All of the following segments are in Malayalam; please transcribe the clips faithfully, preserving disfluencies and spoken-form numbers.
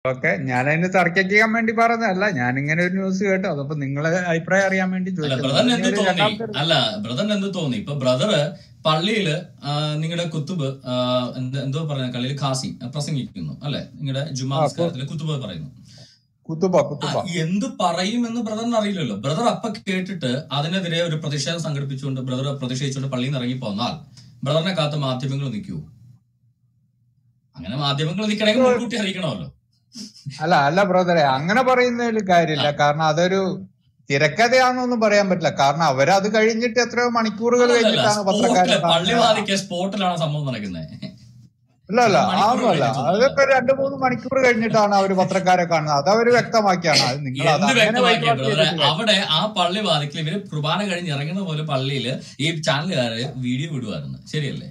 ഓക്കെ, ഞാനതിന് തർക്കിക്കാൻ വേണ്ടി പറഞ്ഞതല്ല, ഞാനിങ്ങനെ ഒരു ന്യൂസ് കേട്ടു. അതപ്പോ നിങ്ങളെ അഭിപ്രായം അറിയാൻ വേണ്ടി അല്ല ചോദിച്ചത്. ബ്രദറിന് എന്ത് ഒരു തോന്നി? രണ്ടാമത്തെ ഒരു- അല്ല ബ്രദറിന് എന്ത് തോന്നി? ഇപ്പൊ ബ്രദറ് പള്ളിയില് നിങ്ങളുടെ കുത്തുബ് ആ, എന്ത് എന്തോ പറഞ്ഞ കളിയിൽ ഖാസി പ്രസംഗിക്കുന്നു അല്ലെ? നിങ്ങളുടെ ജുമാ ആ, കു- നിസ്കാരത്തില് കുത്തുബ പറയുന്നു. കുത്തുബ ആ, കുത്തുബ എന്ത് പറയുമെന്ന് ബ്രദറിന് അറിയില്ലല്ലോ. ബ്രദർ അപ്പൊ കേട്ടിട്ട് അതിനെതിരെ ഒരു പ്രതിഷേധം സംഘടിപ്പിച്ചുകൊണ്ട് ബ്രദർ പ്രതിഷേധിച്ചുകൊണ്ട് പള്ളിയിൽ നിന്ന് ഇറങ്ങി പോന്നാൽ ബ്രദറിനെ കാത്ത് മാധ്യമങ്ങൾ നിൽക്കൂ? അങ്ങനെ മാധ്യമങ്ങൾ നിൽക്കണമെങ്കിൽ മുൻകൂട്ടി അറിയിക്കണമല്ലോ. അല്ല അല്ല ബ്രദറെ, അങ്ങനെ പറയുന്നതിൽ കാര്യമില്ല. കാരണം അതൊരു തിരക്കഥയാണെന്നൊന്നും പറയാൻ പറ്റില്ല. കാരണം അവരത് കഴിഞ്ഞിട്ട് എത്രയോ മണിക്കൂറുകൾ അതല്ല കഴിഞ്ഞിട്ടാണ് പത്രക്കാരെ സ്പോട്ടില് പള്ളി കാണുന്നത്. വാതിക്കെ സ്പോട്ടിലാണ് സംഭവം നടക്കുന്നത്. അല്ല അല്ല മണിക്കൂർ അതൊന്നുമല്ല, കഴിഞ്ഞിട്ടൊന്നുമല്ല. അതൊക്കെ രണ്ടു മൂന്ന് മണിക്കൂർ കഴിഞ്ഞിട്ടാണ് അവര് പത്രക്കാരെ കാണുന്നത്. അത് അവര് വ്യക്തമാക്കിയാണ്. അത് നിങ്ങൾ അത് എന്ത് അങ്ങനെ വ്യക്തമാക്കിയ bypass ബ്രദറെ? ചെയ്തിട്ട് കാര്യം- അവിടെ ആ പള്ളി വാതിക്കൽ ഇവര് കുർബാന കഴിഞ്ഞ് ഇറങ്ങുന്ന പോലെ പള്ളിയില് ഈ ചാനലുകാര് വീഡിയോ വിടുവായിരുന്നു. ശരിയല്ലേ?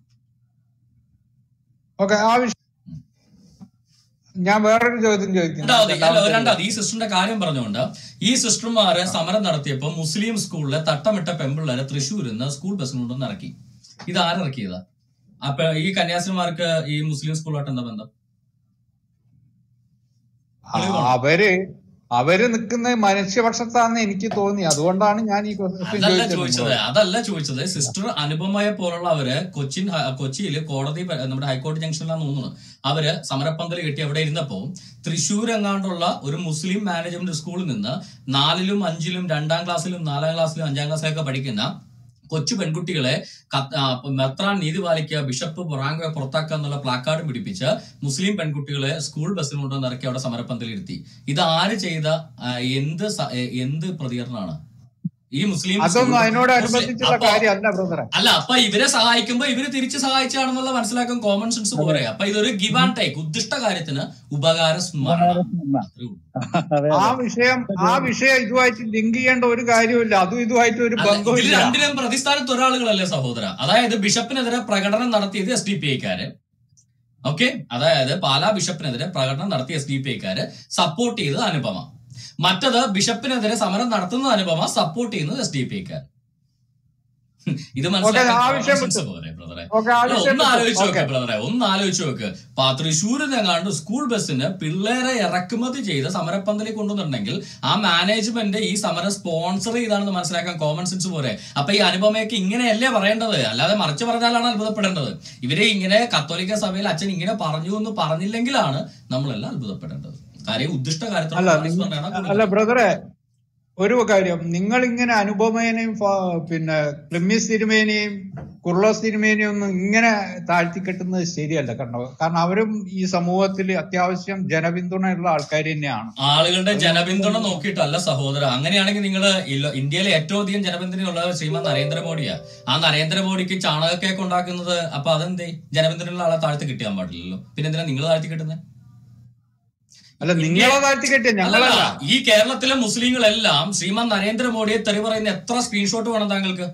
ഓക്കെ, ആ വിഷയം ഞാൻ വേറൊരു ചോദ്യം ചോദിക്കുന്നു. രണ്ടാമത് അല്ല രണ്ടാമത്തെ രണ്ടാമത് ഈ സിസ്റ്ററിന്റെ കാര്യം പറഞ്ഞുകൊണ്ട് ഈ സിസ്റ്റർമാര് സമരം നടത്തിയപ്പോ മുസ്ലിം സ്കൂളിലെ തട്ടമിട്ട പെമ്പിള്ളേരെ തൃശ്ശൂരിൽ നിന്ന് സ്കൂൾ ബസ്സിൽ കൊണ്ടുവന്ന് ഇറക്കി. ഇത് ആരിറക്കിയതാ? അപ്പൊ ഈ കന്യാസ്ത്രീമാർക്ക് ഈ മുസ്ലിം സ്കൂളുമായിട്ട് എന്താ ബന്ധം? ആ, അവര് അവര് നിൽക്കുന്ന മനുഷ്യപക്ഷത്താണെന്ന് എനിക്ക് തോന്നി. അതുകൊണ്ടാണ് ഞാൻ ഈ ക്വസ്റ്റ്യൻ അതല്ല ചോദിച്ചത് ചോദിച്ചത് നിങ്ങളോട്. അതല്ല ചോദിച്ചത് സിസ്റ്റർ അനുപമയെ പോലുള്ളവര് കൊച്ചിൻ കൊച്ചിയിൽ കോടതി പ- നമ്മുടെ ഹൈക്കോടതി ജംഗ്ഷനിലാന്ന് തോന്നുന്നു. അവര് സമരപ്പന്തൽ കെട്ടി അവിടെ ഇരുന്നപ്പോ തൃശ്ശൂർ എങ്ങാണ്ടുള്ള ഒരു മുസ്ലിം മാനേജ്മെന്റ് സ്കൂളിൽ നിന്ന് നാലിലും അഞ്ചിലും രണ്ടാം ക്ലാസ്സിലും നാലാം ക്ലാസ്സിലും അഞ്ചാം ക്ലാസ്സിലൊക്കെ പഠിക്കുന്ന കൊച്ചു പെൺകുട്ടികളെ കത്ത്- ആ, മെത്രാൻ നീതി പാലിക്കുക, ബിഷപ്പ് റാങ്ക് പുറത്താക്കുക എന്നുള്ള പ്ലാക്കാർഡ് പിടിപ്പിച്ച് മുസ്ലിം പെൺകുട്ടികളെ സ്കൂൾ ബസ്സിൽ കൊണ്ടുവന്ന് ഇറക്കി അവിടെ സമരപ്പന്തലിൽ ഇരുത്തി. ഇത് ആര് ചെയ്ത ആ, എന്ത് സ- എ- എന്ത് പ്രതികരണമാണ്? ഈ മുസ്ലിം അതൊന്നും സ്കൂൾ- അതിനോട് മുസ്ലിം- അനുബന്ധിച്ചുള്ള അപ്പൊ കാര്യമല്ല ബ്രദറെ. അല്ല അപ്പൊ ഇവരെ സഹായിക്കുമ്പോ ഇവര് തിരിച്ച് സഹായിച്ചാണെന്നുള്ള മനസ്സിലാക്കാൻ കോമൺ സെൻസ് പോരെ. അപ്പൊ ഇതൊരു ഗിവ് ആൻഡ് ടേക്ക്, ഉദ്ദിഷ്ട കാര്യത്തിന് ഉപകാര സ്മരണ. അത്രേ ഉള്ളൂ. അതെ ആ അതെ വിഷയം ആ വിഷയം ഇതുമായിട്ട് ലിങ്ക് ചെയ്യേണ്ട ഒരു കാര്യമില്ല. അതും ഇതുമായിട്ട് ഒരു അല്ല ബന്ധവും ഇതിൽ ഇല്ല. രണ്ടിനും പ്രതിസ്ഥാനത്ത് ഒരാളുകളല്ലേ സഹോദര? അതായത് ബിഷപ്പിനെതിരെ പ്രകടനം നടത്തിയത് എസ് ഡി പി ഐക്കാര്. ഓക്കെ, അതായത് പാലാ ബിഷപ്പിനെതിരെ പ്രകടനം നടത്തിയ എസ് ഡി പി ഐക്കാര് സപ്പോർട്ട് ചെയ്തത് അനുപമ. മറ്റത് ബിഷപ്പിനെതിരെ സമരം നടത്തുന്നത് അനുപമ, സപ്പോർട്ട് ചെയ്യുന്നത് എസ് ഡി പി ഐക്കാർ. ഇത് ഓക്കെ, മനസ്സിലാക്കാൻ ആ common വിഷയം sense വിട്ടു. പോരെ ബ്രദറെ? ഓക്കെ, ആ അല്ല, വിഷയം ഒന്ന് വിട്ടു. ആലോചിച്ച് ഓക്കെ, നോക്ക് ബ്രദറെ, ഒന്ന് ആലോചിച്ച് നോക്ക്. തൃശ്ശൂരിൽ നിന്നെങ്ങാണ്ട് സ്കൂൾ ബസ്സിന് പിള്ളേരെ ഇറക്കുമതി ചെയ്ത് സമരപ്പന്തലിൽ കൊണ്ടുവന്നിട്ടുണ്ടെങ്കിൽ ആ മാനേജ്മെന്റ് ഈ സമരം സ്പോൺസർ ചെയ്താണെന്ന് മനസ്സിലാക്കാൻ കോമൺ സെൻസ് പോരെ. അപ്പൊ ഈ അനുപമയൊക്കെ ഇങ്ങനെയല്ലേ പറയേണ്ടത്? അല്ലാതെ മറിച്ച് പറഞ്ഞാലാണ് അത്ഭുതപ്പെടേണ്ടത്. ഇവരെ ഇങ്ങനെ കത്തോലിക്ക സഭയിൽ അച്ഛൻ ഇങ്ങനെ പറഞ്ഞു എന്ന് പറഞ്ഞില്ലെങ്കിലാണ് നമ്മളെല്ലാം അത്ഭുതപ്പെടേണ്ടത്. കാര്യം ഉദ്ദിഷ്ട അല്ല കാര്യത്തോട് നിങ്ങ- സ്മരണയാണ് അല്ല കൂടുതൽ. ബ്രദറെ, ഒരു കാര്യം, നിങ്ങൾ ഇങ്ങനെ അനുപമേനെയും ഫ- പിന്നെ ക്ലിമ്മീസ് തിരുമേനിയും കുർലോസ് തിരുമേനിയും ഒന്നും ഇങ്ങനെ താഴ്ത്തിക്കെട്ടുന്നത് ശരിയല്ല. കണ്ടോ, കാരണം അവരും ഈ സമൂഹത്തിൽ അത്യാവശ്യം ജനപിന്തുണയുള്ള ആൾക്കാർ തന്നെയാണ്. ആളുകളുടെ അത് ജനപിന്തുണ നമ്മൾ നോക്കിയിട്ടല്ല സഹോദര. അങ്ങനെയാണെങ്കിൽ നിങ്ങൾ ഇന്ത്യയിലെ ഏറ്റവും അധികം ജനപിന്തുണയുള്ളത് ശ്രീമാൻ നരേന്ദ്രമോദിയാ. ആ നരേന്ദ്രമോദിക്ക് ചാണകക്കേക്ക് ഉണ്ടാക്കുന്നത് അപ്പൊ അതെന്തേ? ജനപിന്തുണയുള്ള ആളെ താഴ്ത്തി കിട്ടിയാൻ പാടില്ലല്ലോ. പിന്നെ എന്തിനാ നിങ്ങൾ താഴ്ത്തി കിട്ടുന്നത്? അല്ല, ഇന്ത്യ നിങ്ങളെ താഴ്ത്തിക്കെട്ടിയ അല്ലല്ല, ഞങ്ങളല്ല. ഈ കേരളത്തിലെ മുസ്ലിങ്ങളെല്ലാം ശ്രീമാൻ നരേന്ദ്രമോദിയെ തെറി പറയുന്ന എത്ര സ്ക്രീൻഷോട്ട് വേണം താങ്കൾക്ക്?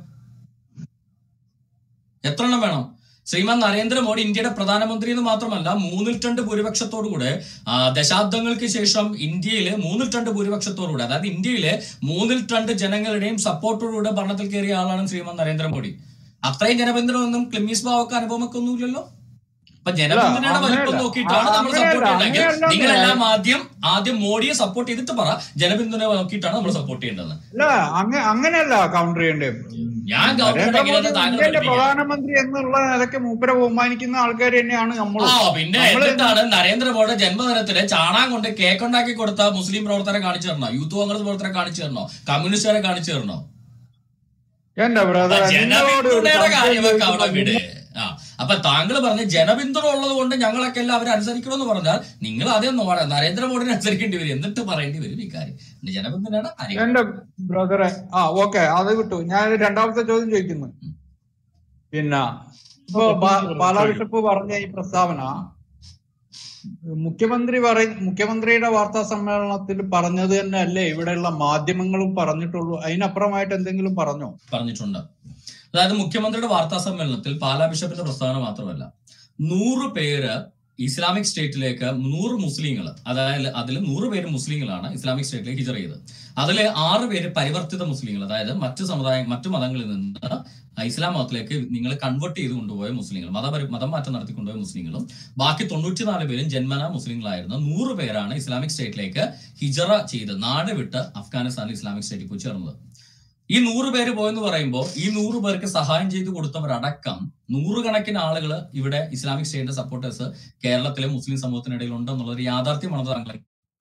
എത്ര എണ്ണം വേണം? ശ്രീമാൻ നരേന്ദ്രമോദി ഇന്ത്യയുടെ പ്രധാനമന്ത്രി എന്ന് മാത്രമല്ല മൂന്നിൽ രണ്ട് ഭൂരിപക്ഷത്തോടുകൂടെ ആ, ദശാബ്ദങ്ങൾക്ക് ശേഷം ഇന്ത്യയിലെ മൂന്നിൽ രണ്ട് ഭൂരിപക്ഷത്തോടുകൂടെ, അതായത് ഇന്ത്യയിലെ മൂന്നിൽ രണ്ട് ജനങ്ങളുടെയും സപ്പോർട്ടോടുകൂടെ ഭരണത്തിൽ കയറിയ ആളാണ് ശ്രീമാൻ നരേന്ദ്രമോദി. അത്രയും ജനപിന്തുണ ഒന്നും ക്ലിമ്മീസ് ബാവക്ക് അനുഭവമൊന്നുമില്ലല്ലോ. അപ്പൊ അല്ല, ജനപിന്തുണയുടെ വലിപ്പം അങ്ങനെയല്ല, നോക്കിയിട്ടാണ് നമ്മൾ അങ്ങനെയല്ല, സപ്പോർട്ട് ചെയ്യേണ്ടതെങ്കിൽ അങ്ങനെയല്ല. നിങ്ങളെല്ലാം ആദ്യം ആദ്യം മോഡിയെ സപ്പോർട്ട് ചെയ്തിട്ട് പറ ജനപിന്തുണ നോക്കിയിട്ടാണ് നമ്മൾ സപ്പോർട്ട് ചെയ്യേണ്ടത്. അല്ല, അങ്ങ അങ്ങനെയല്ല കൗണ്ടർ ചെയ്യേണ്ടത്. ഞാൻ കൗണ്ടർ നരേന്ദ്രമോദി എങ്ങനെയാണെന്ന് താങ്കൾ ഇന്ത്യന്റെ പഠിപ്പിക്കുക. പ്രധാനമന്ത്രി എന്നുള്ള നിലയ്ക്ക് മൂപ്പരെ ബഹുമാനിക്കുന്ന ആൾക്കാർ തന്നെയാണ് നമ്മൾ. ആ പിന്നെ നമ്മള് എന്നിട്ടാണ് നരേന്ദ്രമോദിയുടെ ജന്മദിനത്തില് ചാണകം കൊണ്ട് കേക്ക് ഉണ്ടാക്കി കൊടുത്ത മുസ്ലിം പ്രവർത്തകരെ കാണിച്ചു തരണോ? യൂത്ത് കോൺഗ്രസ് പ്രവർത്തകരെ കാണിച്ചു തരണോ? കമ്മ്യൂണിസ്റ്റുകാരെ കാണിച്ചു തരണോ? എന്റെ ബ്രദർ, നിങ്ങളോട് ഒരു ജനപിന്തുണയുടെ സംശയം കാര്യമൊക്കെ അവിടെ ചോദിക്കുമ്പോൾ വിട്. ആ അപ്പൊ താങ്കൾ പറഞ്ഞ ജനപിന്തുണ ഉള്ളത് കൊണ്ട് ഞങ്ങളൊക്കെ എല്ലാം അവരെ അനുസരിക്കണമെന്ന് പറഞ്ഞാൽ നിങ്ങൾ ആദ്യം നോടാ നരേന്ദ്രമോദിനെ അനുസരിക്കേണ്ടി വരും, എന്നിട്ട് പറയേണ്ടി വരും ഈ കാര്യം. ജനപിന്തുണയുടെ കാര്യം. എന്റെ ബ്രദറെ, ആ ഓക്കെ, അത് വിട്ടു. ഞാൻ രണ്ടാമത്തെ ചോദ്യം ചോദിക്കുന്നു. പിന്നെ ഇപ്പൊ ഓക്കെ പാ- ചോദിക്കൂ പാലാ ചോദിക്കൂ ബിഷപ്പ് പറഞ്ഞ ഈ പ്രസ്താവന മുഖ്യമന്ത്രി പറയ മുഖ്യമന്ത്രിയുടെ വാർത്താ സമ്മേളനത്തിൽ പറഞ്ഞത് തന്നെ അല്ലേ ഇവിടെയുള്ള മാധ്യമങ്ങളും പറഞ്ഞിട്ടുള്ളൂ? അതിനപ്പുറമായിട്ട് എന്തെങ്കിലും പറഞ്ഞോ? പറഞ്ഞിട്ടുണ്ട്. അതായത് മുഖ്യമന്ത്രിയുടെ വാർത്താ സമ്മേളനത്തിൽ പാലാ ബിഷപ്പിന്റെ പ്രസ്താവന മാത്രമല്ല, നൂറ് പേര് ഇസ്ലാമിക് സ്റ്റേറ്റിലേക്ക് നൂറ് മുസ്ലിങ്ങൾ, അതായത് അതിൽ നൂറ് പേര് മുസ്ലിങ്ങളാണ് ഇസ്ലാമിക് സ്റ്റേറ്റിലേക്ക് ഹിജറ ചെയ്തത്. അതിൽ ആറ് പേര് പരിവർത്തിത മുസ്ലിങ്ങൾ, അതായത് മറ്റു സമുദായം മറ്റു മതങ്ങളിൽ നിന്ന് ഇസ്ലാം മതത്തിലേക്ക് നിങ്ങൾ കൺവേർട്ട് ചെയ്ത് കൊണ്ടുപോയ മുസ്ലിങ്ങൾ, മതപരി മതം മാറ്റം നടത്തിക്കൊണ്ടുപോയ മുസ്ലിങ്ങളും, ബാക്കി തൊണ്ണൂറ്റിനാല് പേരും ജന്മന മുസ്ലിങ്ങളായിരുന്നു. നൂറ് പേരാണ് ഇസ്ലാമിക് സ്റ്റേറ്റിലേക്ക് ഹിജറ ചെയ്ത് നാട് വിട്ട് അഫ്ഗാനിസ്ഥാനിൽ ഇസ്ലാമിക് സ്റ്റേറ്റിൽ പോയി ചേർന്നത്. ഈ നൂറ് പേര് പോയെന്ന് പറയുമ്പോൾ ഈ നൂറ് പേർക്ക് സഹായം ചെയ്തു കൊടുത്തവരടക്കം നൂറുകണക്കിന് ആളുകൾ ഇവിടെ ഇസ്ലാമിക് സ്റ്റേറ്റിന്റെ സപ്പോർട്ടേഴ്സ് കേരളത്തിലെ മുസ്ലിം സമൂഹത്തിനിടയിൽ ഉണ്ടെന്നുള്ളൊരു യാഥാർത്ഥ്യമാണ് താങ്കൾ.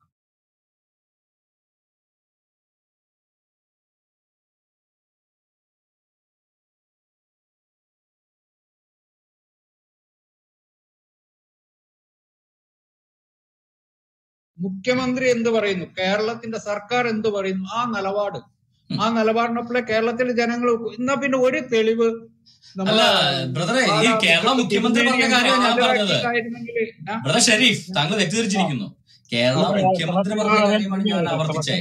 മുഖ്യമന്ത്രി എന്ത് പറയുന്നു, കേരളത്തിന്റെ സർക്കാർ എന്ത് പറയുന്നു, ആ നിലപാട് ആ നിലപാടിനൊപ്പം കേരളത്തിലെ ജനങ്ങൾ. എന്നാ പിന്നെ ഒരു തെളിവ് ബ്രദറെ, ഈ കേരള മുഖ്യമന്ത്രി പറഞ്ഞ കാര്യമാണ് ഞാൻ പറഞ്ഞത്. ബ്രദർ ഷെരീഫ്, താങ്കൾ തെറ്റിദ്ധരിച്ചിരിക്കുന്നു. കേരള മുഖ്യമന്ത്രി പറഞ്ഞ കാര്യമാണ് ഞാൻ ആവർത്തിച്ചേ.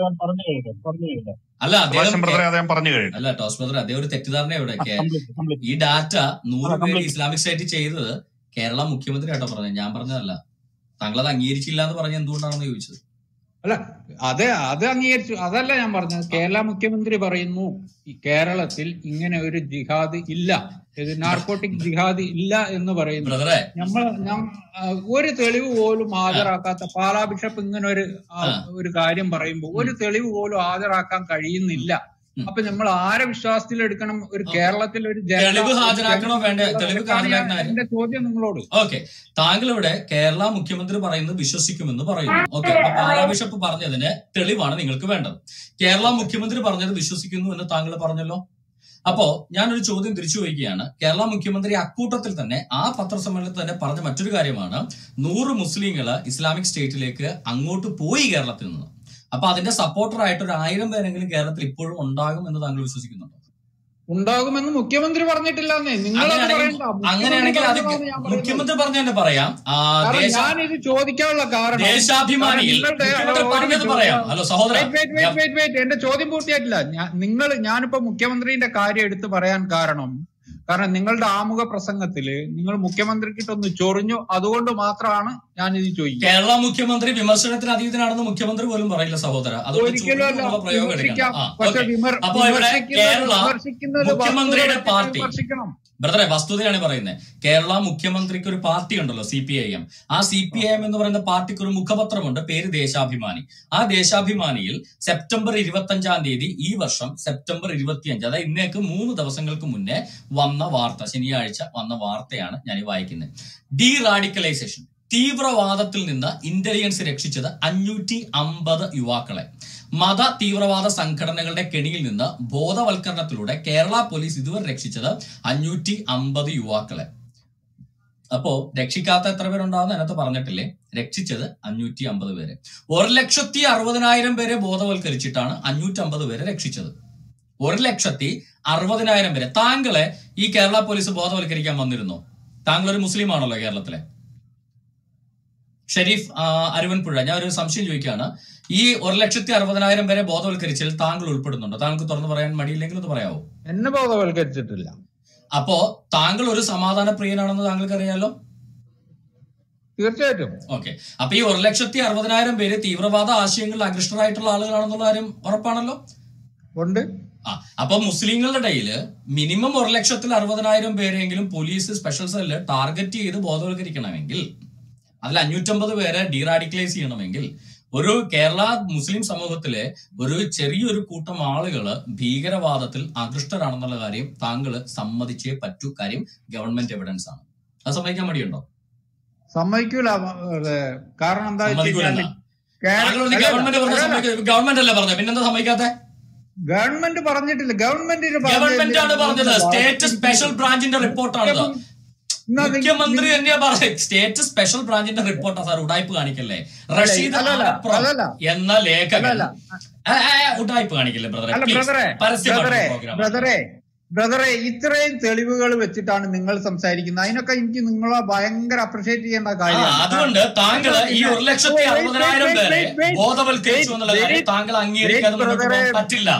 അല്ല അദ്ദേഹം അല്ല ടോസ് ബ്രദർ, അദ്ദേഹം ഒരു തെറ്റിദ്ധാരണ ഇവിടെ. ഈ ഡാറ്റ നൂറ് പേര് ഇസ്ലാമിക് സ്റ്റേറ്റ് ചെയ്തത് കേരള മുഖ്യമന്ത്രി ആട്ടോ പറഞ്ഞത്, ഞാൻ പറഞ്ഞതല്ല. താങ്കൾ അത് അംഗീകരിച്ചില്ല എന്ന് പറഞ്ഞ എന്തുകൊണ്ടാണെന്ന് ചോദിച്ചത്. അല്ല അതെ, അത് അംഗീകരിച്ചു, അതല്ല ഞാൻ പറഞ്ഞത്. കേരള മുഖ്യമന്ത്രി പറയുന്നു ഈ കേരളത്തിൽ ഇങ്ങനെ ഒരു ജിഹാദ് ഇല്ല, നാർക്കോട്ടിക് ജിഹാദ് ഇല്ല എന്ന് പറയുന്നു. നമ്മൾ ഒരു തെളിവ് പോലും ഹാജരാക്കാത്ത പാലാ ബിഷപ്പ് ഇങ്ങനെ ഒരു ഒരു കാര്യം പറയുമ്പോൾ ഒരു തെളിവ് പോലും ഹാജരാക്കാൻ കഴിയുന്നില്ല. അപ്പൊ നമ്മൾ ആരെ വിശ്വാസത്തിൽ എടുക്കണം? ഒരു കേരളത്തിൽ ഒരു തെളിവ് ഹാജരാക്കണോ വേണ്ട? തെളിവ് എന്റെ ചോദ്യം നിങ്ങളോട്. ഓക്കെ, താങ്കൾ ഇവിടെ കേരള മുഖ്യമന്ത്രി പറയുന്നത് വിശ്വസിക്കുമെന്ന് പറയുന്നു. ഓക്കെ, അപ്പൊ പാലാ ബിഷപ്പ് പറഞ്ഞതിന് തെളിവാണ് നിങ്ങൾക്ക് വേണ്ടത്. കേരള മുഖ്യമന്ത്രി പറഞ്ഞത് വിശ്വസിക്കുന്നു എന്ന് താങ്കൾ പറഞ്ഞല്ലോ. അപ്പോ ഞാനൊരു ചോദ്യം തിരിച്ചു ചോദിക്കുകയാണ്. കേരള മുഖ്യമന്ത്രി അക്കൂട്ടത്തിൽ തന്നെ ആ പത്രസമ്മേളനത്തിൽ തന്നെ പറഞ്ഞ മറ്റൊരു കാര്യമാണ്, നൂറ് മുസ്ലിങ്ങള് ഇസ്ലാമിക് സ്റ്റേറ്റിലേക്ക് അങ്ങോട്ട് പോയി കേരളത്തിൽ നിന്ന്. അപ്പൊ അതിന്റെ സപ്പോർട്ടർ ആയിട്ട് ഒരു ആയിരം പേരെങ്കിലും കേരളത്തിൽ ഇപ്പോഴും ഉണ്ടാകും എന്ന് താങ്കൾ വിശ്വസിക്കുന്നുണ്ടോ? ഉണ്ടാകുമെന്ന് മുഖ്യമന്ത്രി പറഞ്ഞിട്ടില്ലെന്നേ. അങ്ങനെയാണെങ്കിൽ അത് മുഖ്യമന്ത്രി പറഞ്ഞതന്നെ പറയാം. ഞാനിത് ചോദിക്കാനുള്ള കാരണം ദേശാഭിമാനിയിൽ പറഞ്ഞത് പറയാം. ഹലോ സഹോദരൻ, എന്റെ ചോദ്യം പൂർത്തിയായിട്ടില്ല. നിങ്ങൾ ഞാനിപ്പോ മുഖ്യമന്ത്രിന്റെ കാര്യം എടുത്ത് പറയാൻ കാരണം കാരണം നിങ്ങളുടെ ആമുഖ പ്രസംഗത്തില് നിങ്ങൾ മുഖ്യമന്ത്രിക്കിട്ടൊന്ന് ചൊറിഞ്ഞു, അതുകൊണ്ട് മാത്രമാണ് ഞാൻ ഇത് ചോദിക്കുന്നത്. കേരള മുഖ്യമന്ത്രി വിമർശനത്തിന് അതീതനാണെന്ന് മുഖ്യമന്ത്രി പോലും പറയില്ല സഹോദര. ഒരിക്കലും അല്ല, പക്ഷെ മുഖ്യമന്ത്രിയുടെ പാർട്ടി ബ്രദറെ വസ്തുതയാണ് പറയുന്നത്. കേരള മുഖ്യമന്ത്രിക്ക് ഒരു പാർട്ടി ഉണ്ടല്ലോ, സി പി ഐ എം. ആ സി പി ഐ എം എന്ന് പറയുന്ന പാർട്ടിക്ക് ഒരു മുഖപത്രമുണ്ട്, പേര് ദേശാഭിമാനി. ആ ദേശാഭിമാനിയിൽ സെപ്റ്റംബർ ഇരുപത്തി അഞ്ചാം തീയതി ഈ വർഷം സെപ്റ്റംബർ ഇരുപത്തിയഞ്ച്, അതായത് ഇന്നേക്ക് മൂന്ന് ദിവസങ്ങൾക്ക് മുന്നേ വന്ന വാർത്ത, ശനിയാഴ്ച വന്ന വാർത്തയാണ് ഞാൻ വായിക്കുന്നത്. ഡീ റാഡിക്കലൈസേഷൻ, തീവ്രവാദത്തിൽ നിന്ന് ഇന്റലിജൻസ് രക്ഷിച്ചത് അഞ്ഞൂറ്റി അമ്പത് യുവാക്കളെ. മത തീവ്രവാദ സംഘടനകളുടെ കെണിയിൽ നിന്ന് ബോധവൽക്കരണത്തിലൂടെ കേരള പോലീസ് ഇതുവരെ രക്ഷിച്ചത് അഞ്ഞൂറ്റി അമ്പത് യുവാക്കളെ. അപ്പോ രക്ഷിക്കാത്ത എത്ര പേരുണ്ടാവുന്ന അതിനകത്ത് പറഞ്ഞിട്ടില്ലേ? രക്ഷിച്ചത് അഞ്ഞൂറ്റി അമ്പത് പേരെ. ഒരു ലക്ഷത്തി അറുപതിനായിരം പേരെ ബോധവൽക്കരിച്ചിട്ടാണ് അഞ്ഞൂറ്റി അമ്പത് പേരെ രക്ഷിച്ചത്. ഒരു ലക്ഷത്തി അറുപതിനായിരം പേരെ. താങ്കളെ ഈ കേരള പോലീസ് ബോധവൽക്കരിക്കാൻ വന്നിരുന്നോ? താങ്കൾ ഒരു മുസ്ലിം ആണല്ലോ കേരളത്തിലെ. ഷെരീഫ് അരുവൻപുഴ, ഞാൻ ഒരു സംശയം ചോദിക്കുകയാണ്. ഈ ഒരു ലക്ഷത്തി അറുപതിനായിരം പേരെ ബോധവൽക്കരിച്ചതിൽ താങ്കൾ ഉൾപ്പെടുന്നുണ്ടോ? താങ്കൾക്ക് തുറന്നു പറയാൻ മടിയില്ലെങ്കിൽ ഒന്ന് പറയാവോ? എന്നെ ബോധവൽക്കരിച്ചിട്ടില്ല. അപ്പോ താങ്കൾ ഒരു സമാധാന പ്രിയനാണെന്ന് താങ്കൾക്ക് അറിയാലോ. തീർച്ചയായിട്ടും. ഓക്കെ, അപ്പൊ ഈ ഒരു ലക്ഷത്തി അറുപതിനായിരം പേര് തീവ്രവാദ ആശയങ്ങളിൽ അകൃഷ്ടരായിട്ടുള്ള ആളുകളാണെന്നുള്ള കാര്യം ഉറപ്പാണല്ലോ. ഉണ്ട്. ആ അപ്പൊ മുസ്ലിങ്ങളുടെ ഇടയിൽ മിനിമം ഒരു ലക്ഷത്തിൽ അറുപതിനായിരം പേരെങ്കിലും പോലീസ് സ്പെഷ്യൽ സെല്ല് ടാർഗറ്റ് ചെയ്ത് ബോധവൽക്കരിക്കണമെങ്കിൽ, അതിൽ അഞ്ഞൂറ്റമ്പത് പേരെ ഡീറാഡിക്കലൈസ് ചെയ്യണമെങ്കിൽ, ഒരു കേരള മുസ്ലിം സമൂഹത്തിലെ ഒരു ചെറിയൊരു കൂട്ടം ആളുകള് ഭീകരവാദത്തിൽ ആകൃഷ്ടരാണെന്നുള്ള കാര്യം താങ്കൾ സമ്മതിച്ചേ പറ്റൂ. കാര്യം ഗവൺമെന്റ് എവിഡൻസ് ആണ്. അത് സമ്മതിക്കാൻ മടിയുണ്ടോ? സമ്മതിക്കൂല. കാരണം എന്താ, ഗവൺമെന്റ് അല്ലേ പറഞ്ഞത്, പിന്നെന്താ സമ്മതിക്കാത്ത? ഗവൺമെന്റ് പറഞ്ഞിട്ടില്ല. ഗവൺമെന്റ് ഗവൺമെന്റ് ആണ് പറഞ്ഞത്. സ്റ്റേറ്റ് സ്പെഷ്യൽ ബ്രാഞ്ചിന്റെ റിപ്പോർട്ടാണ്. മുഖ്യമന്ത്രി തന്നെയാ പറഞ്ഞത്. സ്റ്റേറ്റ് സ്പെഷ്യൽ ബ്രാഞ്ചിന്റെ റിപ്പോർട്ടാ സാർ. ഉടായ്പ് കാണിക്കല്ലേ. റഷീദ് എന്ന ലേഖകൻ ഉടായ്പ് കാണിക്കല്ലേ ബ്രദറെ. ബ്രദറെ ബ്രദറെ, ഇത്രയും തെളിവുകൾ വെച്ചിട്ടാണ് നിങ്ങൾ സംസാരിക്കുന്നത്. അതിനൊക്കെ എനിക്ക് നിങ്ങളെ ഭയങ്കര അപ്രിഷിയേറ്റ് ചെയ്യേണ്ട കാര്യമാണ്. അതുകൊണ്ട് താങ്കൾ ഈ ഒരു ലക്ഷത്തി അറുപതിനായിരം പേരെ ബോധവൽക്കരിച്ചു എന്നുള്ള കാര്യം താങ്കൾ അംഗീകരിക്കാതെ പറ്റില്ല.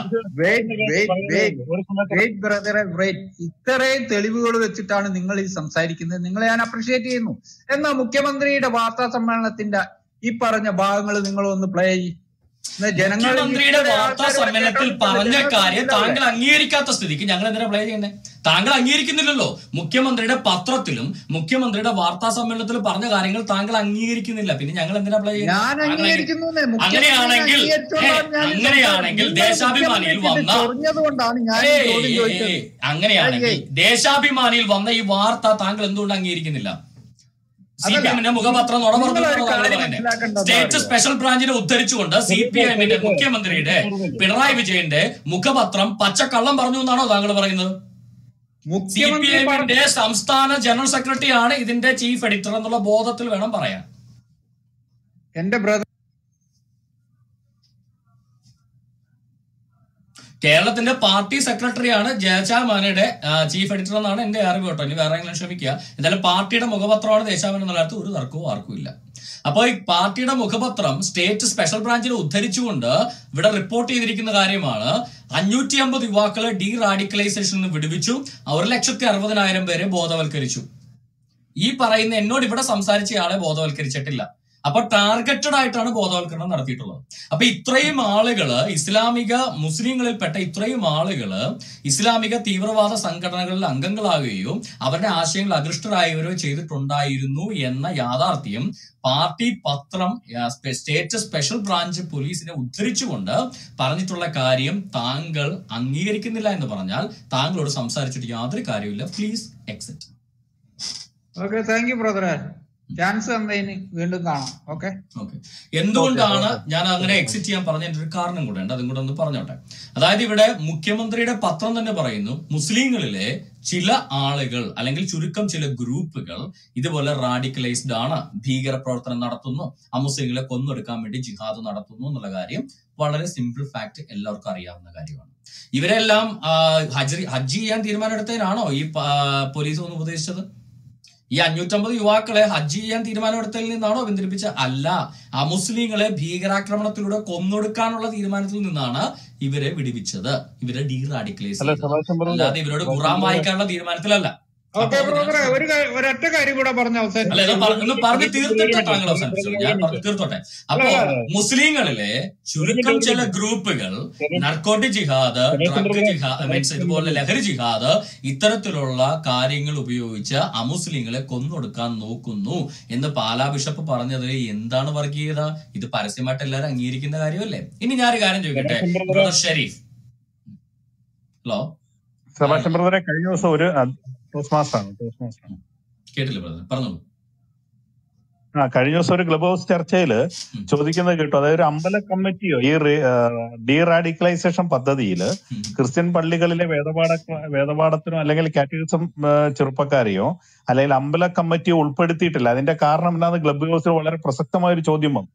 ബ്രദറെ, ഇത്രയും തെളിവുകൾ വെച്ചിട്ടാണ് നിങ്ങൾ ഈ സംസാരിക്കുന്നത്. നിങ്ങളെ ഞാൻ അപ്രിഷിയേറ്റ് ചെയ്യുന്നു. എന്നാ മുഖ്യമന്ത്രിയുടെ വാർത്താ സമ്മേളനത്തിന്റെ ഈ പറഞ്ഞ ഭാഗങ്ങൾ നിങ്ങൾ ഒന്ന് പ്ലേ ചെയ്യും. മുഖ്യമന്ത്രിയുടെ വാർത്താ സമ്മേളനത്തിൽ പറഞ്ഞ കാര്യം താങ്കൾ അംഗീകരിക്കാത്ത സ്ഥിതിക്ക് ഞങ്ങൾ എന്തിനാ പ്ലേ ചെയ്യുന്നത്? താങ്കൾ അംഗീകരിക്കുന്നില്ലല്ലോ. മുഖ്യമന്ത്രിയുടെ പത്രത്തിലും മുഖ്യമന്ത്രിയുടെ വാർത്താ സമ്മേളനത്തിലും പറഞ്ഞ കാര്യങ്ങൾ താങ്കൾ അംഗീകരിക്കുന്നില്ല. പിന്നെ ഞങ്ങൾ എന്തിനാ പ്ലേ ചെയ്യുന്നത്? അങ്ങനെയാണെങ്കിൽ അങ്ങനെയാണെങ്കിൽ ദേശാഭിമാനിയിൽ വന്ന അങ്ങനെയാണെങ്കിൽ ദേശാഭിമാനിയിൽ വന്ന ഈ വാർത്ത താങ്കൾ എന്തുകൊണ്ട് അംഗീകരിക്കുന്നില്ല? സി പി എമ്മിന്റെ മുഖപത്രം നുണ പറഞ്ഞു. സ്റ്റേറ്റ് സ്പെഷ്യൽ ബ്രാഞ്ചിനെ ഉദ്ധരിച്ചുകൊണ്ട് സി പി എമ്മിന്റെ മുഖ്യമന്ത്രിയുടെ പിണറായി വിജയന്റെ മുഖപത്രം പച്ചക്കള്ളം പറഞ്ഞു എന്നാണോ താങ്കൾ പറയുന്നത്? സി പി എമ്മിന്റെ സംസ്ഥാന ജനറൽ സെക്രട്ടറി ആണ് ഇതിന്റെ ചീഫ് എഡിറ്റർ എന്നുള്ള ബോധത്തിൽ വേണം പറയാൻ. എന്റെ ബ്രദർ, കേരളത്തിന്റെ പാർട്ടി സെക്രട്ടറിയാണ് ദേശാഭിമാനിയുടെ ചീഫ് എഡിറ്റർ എന്നാണ് എന്റെ അറിവ് കേട്ടോ. ഇനി വേറെ എങ്കിലും ക്ഷമിക്കുക. എന്തായാലും പാർട്ടിയുടെ മുഖപത്രമാണ് ദേശാഭിമാനി എന്നുള്ള കാര്യത്തിൽ ഒരു തർക്കവും ആർക്കും ഇല്ല. അപ്പോൾ ഈ പാർട്ടിയുടെ മുഖപത്രം സ്റ്റേറ്റ് സ്പെഷ്യൽ ബ്രാഞ്ചിനെ ഉദ്ധരിച്ചുകൊണ്ട് ഇവിടെ റിപ്പോർട്ട് ചെയ്തിരിക്കുന്ന കാര്യമാണ്. അഞ്ഞൂറ്റി അമ്പത് യുവാക്കളെ ഡീ റാഡിക്കലൈസേഷനിൽ വിടുവിച്ചു, ഒരു ലക്ഷത്തി അറുപതിനായിരം പേരെ ബോധവൽക്കരിച്ചു. ഈ പറയുന്ന എന്നോട് ഇവിടെ സംസാരിച്ച ആളെ ബോധവൽക്കരിച്ചിട്ടില്ല. അപ്പൊ ടാർഗറ്റഡ് ആയിട്ടാണ് ബോധവൽക്കരണം നടത്തിയിട്ടുള്ളത്. അപ്പൊ ഇത്രയും ആളുകള് ഇസ്ലാമിക മുസ്ലിങ്ങളിൽപ്പെട്ട ഇത്രയും ആളുകള് ഇസ്ലാമിക തീവ്രവാദ സംഘടനകളിൽ അംഗങ്ങളാകുകയോ അവരുടെ ആശയങ്ങൾ അകൃഷ്ടരായവരോ ചെയ്തിട്ടുണ്ടായിരുന്നു എന്ന യാഥാർത്ഥ്യം പാർട്ടി പത്രം സ്റ്റേറ്റ് സ്പെഷ്യൽ ബ്രാഞ്ച് പോലീസിനെ ഉദ്ധരിച്ചുകൊണ്ട് പറഞ്ഞിട്ടുള്ള കാര്യം താങ്കൾ അംഗീകരിക്കുന്നില്ല എന്ന് പറഞ്ഞാൽ താങ്കളോട് സംസാരിച്ചിട്ട് യാതൊരു കാര്യമില്ല. Please exit. Okay, thank you ബ്രദറെ. ചാൻസ് തന്നതിന് വീണ്ടും കാണാം. ഓക്കെ ഓക്കെ എന്തുകൊണ്ടാണ് ഞാൻ അങ്ങനെ എക്സിറ്റ് ചെയ്യാൻ പറഞ്ഞതിന്റെ ഒരു കാരണം കൂടെ ഉണ്ട്, അതും കൂടെ ഒന്ന് പറഞ്ഞോട്ടെ. അതായത് ഇവിടെ മുഖ്യമന്ത്രിയുടെ പത്രം തന്നെ പറയുന്നു, മുസ്ലിങ്ങളിലെ ചില ആളുകൾ അല്ലെങ്കിൽ ചുരുക്കം ചില ഗ്രൂപ്പുകൾ ഇതുപോലെ റാഡിക്കലൈസ്ഡ് ആണ്, ഭീകര പ്രവർത്തനം നടത്തുന്നു, അമുസ്ലിങ്ങളെ കൊന്നൊടുക്കാൻ വേണ്ടി ജിഹാദ് നടത്തുന്നു എന്നുള്ള കാര്യം വളരെ സിമ്പിൾ ഫാക്ട് എല്ലാവർക്കും അറിയാവുന്ന കാര്യമാണ്. ഇവരെല്ലാം ഹജ്ജ് ഹജ്ജ് ചെയ്യാൻ തീരുമാനമെടുത്തതിനാണോ ഈ പോലീസ് ഒന്ന് ഉപദേശിച്ചത്? ഈ അഞ്ഞൂറ്റമ്പത് യുവാക്കളെ ഹജ്ജ് ചെയ്യാൻ തീരുമാനമെടുത്തതിൽ നിന്നാണോ പിന്തിരിപ്പിച്ച? അല്ല, അമുസ്ലിങ്ങളെ ഭീകരാക്രമണത്തിലൂടെ കൊന്നൊടുക്കാനുള്ള തീരുമാനത്തിൽ നിന്നാണ് ഇവരെ വിടിവിച്ചത്, ഇവരെ ഡീ റാഡിക്കലൈസ് ചെയ്തത്. അല്ലാതെ ഇവരോട് ഖുർആൻ വായിക്കാനുള്ള തീരുമാനത്തിലല്ല. ഒരൊറ്റ കാര്യം കൂടെ പറഞ്ഞ ഒന്ന് പറഞ്ഞു തീർത്തിട്ട് താങ്കൾ അവസാനിപ്പിച്ചോളൂ, ഞാൻ പറഞ്ഞു തീർത്തോട്ടെ. അപ്പോ മുസ്ലിങ്ങളിലെ ചുരുക്കം ചില ഗ്രൂപ്പുകൾ നർക്കോട്ടിക് ജിഹാദ്, ഡ്രഗ് ജിഹാദ്, മീൻസ് ഇതുപോലെ ലഹരി ജിഹാദ് ഇത്തരത്തിലുള്ള കാര്യങ്ങൾ ഉപയോഗിച്ച് അമുസ്ലിങ്ങളെ കൊന്നൊടുക്കാൻ നോക്കുന്നു എന്ന് പാലാ ബിഷപ്പ് പറഞ്ഞത് എന്താണ് വർഗീയത? ഇത് പരസ്യമായിട്ട് എല്ലാവരും അംഗീകരിക്കുന്ന കാര്യമല്ലേ? ഇനി ഞാനൊരു കാര്യം ചോദിക്കട്ടെ, ബ്രദർ ഷെരീഫ്. ഹലോ സെബാസ്റ്റ്യൻ ബ്രദറെ, കഴിഞ്ഞ ദിവസം ഒരു കേട്ടില്ല ബ്രദർ, പറഞ്ഞോളൂ. ആ കഴിഞ്ഞ ദിവസം ഒരു ക്ലബ് ഹൗസ് ചർച്ചയിൽ ചോദിക്കുന്നത് കേട്ടു. അതായത് ഒരു അമ്പല കമ്മിറ്റിയോ ഈ ഡീ റാഡിക്കലൈസേഷൻ പദ്ധതിയിൽ ക്രിസ്ത്യൻ പള്ളികളിലെ വേദപാഠ വേദപാഠത്തിനോ അല്ലെങ്കിൽ കാറ്റഗിസം ചെറുപ്പക്കാരെയോ അല്ലെങ്കിൽ അമ്പല കമ്മിറ്റിയോ ഉൾപ്പെടുത്തിയിട്ടില്ല. അതിന്റെ കാരണം എന്താണെന്ന് ക്ലബ് ഹൗസിൽ വളരെ പ്രസക്തമായ ഒരു ചോദ്യം വന്നു.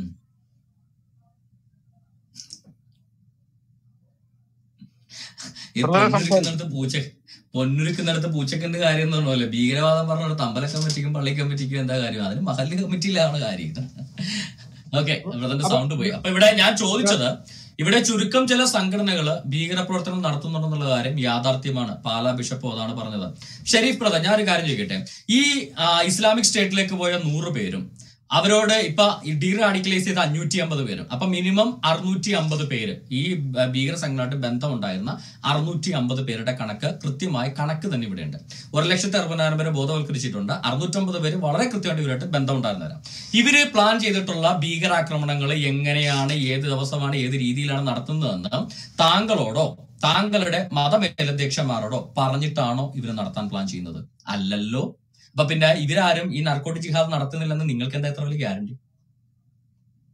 പൂച്ച പൊന്നുരുക്കുന്നിടത്ത് പൂച്ചക്കെന്ത് കാര്യം എന്ന് പറഞ്ഞല്ലോ. ഭീകരവാദം പറഞ്ഞിടത്ത് അമ്പല കമ്മിറ്റിക്കും പള്ളി കമ്മിറ്റിക്കും എന്താ കാര്യം? അതിന് മഹല്ല് കമ്മിറ്റിയിലാണ് കാര്യം. ഓക്കെ, ഇവിടെ സൗണ്ട് പോയി. അപ്പൊ ഇവിടെ ഞാൻ ചോദിച്ചത്, ഇവിടെ ചുരുക്കം ചില സംഘടനകൾ ഭീകരപ്രവർത്തനം നടത്തുന്നുണ്ടെന്നുള്ള കാര്യം യാഥാർത്ഥ്യമാണ്. പാലാ ബിഷപ്പ് അതാണ് പറഞ്ഞത്. ഷെരീഫ് ബ്രദർ, ഞാനൊരു കാര്യം ചോദിക്കട്ടെ. ഈ ഇസ്ലാമിക് സ്റ്റേറ്റിലേക്ക് പോയ നൂറ് പേരും അവരോട് ഇപ്പൊ ഡീ റാഡിക്കലൈസ് ചെയ്ത അഞ്ഞൂറ്റി അമ്പത് പേരും, അപ്പൊ മിനിമം അറുന്നൂറ്റി അമ്പത് പേര് ഈ ഭീകര സംഘടനയായിട്ട് ബന്ധമുണ്ടായിരുന്ന അറുന്നൂറ്റി അമ്പത് പേരുടെ കണക്ക് കൃത്യമായി കണക്ക് തന്നെ ഇവിടെയുണ്ട്. ഒരു ലക്ഷത്തി അറുപതിനായിരം പേരെ ബോധവൽക്കരിച്ചിട്ടുണ്ട്. അറുന്നൂറ്റമ്പത് പേര് വളരെ കൃത്യമായിട്ട് ഇവരായിട്ട് ബന്ധമുണ്ടായിരുന്നവരാണ്. ഇവര് പ്ലാൻ ചെയ്തിട്ടുള്ള ഭീകരാക്രമണങ്ങൾ എങ്ങനെയാണ്, ഏത് ദിവസമാണ്, ഏത് രീതിയിലാണ് നടത്തുന്നതെന്ന് താങ്കളോടോ താങ്കളുടെ മതമേലധ്യക്ഷന്മാരോടോ പറഞ്ഞിട്ടാണോ ഇവര് നടത്താൻ പ്ലാൻ ചെയ്യുന്നത്? അല്ലല്ലോ. അപ്പൊ പിന്നെ ഇവരാരും ഈ നർക്കോട്ടിക് ജിഹാദ് നടത്തുന്നില്ലെന്ന് നിങ്ങൾക്ക് എന്താ എത്ര വലിയ ഗ്യാരണ്ടി?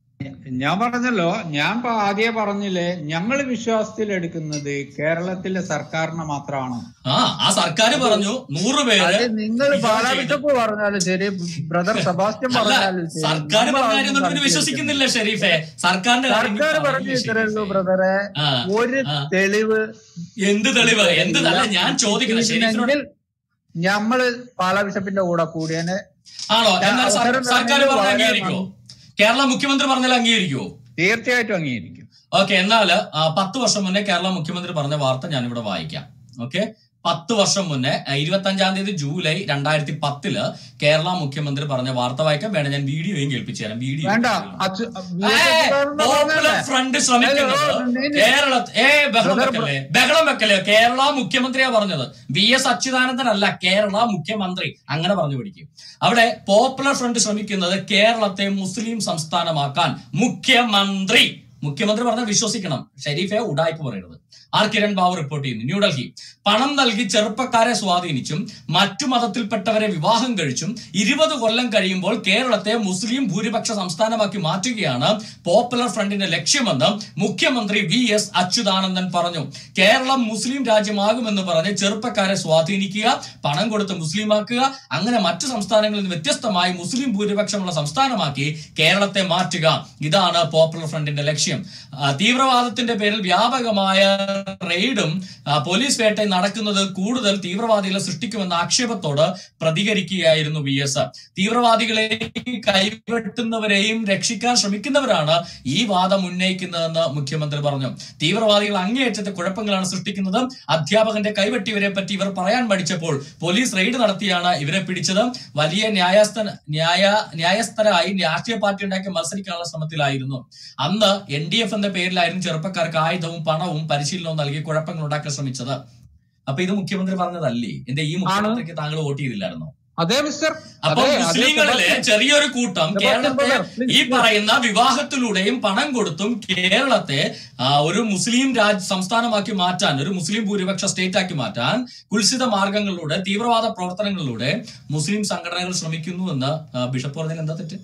ഞാൻ പറഞ്ഞല്ലോ, ഞാൻ പ- ആദ്യമേ പറഞ്ഞില്ലേ, ഞങ്ങൾ വിശ്വാസത്തിൽ എടുക്കുന്നത് കേരളത്തിലെ സർക്കാരിനെ മാത്രമാണ്. ആ ആ സർക്കാർ അത് പറഞ്ഞു നൂറ് പേര് അത് നിങ്ങൾ ഇതാണ് പാലാ ചെയ്തത്. ബിഷപ്പ് പറഞ്ഞാലും ശരി, ബ്രദർ സെബാസ്റ്റ്യൻ അല്ല പറഞ്ഞാലും ശരി, സർക്കാർ നമ്മൾ പറഞ്ഞ അതൊന്നും കാര്യം ഒന്നും കണക്കിലെടുക്കുന്നില്ല. വിശ്വസിക്കുന്നില്ല ഷെരീഫെ. സർക്കാരിന്റെ കാര്യം ഇനി സർക്കാർ പറഞ്ഞു പറയില്ല ഇത്രേ ഉള്ളൂ ഷെരീഫെ. ബ്രദറെ. ആ ഒരു ആ തെളിവ് എന്ത് തെളിവ്? ഇതുവരെ എന്ത് ഇല്ല. അല്ല ഞാൻ ചോദിക്കുന്നത് ഷെരീഫിനോട്. കിട്ടിയിരുന്നെങ്കിൽ ഞമ്മള് പാലാ ബിഷപ്പിന്റെ കൂടെ കൂടിയനെ. ആണോ? ഞാൻ എന്നാൽ അവസരം സർക്കാർ തന്നതിന് പറഞ്ഞ വളരെ അംഗീകരിക്കുവോ? നന്ദി. കേരള മുഖ്യമന്ത്രി പറഞ്ഞാൽ അംഗീകരിക്കുവോ? തീർച്ചയായിട്ടും അംഗീകരിക്കും. ഓക്കെ, എന്നാല് ആ, പത്ത് വർഷം മുന്നേ കേരള മുഖ്യമന്ത്രി പറഞ്ഞ വാർത്ത ഞാനിവിടെ വായിക്കാം. ഓക്കെ, പത്ത് വർഷം മുന്നേ ഇരുപത്തി അഞ്ചാം തീയതി ജൂലൈ രണ്ടായിരത്തി പത്തില് കേരള മുഖ്യമന്ത്രി പറഞ്ഞ വാർത്ത വായിക്കാം. വേണം ഞാൻ വീഡിയോയും കേൾപ്പിച്ചു തരാം. വീഡിയോ വേണ്ട, അച്ചു- വി എസ് അച്യുതാനന്ദൻ പോപ്പുലർ പറഞ്ഞതല്ലേ? ഫ്രണ്ട് അയ്യോ, ശ്രമിക്കുന്നത് നീ- കേരള ഏ ബഹളം ബ്രദർ വെക്കല്ലേ, ബഹളം വെക്കല്ലേ. കേരള മുഖ്യമന്ത്രിയാ പറഞ്ഞത്, വി എസ് അച്യുതാനന്ദൻ അല്ല, കേരള മുഖ്യമന്ത്രി. അങ്ങനെ പറഞ്ഞു പിടിക്കും. അവിടെ പോപ്പുലർ ഫ്രണ്ട് ശ്രമിക്കുന്നത് കേരളത്തെ മുസ്ലിം സംസ്ഥാനമാക്കാൻ. മുഖ്യമന്ത്രി മുഖ്യമന്ത്രി പറഞ്ഞാൽ വിശ്വസിക്കണം. ഷെരീഫെ ഉഡായ്പ പറയരുത്. ആർ കിരൺ ബാബു റിപ്പോർട്ട് ചെയ്യുന്നു. ന്യൂഡൽഹി. പണം നൽകി ചെറുപ്പക്കാരെ സ്വാധീനിച്ചും മറ്റു മതത്തിൽപ്പെട്ടവരെ വിവാഹം കഴിച്ചും ഇരുപത് കൊല്ലം കഴിയുമ്പോൾ കേരളത്തെ മുസ്ലിം ഭൂരിപക്ഷ സംസ്ഥാനമാക്കി മാറ്റുകയാണ് പോപ്പുലർ ഫ്രണ്ടിന്റെ ലക്ഷ്യമെന്ന് മുഖ്യമന്ത്രി വി എസ് അച്യുതാനന്ദൻ പറഞ്ഞു. കേരളം മുസ്ലിം രാജ്യമാകുമെന്ന് പറഞ്ഞ് ചെറുപ്പക്കാരെ സ്വാധീനിക്കുക, പണം കൊടുത്ത് മുസ്ലിമാക്കുക, അങ്ങനെ മറ്റു സംസ്ഥാനങ്ങളിൽ നിന്ന് വ്യത്യസ്തമായി മുസ്ലിം ഭൂരിപക്ഷമുള്ള സംസ്ഥാനമാക്കി കേരളത്തെ മാറ്റുക. ഇതാണ് പോപ്പുലർ ഫ്രണ്ടിന്റെ ലക്ഷ്യം. തീവ്രവാദത്തിന്റെ പേരിൽ വ്യാപകമായ റെയ്ഡും പോലീസ് വേട്ടയും നടക്കുന്നത് കൂടുതൽ തീവ്രവാദികളെ സൃഷ്ടിക്കുമെന്ന ആക്ഷേപത്തോട് പ്രതികരിക്കുകയായിരുന്നു വി എസ്. തീവ്രവാദികളെ കൈവെട്ടുന്നവരെയും രക്ഷിക്കാൻ ശ്രമിക്കുന്നവരാണ് ഈ വാദം ഉന്നയിക്കുന്നതെന്ന് മുഖ്യമന്ത്രി പറഞ്ഞു. തീവ്രവാദികൾ അങ്ങേയറ്റത്തെ കുഴപ്പങ്ങളാണ് സൃഷ്ടിക്കുന്നത്. അധ്യാപകന്റെ കൈവെട്ടിയവരെ പറ്റി ഇവർ പറയാൻ പഠിച്ചപ്പോൾ പോലീസ് റെയ്ഡ് നടത്തിയാണ് ഇവരെ പിടിച്ചത്. വലിയ ന്യായസ്ഥ ന്യായ ന്യായസ്ഥരായി രാഷ്ട്രീയ പാർട്ടി ഉണ്ടാക്കി മത്സരിക്കാനുള്ള ശ്രമത്തിലായിരുന്നു. അന്ന് എൻ ഡി എഫ് എന്ന പേരിലായിരുന്നു ചെറുപ്പക്കാർക്ക് ആയുധവും പണവും പരിശീലനവും നൽകി കുഴപ്പങ്ങൾ ഉണ്ടാക്കാൻ ശ്രമിച്ചത്. അപ്പൊ ഇത് മുഖ്യമന്ത്രി പറഞ്ഞതല്ലേ? എന്റെ ഈ മുഖ്യമന്ത്രിക്ക് താങ്കൾ വോട്ട് ചെയ്തില്ലായിരുന്നോ? അതെ മിസ്റ്റർ. അപ്പൊ അതെ, അതെ മുസ്ലിങ്ങളിലെ സെബാസ്റ്റ്യൻ. ചെറിയൊരു കൂട്ടം സെബാസ്റ്റ്യൻ കേരളത്തെ ബ്രദർ, പ്ലീസ് ഈ പ്ലീസ്. പറയുന്ന വിവാഹത്തിലൂടെയും പണം കൊടുത്തും കേരളത്തെ ആ, ഒരു മുസ്ലിം രാജ് സംസ്ഥാനമാക്കി മാറ്റാൻ, ഒരു മുസ്ലിം ഭൂരിപക്ഷ സ്റ്റേറ്റ് ആക്കി മാറ്റാൻ കുൽസിത മാർഗങ്ങളിലൂടെ, തീവ്രവാദ പ്രവർത്തനങ്ങളിലൂടെ മുസ്ലിം സംഘടനകൾ ശ്രമിക്കുന്നു എന്ന് ആ, ബിഷപ്പ് പറഞ്ഞാൽ എന്താ തെറ്റ്?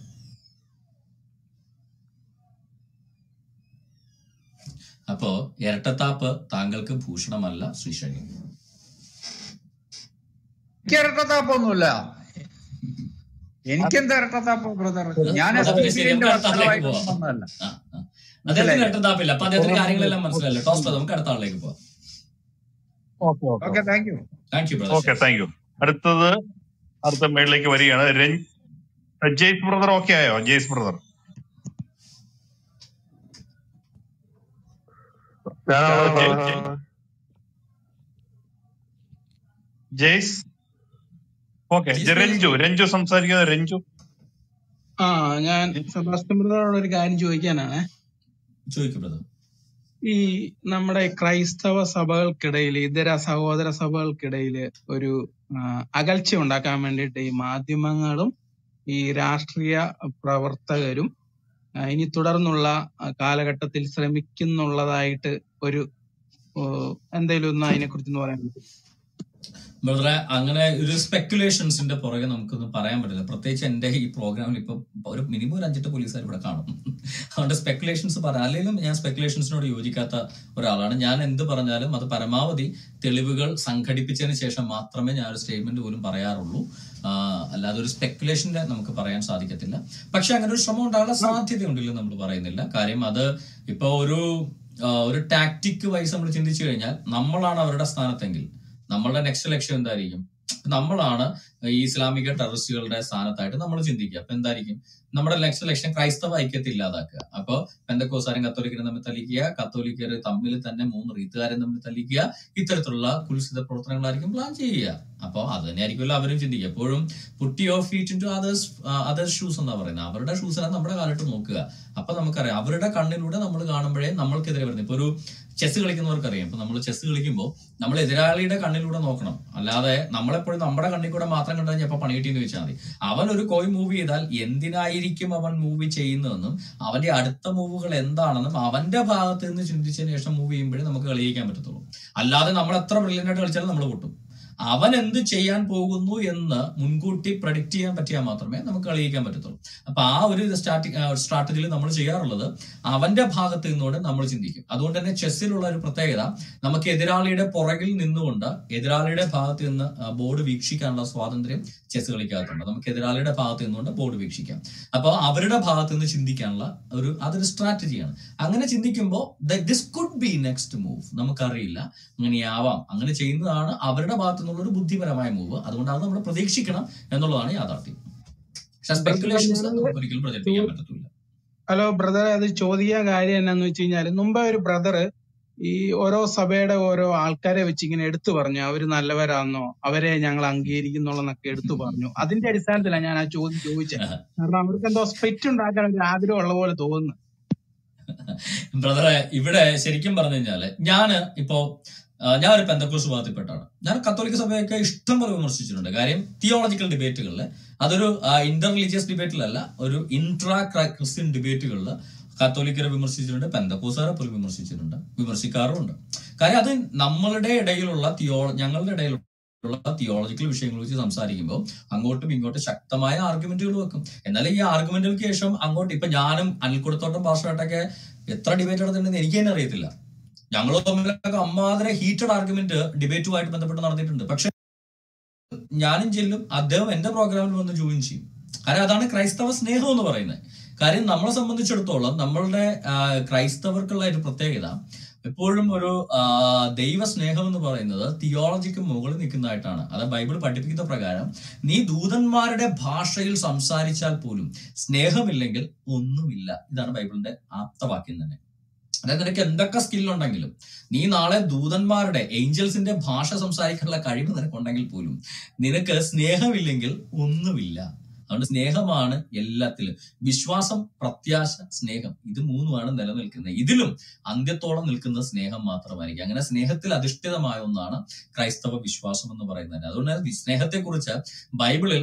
അപ്പോ ഇരട്ടത്താപ്പ് താങ്കൾക്ക് ഭൂഷണമല്ല ശ്രീ ഷൈൻ. എനിക്ക് ഇരട്ടത്താപ്പൊന്നുമില്ല. എനിക്കെന്താ ഇരട്ടത്താപ്പ് ബ്രദർ? ഞാൻ എന്നാ എസ് പിന്നെ പി ശരി, സിന്റെ നമുക്ക് അടുത്ത ആളിലേക്ക് വർഷമായിട്ടൊന്നും പോവാം. വന്നതല്ല. ആ, ആ. അദ്ദേഹത്തിന് ഇരട്ടത്താപ്പില്ല. അപ്പൊ അദ്ദേഹത്തിന് കാര്യങ്ങളെല്ലാം മനസ്സിലല്ലോ. ടോസ് ബ്രദർ, നമുക്ക് അടുത്ത ആളിലേക്ക് പോവാം. Okay okay okay, thank you. Thank you brother. Okay thank you. അടുത്തത് അടുത്ത മേളിലേക്ക് വരികയാണ്. രഞ്ജ് ജെയ്സ് ബ്രദർ ഓക്കെ ആയോ? Jaise brother Jaise okay. രഞ്ജു രഞ്ജു സംസാരിക്കുന്നത്. രഞ്ജു. ആ ഞാൻ സെബാസ്റ്റ്യൻ ബ്രദറോട് ഒരു കാര്യം ചോദിക്കാനാണ്. ചോദിക്കും ബ്രദർ. ഈ നമ്മുടെ ക്രൈസ്തവ സഭകൾക്കിടയിൽ, ഇതര സഹോദര സഭകൾക്കിടയിൽ ഒരു ആ, അകൽച്ച ഉണ്ടാക്കാൻ വേണ്ടിയിട്ട് ഈ മാധ്യമങ്ങളും ഈ രാഷ്ട്രീയ പ്രവർത്തകരും ആ, ഇനി തുടർന്നുള്ള ആ, കാലഘട്ടത്തിൽ ശ്രമിക്കുന്നുള്ളതായിട്ട് ഒരു ഓ, എന്തെങ്കിലും ഒന്ന് അതിനെ കുറിച്ച് പറയാൻ പറ്റും? ബ്രദറെ, അങ്ങനെ ഒരു സ്പെക്കുലേഷൻസിന്റെ പുറകെ നമുക്കൊന്നും പറയാൻ പറ്റില്ല. പ്രത്യേകിച്ച് എന്റെ ഈ പ്രോഗ്രാമിൽ ഇപ്പൊ ഒരു മിനിമം ഒരു അഞ്ചെട്ട് പോലീസുകാർ ഇവിടെ കാണും. അതുകൊണ്ട് സ്പെക്കുലേഷൻസ് പറയാം. അല്ലെങ്കിലും ഞാൻ സ്പെക്കുലേഷൻസിനോട് യോജിക്കാത്ത ഒരാളാണ്. ഞാൻ എന്ത് പറഞ്ഞാലും അത് പരമാവധി തെളിവുകൾ സംഘടിപ്പിച്ചതിന് ശേഷം മാത്രമേ ഞാൻ ഒരു സ്റ്റേറ്റ്മെന്റ് പോലും പറയാറുള്ളൂ. ആഹ് അല്ലാതെ ഒരു സ്പെക്കുലേഷന്റെ നമുക്ക് പറയാൻ സാധിക്കത്തില്ല. പക്ഷെ അങ്ങനെ ഒരു ശ്രമം ഉണ്ടാകാനുള്ള സാധ്യതയുണ്ടല്ലോ നമ്മൾ പറയുന്നില്ല. കാര്യം അത് ഇപ്പൊ ഒരു ആഹ് ഒരു ടാക്ടിക് വൈസ് നമ്മൾ ചിന്തിച്ചു കഴിഞ്ഞാൽ നമ്മളാണ് അവരുടെ സ്ഥാനത്തെങ്കിൽ നമ്മളുടെ നെക്സ്റ്റ് ലക്ഷ്യം എന്തായിരിക്കും? നമ്മളാണ് ഈ ഇസ്ലാമിക ടെററിസ്റ്റുകളുടെ സ്ഥാനത്തായിട്ട് നമ്മൾ ചിന്തിക്കുക. അപ്പൊ എന്തായിരിക്കും നമ്മുടെ നെക്സ്റ്റ് ലക്ഷ്യം? ക്രൈസ്തവ ഐക്യത്തെ ഇല്ലാതാക്കുക. അപ്പൊ പെന്തക്കോസ്താരും കത്തോലിക്കരും തമ്മിൽ തല്ലിക്കുക, കത്തോലിക്കർ തമ്മിൽ തന്നെ മൂന്ന് റീത്തുകാരും തമ്മിൽ തല്ലിക്കുക, ഇത്തരത്തിലുള്ള കുൽസിത പ്രവർത്തനങ്ങളായിരിക്കും പ്ലാൻ ചെയ്യുക. അപ്പൊ അത് തന്നെയായിരിക്കുമല്ലോ അവരും ചിന്തിക്കുക. എപ്പോഴും put your feet into others others shoes എന്നാ പറയുന്നത്. അവരുടെ ഷൂസിലാണ് നമ്മുടെ കാലിട്ട് നോക്കുക. അപ്പൊ നമുക്കറിയാം അവരുടെ കണ്ണിലൂടെ നമ്മൾ കാണുമ്പോഴേ നമ്മൾക്കെതിരെ വരുന്നത്. ഇപ്പൊ ഒരു ചെസ് കളിക്കുന്നവർക്കറിയാം. ഇപ്പൊ നമ്മൾ ചെസ് കളിക്കുമ്പോൾ നമ്മൾ എതിരാളിയുടെ കണ്ണിലൂടെ നോക്കണം. അല്ലാതെ നമ്മളെപ്പോഴും നമ്മുടെ കണ്ണിൽ കൂടെ മാത്രം കണ്ടു കഴിഞ്ഞാൽ പണി കിട്ടിയെന്ന് വെച്ചാൽ മതി. അവൻ ഒരു കോയി മൂവ് ചെയ്താൽ എന്തിനായിരിക്കും അവൻ മൂവ് ചെയ്യുന്നതെന്നും അവന്റെ അടുത്ത മൂവുകൾ എന്താണെന്നും അവന്റെ ഭാഗത്ത് നിന്ന് ചിന്തിച്ചതിന് ശേഷം മൂവ് ചെയ്യുമ്പോഴേ നമുക്ക് കളിക്കാൻ പറ്റത്തുള്ളൂ. അല്ലാതെ നമ്മൾ എത്ര ബ്രില്യൻ്റ് ആയിട്ട് കളിച്ചാലും നമ്മൾ പൊട്ടും. അവൻ എന്ത് ചെയ്യാൻ പോകുന്നു എന്ന് മുൻകൂട്ടി പ്രഡിക്റ്റ് ചെയ്യാൻ പറ്റിയാൽ മാത്രമേ നമുക്ക് കളിയിക്കാൻ പറ്റത്തുള്ളൂ. അപ്പൊ ആ ഒരു സ്ട്രാറ്റജി സ്ട്രാറ്റജിയിൽ നമ്മൾ ചെയ്യാറുള്ളത് അവന്റെ ഭാഗത്ത് നിന്നുകൊണ്ട് നമ്മൾ ചിന്തിക്കും. അതുകൊണ്ട് തന്നെ ചെസ്സിലുള്ള ഒരു പ്രത്യേകത, നമുക്ക് എതിരാളിയുടെ പുറകിൽ നിന്നുകൊണ്ട് എതിരാളിയുടെ ഭാഗത്ത് നിന്ന് ബോർഡ് വീക്ഷിക്കാനുള്ള സ്വാതന്ത്ര്യം ചെസ് കളിക്കാത്തുണ്ട്. നമുക്ക് എതിരാളിയുടെ ഭാഗത്ത് നിന്നുകൊണ്ട് ബോർഡ് വീക്ഷിക്കാം. അപ്പോൾ അവരുടെ ഭാഗത്ത് നിന്ന് ചിന്തിക്കാനുള്ള ഒരു അതൊരു സ്ട്രാറ്റജിയാണ്. അങ്ങനെ ചിന്തിക്കുമ്പോൾ this could be next move, നമുക്കറിയില്ല, അങ്ങനെയാവാം, അങ്ങനെ ചെയ്യുന്നതാണ് അവരുടെ ഭാഗത്തു നിന്നുള്ള ഒരു ബുദ്ധിപരമായ മൂവ്. അതുകൊണ്ട് അത് നമ്മൾ പ്രതീക്ഷിക്കണം എന്നുള്ളതാണ് യാഥാർത്ഥ്യം. പക്ഷെ സ്പെക്കുലേഷൻസ് നമുക്ക് ഒരിക്കലും പ്രചരിപ്പിക്കാൻ പറ്റത്തില്ല. ഹലോ ബ്രദർ, അത് ചോദിക്കാൻ കാര്യം എന്നാന്ന് വെച്ച് കഴിഞ്ഞാല്, മുമ്പേ ഒരു ബ്രദർ ഈ ഓരോ സഭയുടെ ഓരോ ആൾക്കാരെ വെച്ച് ഇങ്ങനെ എടുത്തു പറഞ്ഞു, അവര് നല്ലവരാണെന്നോ അവരെ ഞങ്ങൾ അംഗീകരിക്കുന്നുള്ളെന്നൊക്കെ എടുത്തു പറഞ്ഞു. അതിന്റെ അടിസ്ഥാനത്തിലാണ് ഞാൻ ആ ചോദ്യം ചോദിച്ചത്. കാരണം അവർക്ക് എന്തോ സ്പെറ്റ് ഉണ്ടാക്കാൻ ഒരു ആഗ്രഹം ഉള്ള പോലെ തോന്നുന്നു. ബ്രദറെ, ഇവിടെ ശരിക്കും പറഞ്ഞു കഴിഞ്ഞാല് ഞാന് ഇപ്പോ ഞാൻ ഒരു പെന്തക്കോസ് വിഭാഗത്തിൽപ്പെട്ടാണ്. ഞാൻ കത്തോലിക്ക സഭയൊക്കെ ഇഷ്ടം പോലെ വിമർശിച്ചിട്ടുണ്ട്. കാര്യം തിയോളജിക്കൽ ഡിബേറ്റുകളിൽ, അതൊരു ഇന്റർ റിലീജിയസ് ഡിബേറ്റിലല്ല, ഒരു ഇൻട്രാ ക്രിസ്ത്യൻ ഡിബേറ്റുകളിൽ കത്തോലിക്കരെ വിമർശിച്ചിട്ടുണ്ട്, പെന്തക്കോസുകാരെ പോലും വിമർശിച്ചിട്ടുണ്ട്, വിമർശിക്കാറുമുണ്ട്. കാര്യം അത് നമ്മളുടെ ഇടയിലുള്ള തിയോ ഞങ്ങളുടെ ഇടയിലുള്ള തിയോളജിക്കൽ വിഷയങ്ങൾ വെച്ച് സംസാരിക്കുമ്പോൾ അങ്ങോട്ടും ഇങ്ങോട്ടും ശക്തമായ ആർഗ്യുമെന്റുകൾ വെക്കും. എന്നാലും ഈ ആർഗ്യുമെന്റുകൾക്ക് ശേഷം അങ്ങോട്ട് ഇപ്പൊ ഞാനും അനിൽക്കുടത്തോട്ടം പാസ്റ്ററായിട്ടൊക്കെ എത്ര ഡിബേറ്റ് നടത്തിയിട്ടുണ്ടെന്ന് എനിക്ക് തന്നെ അറിയത്തില്ല. ഞങ്ങൾ തമ്മിലൊക്കെ അമ്മാതിരെ ഹീറ്റഡ് ആർഗ്യുമെന്റ് ഡിബേറ്റുമായിട്ട് ബന്ധപ്പെട്ട് നടത്തിയിട്ടുണ്ട്. പക്ഷെ ഞാനും ചെല്ലും, അദ്ദേഹം എന്റെ പ്രോഗ്രാമിൽ വന്ന് ജോയിൻ ചെയ്യും. കാര്യം അതാണ് ക്രൈസ്തവ സ്നേഹം എന്ന് പറയുന്നത്. കാര്യം നമ്മളെ സംബന്ധിച്ചിടത്തോളം നമ്മളുടെ ക്രൈസ്തവർക്കുള്ള ഒരു പ്രത്യേകത എപ്പോഴും ഒരു ദൈവ സ്നേഹം എന്ന് പറയുന്നത് തിയോളജിക്ക് മുകളിൽ നിൽക്കുന്നതായിട്ടാണ്. അത് ബൈബിൾ പഠിപ്പിക്കുന്ന പ്രകാരം നീ ദൂതന്മാരുടെ ഭാഷയിൽ സംസാരിച്ചാൽ പോലും സ്നേഹമില്ലെങ്കിൽ ഒന്നുമില്ല. ഇതാണ് ബൈബിളിന്റെ ആപ്തവാക്യം തന്നെ. അതായത് നിനക്ക് എന്തൊക്കെ സ്കില്ലുണ്ടെങ്കിലും നീ നാളെ ദൂതന്മാരുടെ ഏഞ്ചൽസിന്റെ ഭാഷ സംസാരിക്കാനുള്ള കഴിവ് നിനക്കുണ്ടെങ്കിൽ പോലും നിനക്ക് സ്നേഹമില്ലെങ്കിൽ ഒന്നുമില്ല. അതുകൊണ്ട് സ്നേഹമാണ് എല്ലാത്തിലും. വിശ്വാസം, പ്രത്യാശ, സ്നേഹം, ഇത് മൂന്നുമാണ് നിലനിൽക്കുന്നത്. ഇതിലും അന്ത്യത്തോളം നിൽക്കുന്ന സ്നേഹം മാത്രമായിരിക്കും. അങ്ങനെ സ്നേഹത്തിൽ അധിഷ്ഠിതമായ ഒന്നാണ് ക്രൈസ്തവ വിശ്വാസം എന്ന് പറയുന്നത്. അതുകൊണ്ട് സ്നേഹത്തെക്കുറിച്ച് ബൈബിളിൽ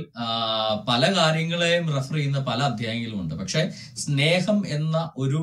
പല കാര്യങ്ങളെയും റെഫർ ചെയ്യുന്ന പല അധ്യായങ്ങളും ഉണ്ട്. പക്ഷെ സ്നേഹം എന്ന ഒരു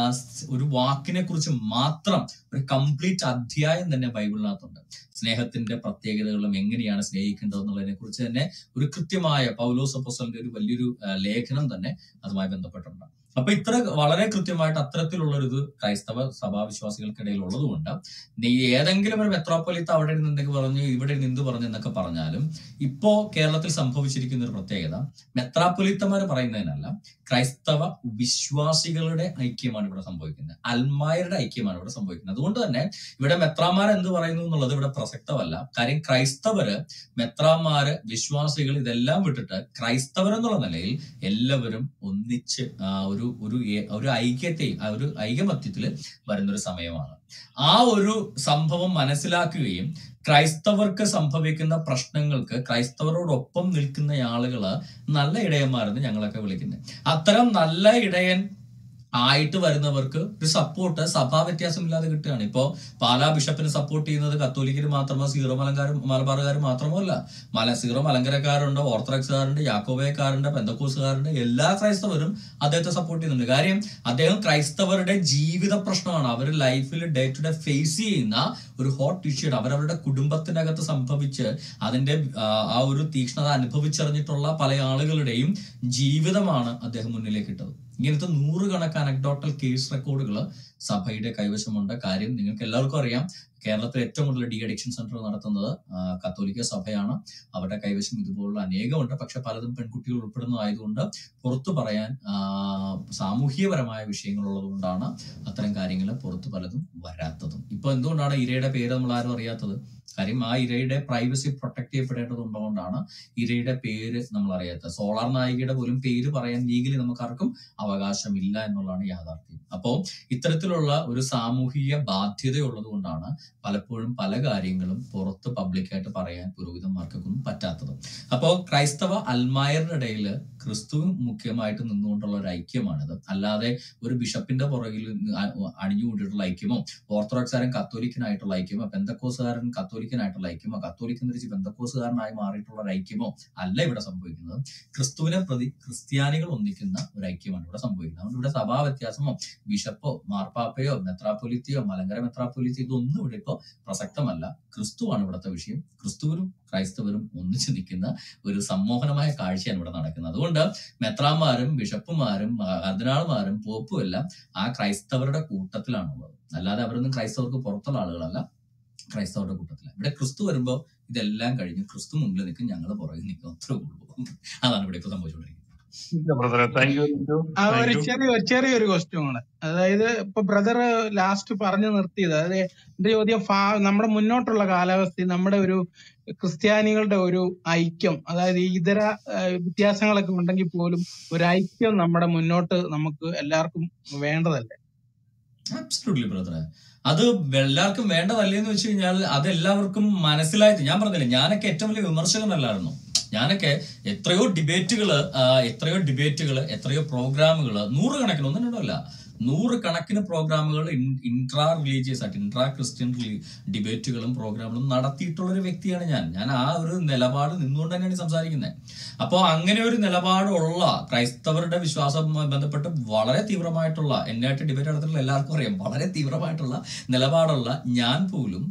ഒരു വാക്കിനെ കുറിച്ച് മാത്രം ഒരു കംപ്ലീറ്റ് അധ്യായം തന്നെ ബൈബിളിനകത്തുണ്ട്. സ്നേഹത്തിന്റെ പ്രത്യേകതകളും എങ്ങനെയാണ് സ്നേഹിക്കേണ്ടത് എന്നുള്ളതിനെ കുറിച്ച് തന്നെ ഒരു കൃത്യമായ പൗലോസ് അപ്പോസ്തലന്റെ ഒരു വലിയൊരു ലേഖനം തന്നെ അതുമായി ബന്ധപ്പെട്ടിട്ടുണ്ട്. അപ്പൊ ഇത്ര വളരെ കൃത്യമായിട്ട് അത്തരത്തിലുള്ള ഒരു ഇത് ക്രൈസ്തവ സഭാവിശ്വാസികൾക്കിടയിൽ ഉള്ളതുകൊണ്ട് നീ ഏതെങ്കിലും ഒരു മെത്രോപ്പൊലിത്ത അവിടെ നിന്ന് എന്തൊക്കെ പറഞ്ഞു, ഇവിടെ നിന്ന് പറഞ്ഞു എന്നൊക്കെ പറഞ്ഞാലും ഇപ്പോ കേരളത്തിൽ സംഭവിച്ചിരിക്കുന്ന ഒരു പ്രത്യേകത മെത്രാപ്പൊലിത്തമാര് പറയുന്നതിനല്ല, ക്രൈസ്തവ വിശ്വാസികളുടെ ഐക്യമാണ് ഇവിടെ സംഭവിക്കുന്നത്. അൽമായരുടെ ഐക്യമാണ് ഇവിടെ സംഭവിക്കുന്നത്. അതുകൊണ്ട് തന്നെ ഇവിടെ മെത്രാമാർ എന്ത് പറയുന്നു എന്നുള്ളത് ഇവിടെ പ്രസക്തമല്ല. കാര്യം ക്രൈസ്തവര്, മെത്രാമാര്, വിശ്വാസികൾ ഇതെല്ലാം വിട്ടിട്ട് ക്രൈസ്തവർ എന്നുള്ള നിലയിൽ എല്ലാവരും ഒന്നിച്ച് ഒരു ഒരു ഒരു ഐക്യത്തെയും ഒരു ഐകമത്യത്തിൽ വരുന്നൊരു സമയമാണ്. ആ ഒരു സംഭവം മനസ്സിലാക്കുകയും ക്രൈസ്തവർക്ക് സംഭവിക്കുന്ന പ്രശ്നങ്ങൾക്ക് ക്രൈസ്തവരോടൊപ്പം നിൽക്കുന്ന ആളുകള് നല്ല ഇടയന്മാരെന്ന് ഞങ്ങളൊക്കെ വിളിക്കുന്നത്. അത്തരം നല്ല ഇടയൻ ആയിട്ട് വരുന്നവർക്ക് ഒരു സപ്പോർട്ട് സഭാ വ്യത്യാസമില്ലാതെ കിട്ടുകയാണ്. ഇപ്പോ പാലാ ബിഷപ്പിന് സപ്പോർട്ട് ചെയ്യുന്നത് കത്തോലിക്കര് മാത്രമോ സീറോ മലങ്കാരും മലബാറുകാരും മാത്രമോ അല്ല. മല സീറോ മലങ്കരക്കാരുണ്ട്, ഓർത്തഡോക്സുകാരുണ്ട്, യാക്കോബയക്കാരുണ്ട്, പെന്തക്കോസുകാരുണ്ട്. എല്ലാ ക്രൈസ്തവരും അദ്ദേഹത്തെ സപ്പോർട്ട് ചെയ്യുന്നുണ്ട്. കാര്യം അദ്ദേഹം ക്രൈസ്തവരുടെ ജീവിത പ്രശ്നമാണ്. അവർ ലൈഫിൽ ഡേ ടു ഡേ ഫേസ് ചെയ്യുന്ന ഒരു ഹോട്ട് ഇഷ്യൂഡ് അവരവരുടെ കുടുംബത്തിനകത്ത് സംഭവിച്ച് അതിന്റെ ആ ഒരു തീക്ഷ്ണത അനുഭവിച്ചറിഞ്ഞിട്ടുള്ള പല ആളുകളുടെയും ജീവിതമാണ് അദ്ദേഹം മുന്നിലേക്ക് ഇട്ടത്. ഇങ്ങനത്തെ നൂറുകണക്കിന് അനക്ഡോട്ടൽ കേസ് റെക്കോർഡുകൾ സഭയുടെ കൈവശമുണ്ട്. കാര്യം നിങ്ങൾക്ക് എല്ലാവർക്കും അറിയാം, കേരളത്തിൽ ഏറ്റവും കൂടുതൽ ഡി അഡിക്ഷൻ സെന്റർ നടത്തുന്നത് കത്തോലിക്ക സഭയാണ്. അവരുടെ കൈവശം ഇതുപോലുള്ള അനേകമുണ്ട്. പക്ഷെ പലതും പെൺകുട്ടികൾ ഉൾപ്പെടുന്നതായതുകൊണ്ട് പുറത്തു പറയാൻ സാമൂഹ്യപരമായ വിഷയങ്ങൾ ഉള്ളതുകൊണ്ടാണ് അത്തരം കാര്യങ്ങൾ പുറത്ത് പലതും വരാത്തതും. ഇപ്പൊ എന്തുകൊണ്ടാണ് ഇരയുടെ പേര് നമ്മൾ ആരും അറിയാത്തത്? കാര്യം ആ ഇരയുടെ പ്രൈവസി പ്രൊട്ടക്ട് ചെയ്യപ്പെടേണ്ടതുകൊണ്ടാണ് ഇരയുടെ പേര് നമ്മൾ അറിയാത്തത്. സോളാർ നായികയുടെ പോലും പേര് പറയാൻ ലീഗലി നമുക്കാർക്കും അവകാശമില്ല എന്നുള്ളതാണ് യാഥാർത്ഥ്യം. അപ്പോ ഇത്തരത്തിലുള്ള ഒരു സാമൂഹിക ബാധ്യതയുള്ളത് കൊണ്ടാണ് പലപ്പോഴും പല കാര്യങ്ങളും പുറത്ത് പബ്ലിക്കായിട്ട് പറയാൻ പുരോഹിതന്മാർക്കൊന്നും പറ്റാത്തത്. അപ്പോ ക്രൈസ്തവ അൽമായരുടെ ഇടയിൽ ക്രിസ്തു മുഖ്യമായിട്ട് നിന്നുകൊണ്ടുള്ള ഒരു ഐക്യമാണിത്. അല്ലാതെ ഒരു ബിഷപ്പിന്റെ പുറകിൽ അണിഞ്ഞുകൂട്ടിയിട്ടുള്ള ഐക്യമോ ഓർത്തഡോക്സുകാരൻ കത്തോലിക്കനായിട്ടുള്ള ഐക്യമോ പെന്തക്കോസുകാരൻ കത്തോലിക്ക കത്തോലിക്കനായിട്ടുള്ള ഐക്യമോ കത്തോലിക്കൻ തിരിച്ച് ബന്ധക്കോസുകാരനായി മാറിയിട്ടുള്ള ഒരു ഐക്യമോ അല്ല ഇവിടെ സംഭവിക്കുന്നത്. ക്രിസ്തുവിനെ പ്രതി ക്രിസ്ത്യാനികൾ ഒന്നിക്കുന്ന ഒരു ഐക്യമാണ് ഇവിടെ സംഭവിക്കുന്നത്. അതുകൊണ്ട് ഇവിടെ സഭാ വ്യത്യാസമോ ബിഷപ്പോ മാർപ്പാപ്പയോ മെത്രാപ്പൊലിത്തിയോ മലങ്കര മെത്രാപ്പൊലിത്തിയോ ഇതൊന്നും ഇവിടെ ഇപ്പോൾ പ്രസക്തമല്ല. ക്രിസ്തുവാണ് ഇവിടുത്തെ വിഷയം. ക്രിസ്തുവിനും ക്രൈസ്തവരും ഒന്നിച്ചു നിൽക്കുന്ന ഒരു സമ്മോഹനമായ കാഴ്ചയാണ് ഇവിടെ നടക്കുന്നത്. അതുകൊണ്ട് മെത്രാന്മാരും ബിഷപ്പുമാരും കർദിനാൾമാരും പോപ്പും എല്ലാം ആ ക്രൈസ്തവരുടെ കൂട്ടത്തിലാണുള്ളത്. അല്ലാതെ അവരൊന്നും ക്രൈസ്തവർക്ക് പുറത്തുള്ള ആളുകളല്ല, ക്രൈസ്തവരുടെ കൂട്ടത്തിലാണ്. ഇവിടെ ക്രിസ്തു വരുമ്പോ ഇതെല്ലാം കഴിഞ്ഞ് ക്രിസ്തു മുമ്പിൽ നിൽക്കും, ഞങ്ങൾ പുറകിൽ നിൽക്കും, അത്രേ ഉള്ളൂ. അതാണ് ഇവിടെ ഇപ്പൊ സംഭവിച്ചുകൊണ്ടിരിക്കുന്നത്. ഒരു ചെറിയ ചെറിയൊരു ക്വസ്റ്റ്യൻ കൂടെ, അതായത് ഇപ്പൊ ബ്രദർ ലാസ്റ്റ് പറഞ്ഞു നിർത്തിയത്, അതായത് എന്റെ ചോദ്യം നമ്മുടെ മുന്നോട്ടുള്ള കാലാവസ്ഥയിൽ നമ്മുടെ ഒരു ക്രിസ്ത്യാനികളുടെ ഒരു ഐക്യം, അതായത് ഇതര വ്യത്യാസങ്ങളൊക്കെ ഉണ്ടെങ്കിൽ പോലും ഒരു ഐക്യം നമ്മുടെ മുന്നോട്ട് നമുക്ക് എല്ലാവർക്കും വേണ്ടതല്ലേ? ആബ്സല്യൂട്ട്ലി ബ്രദറെ, അത് എല്ലാവർക്കും വേണ്ടതല്ലേന്ന് വെച്ച് കഴിഞ്ഞാൽ അത് എല്ലാവർക്കും മനസ്സിലായിട്ട്, ഞാൻ പറഞ്ഞില്ലേ, ഞാനൊക്കെ ഏറ്റവും വലിയ വിമർശകനല്ലായിരുന്നു. ഞാനൊക്കെ എത്രയോ ഡിബേറ്റുകള് എത്രയോ ഡിബേറ്റുകള് എത്രയോ പ്രോഗ്രാമുകള് നൂറുകണക്കിന് ഒന്നും രണ്ടല്ല നൂറ് കണക്കിന് പ്രോഗ്രാമുകൾ ഇൻട്രാ റിലീജിയസ് ആയിട്ട് ഇൻട്രാ ക്രിസ്ത്യൻ ഡിബേറ്റുകളും പ്രോഗ്രാമുകളും നടത്തിയിട്ടുള്ള ഒരു വ്യക്തിയാണ് ഞാൻ. ഞാൻ ആ ഒരു നിലപാട് നിന്നുകൊണ്ട് തന്നെയാണ് സംസാരിക്കുന്നത്. അപ്പോൾ അങ്ങനെ ഒരു നിലപാടുള്ള ക്രൈസ്തവരുടെ വിശ്വാസവുമായി ബന്ധപ്പെട്ട് വളരെ തീവ്രമായിട്ടുള്ള, എന്നായിട്ട് ഡിബേറ്റ് നടത്തിയിട്ടുള്ള എല്ലാവർക്കും അറിയാം, വളരെ തീവ്രമായിട്ടുള്ള നിലപാടുള്ള ഞാൻ പോലും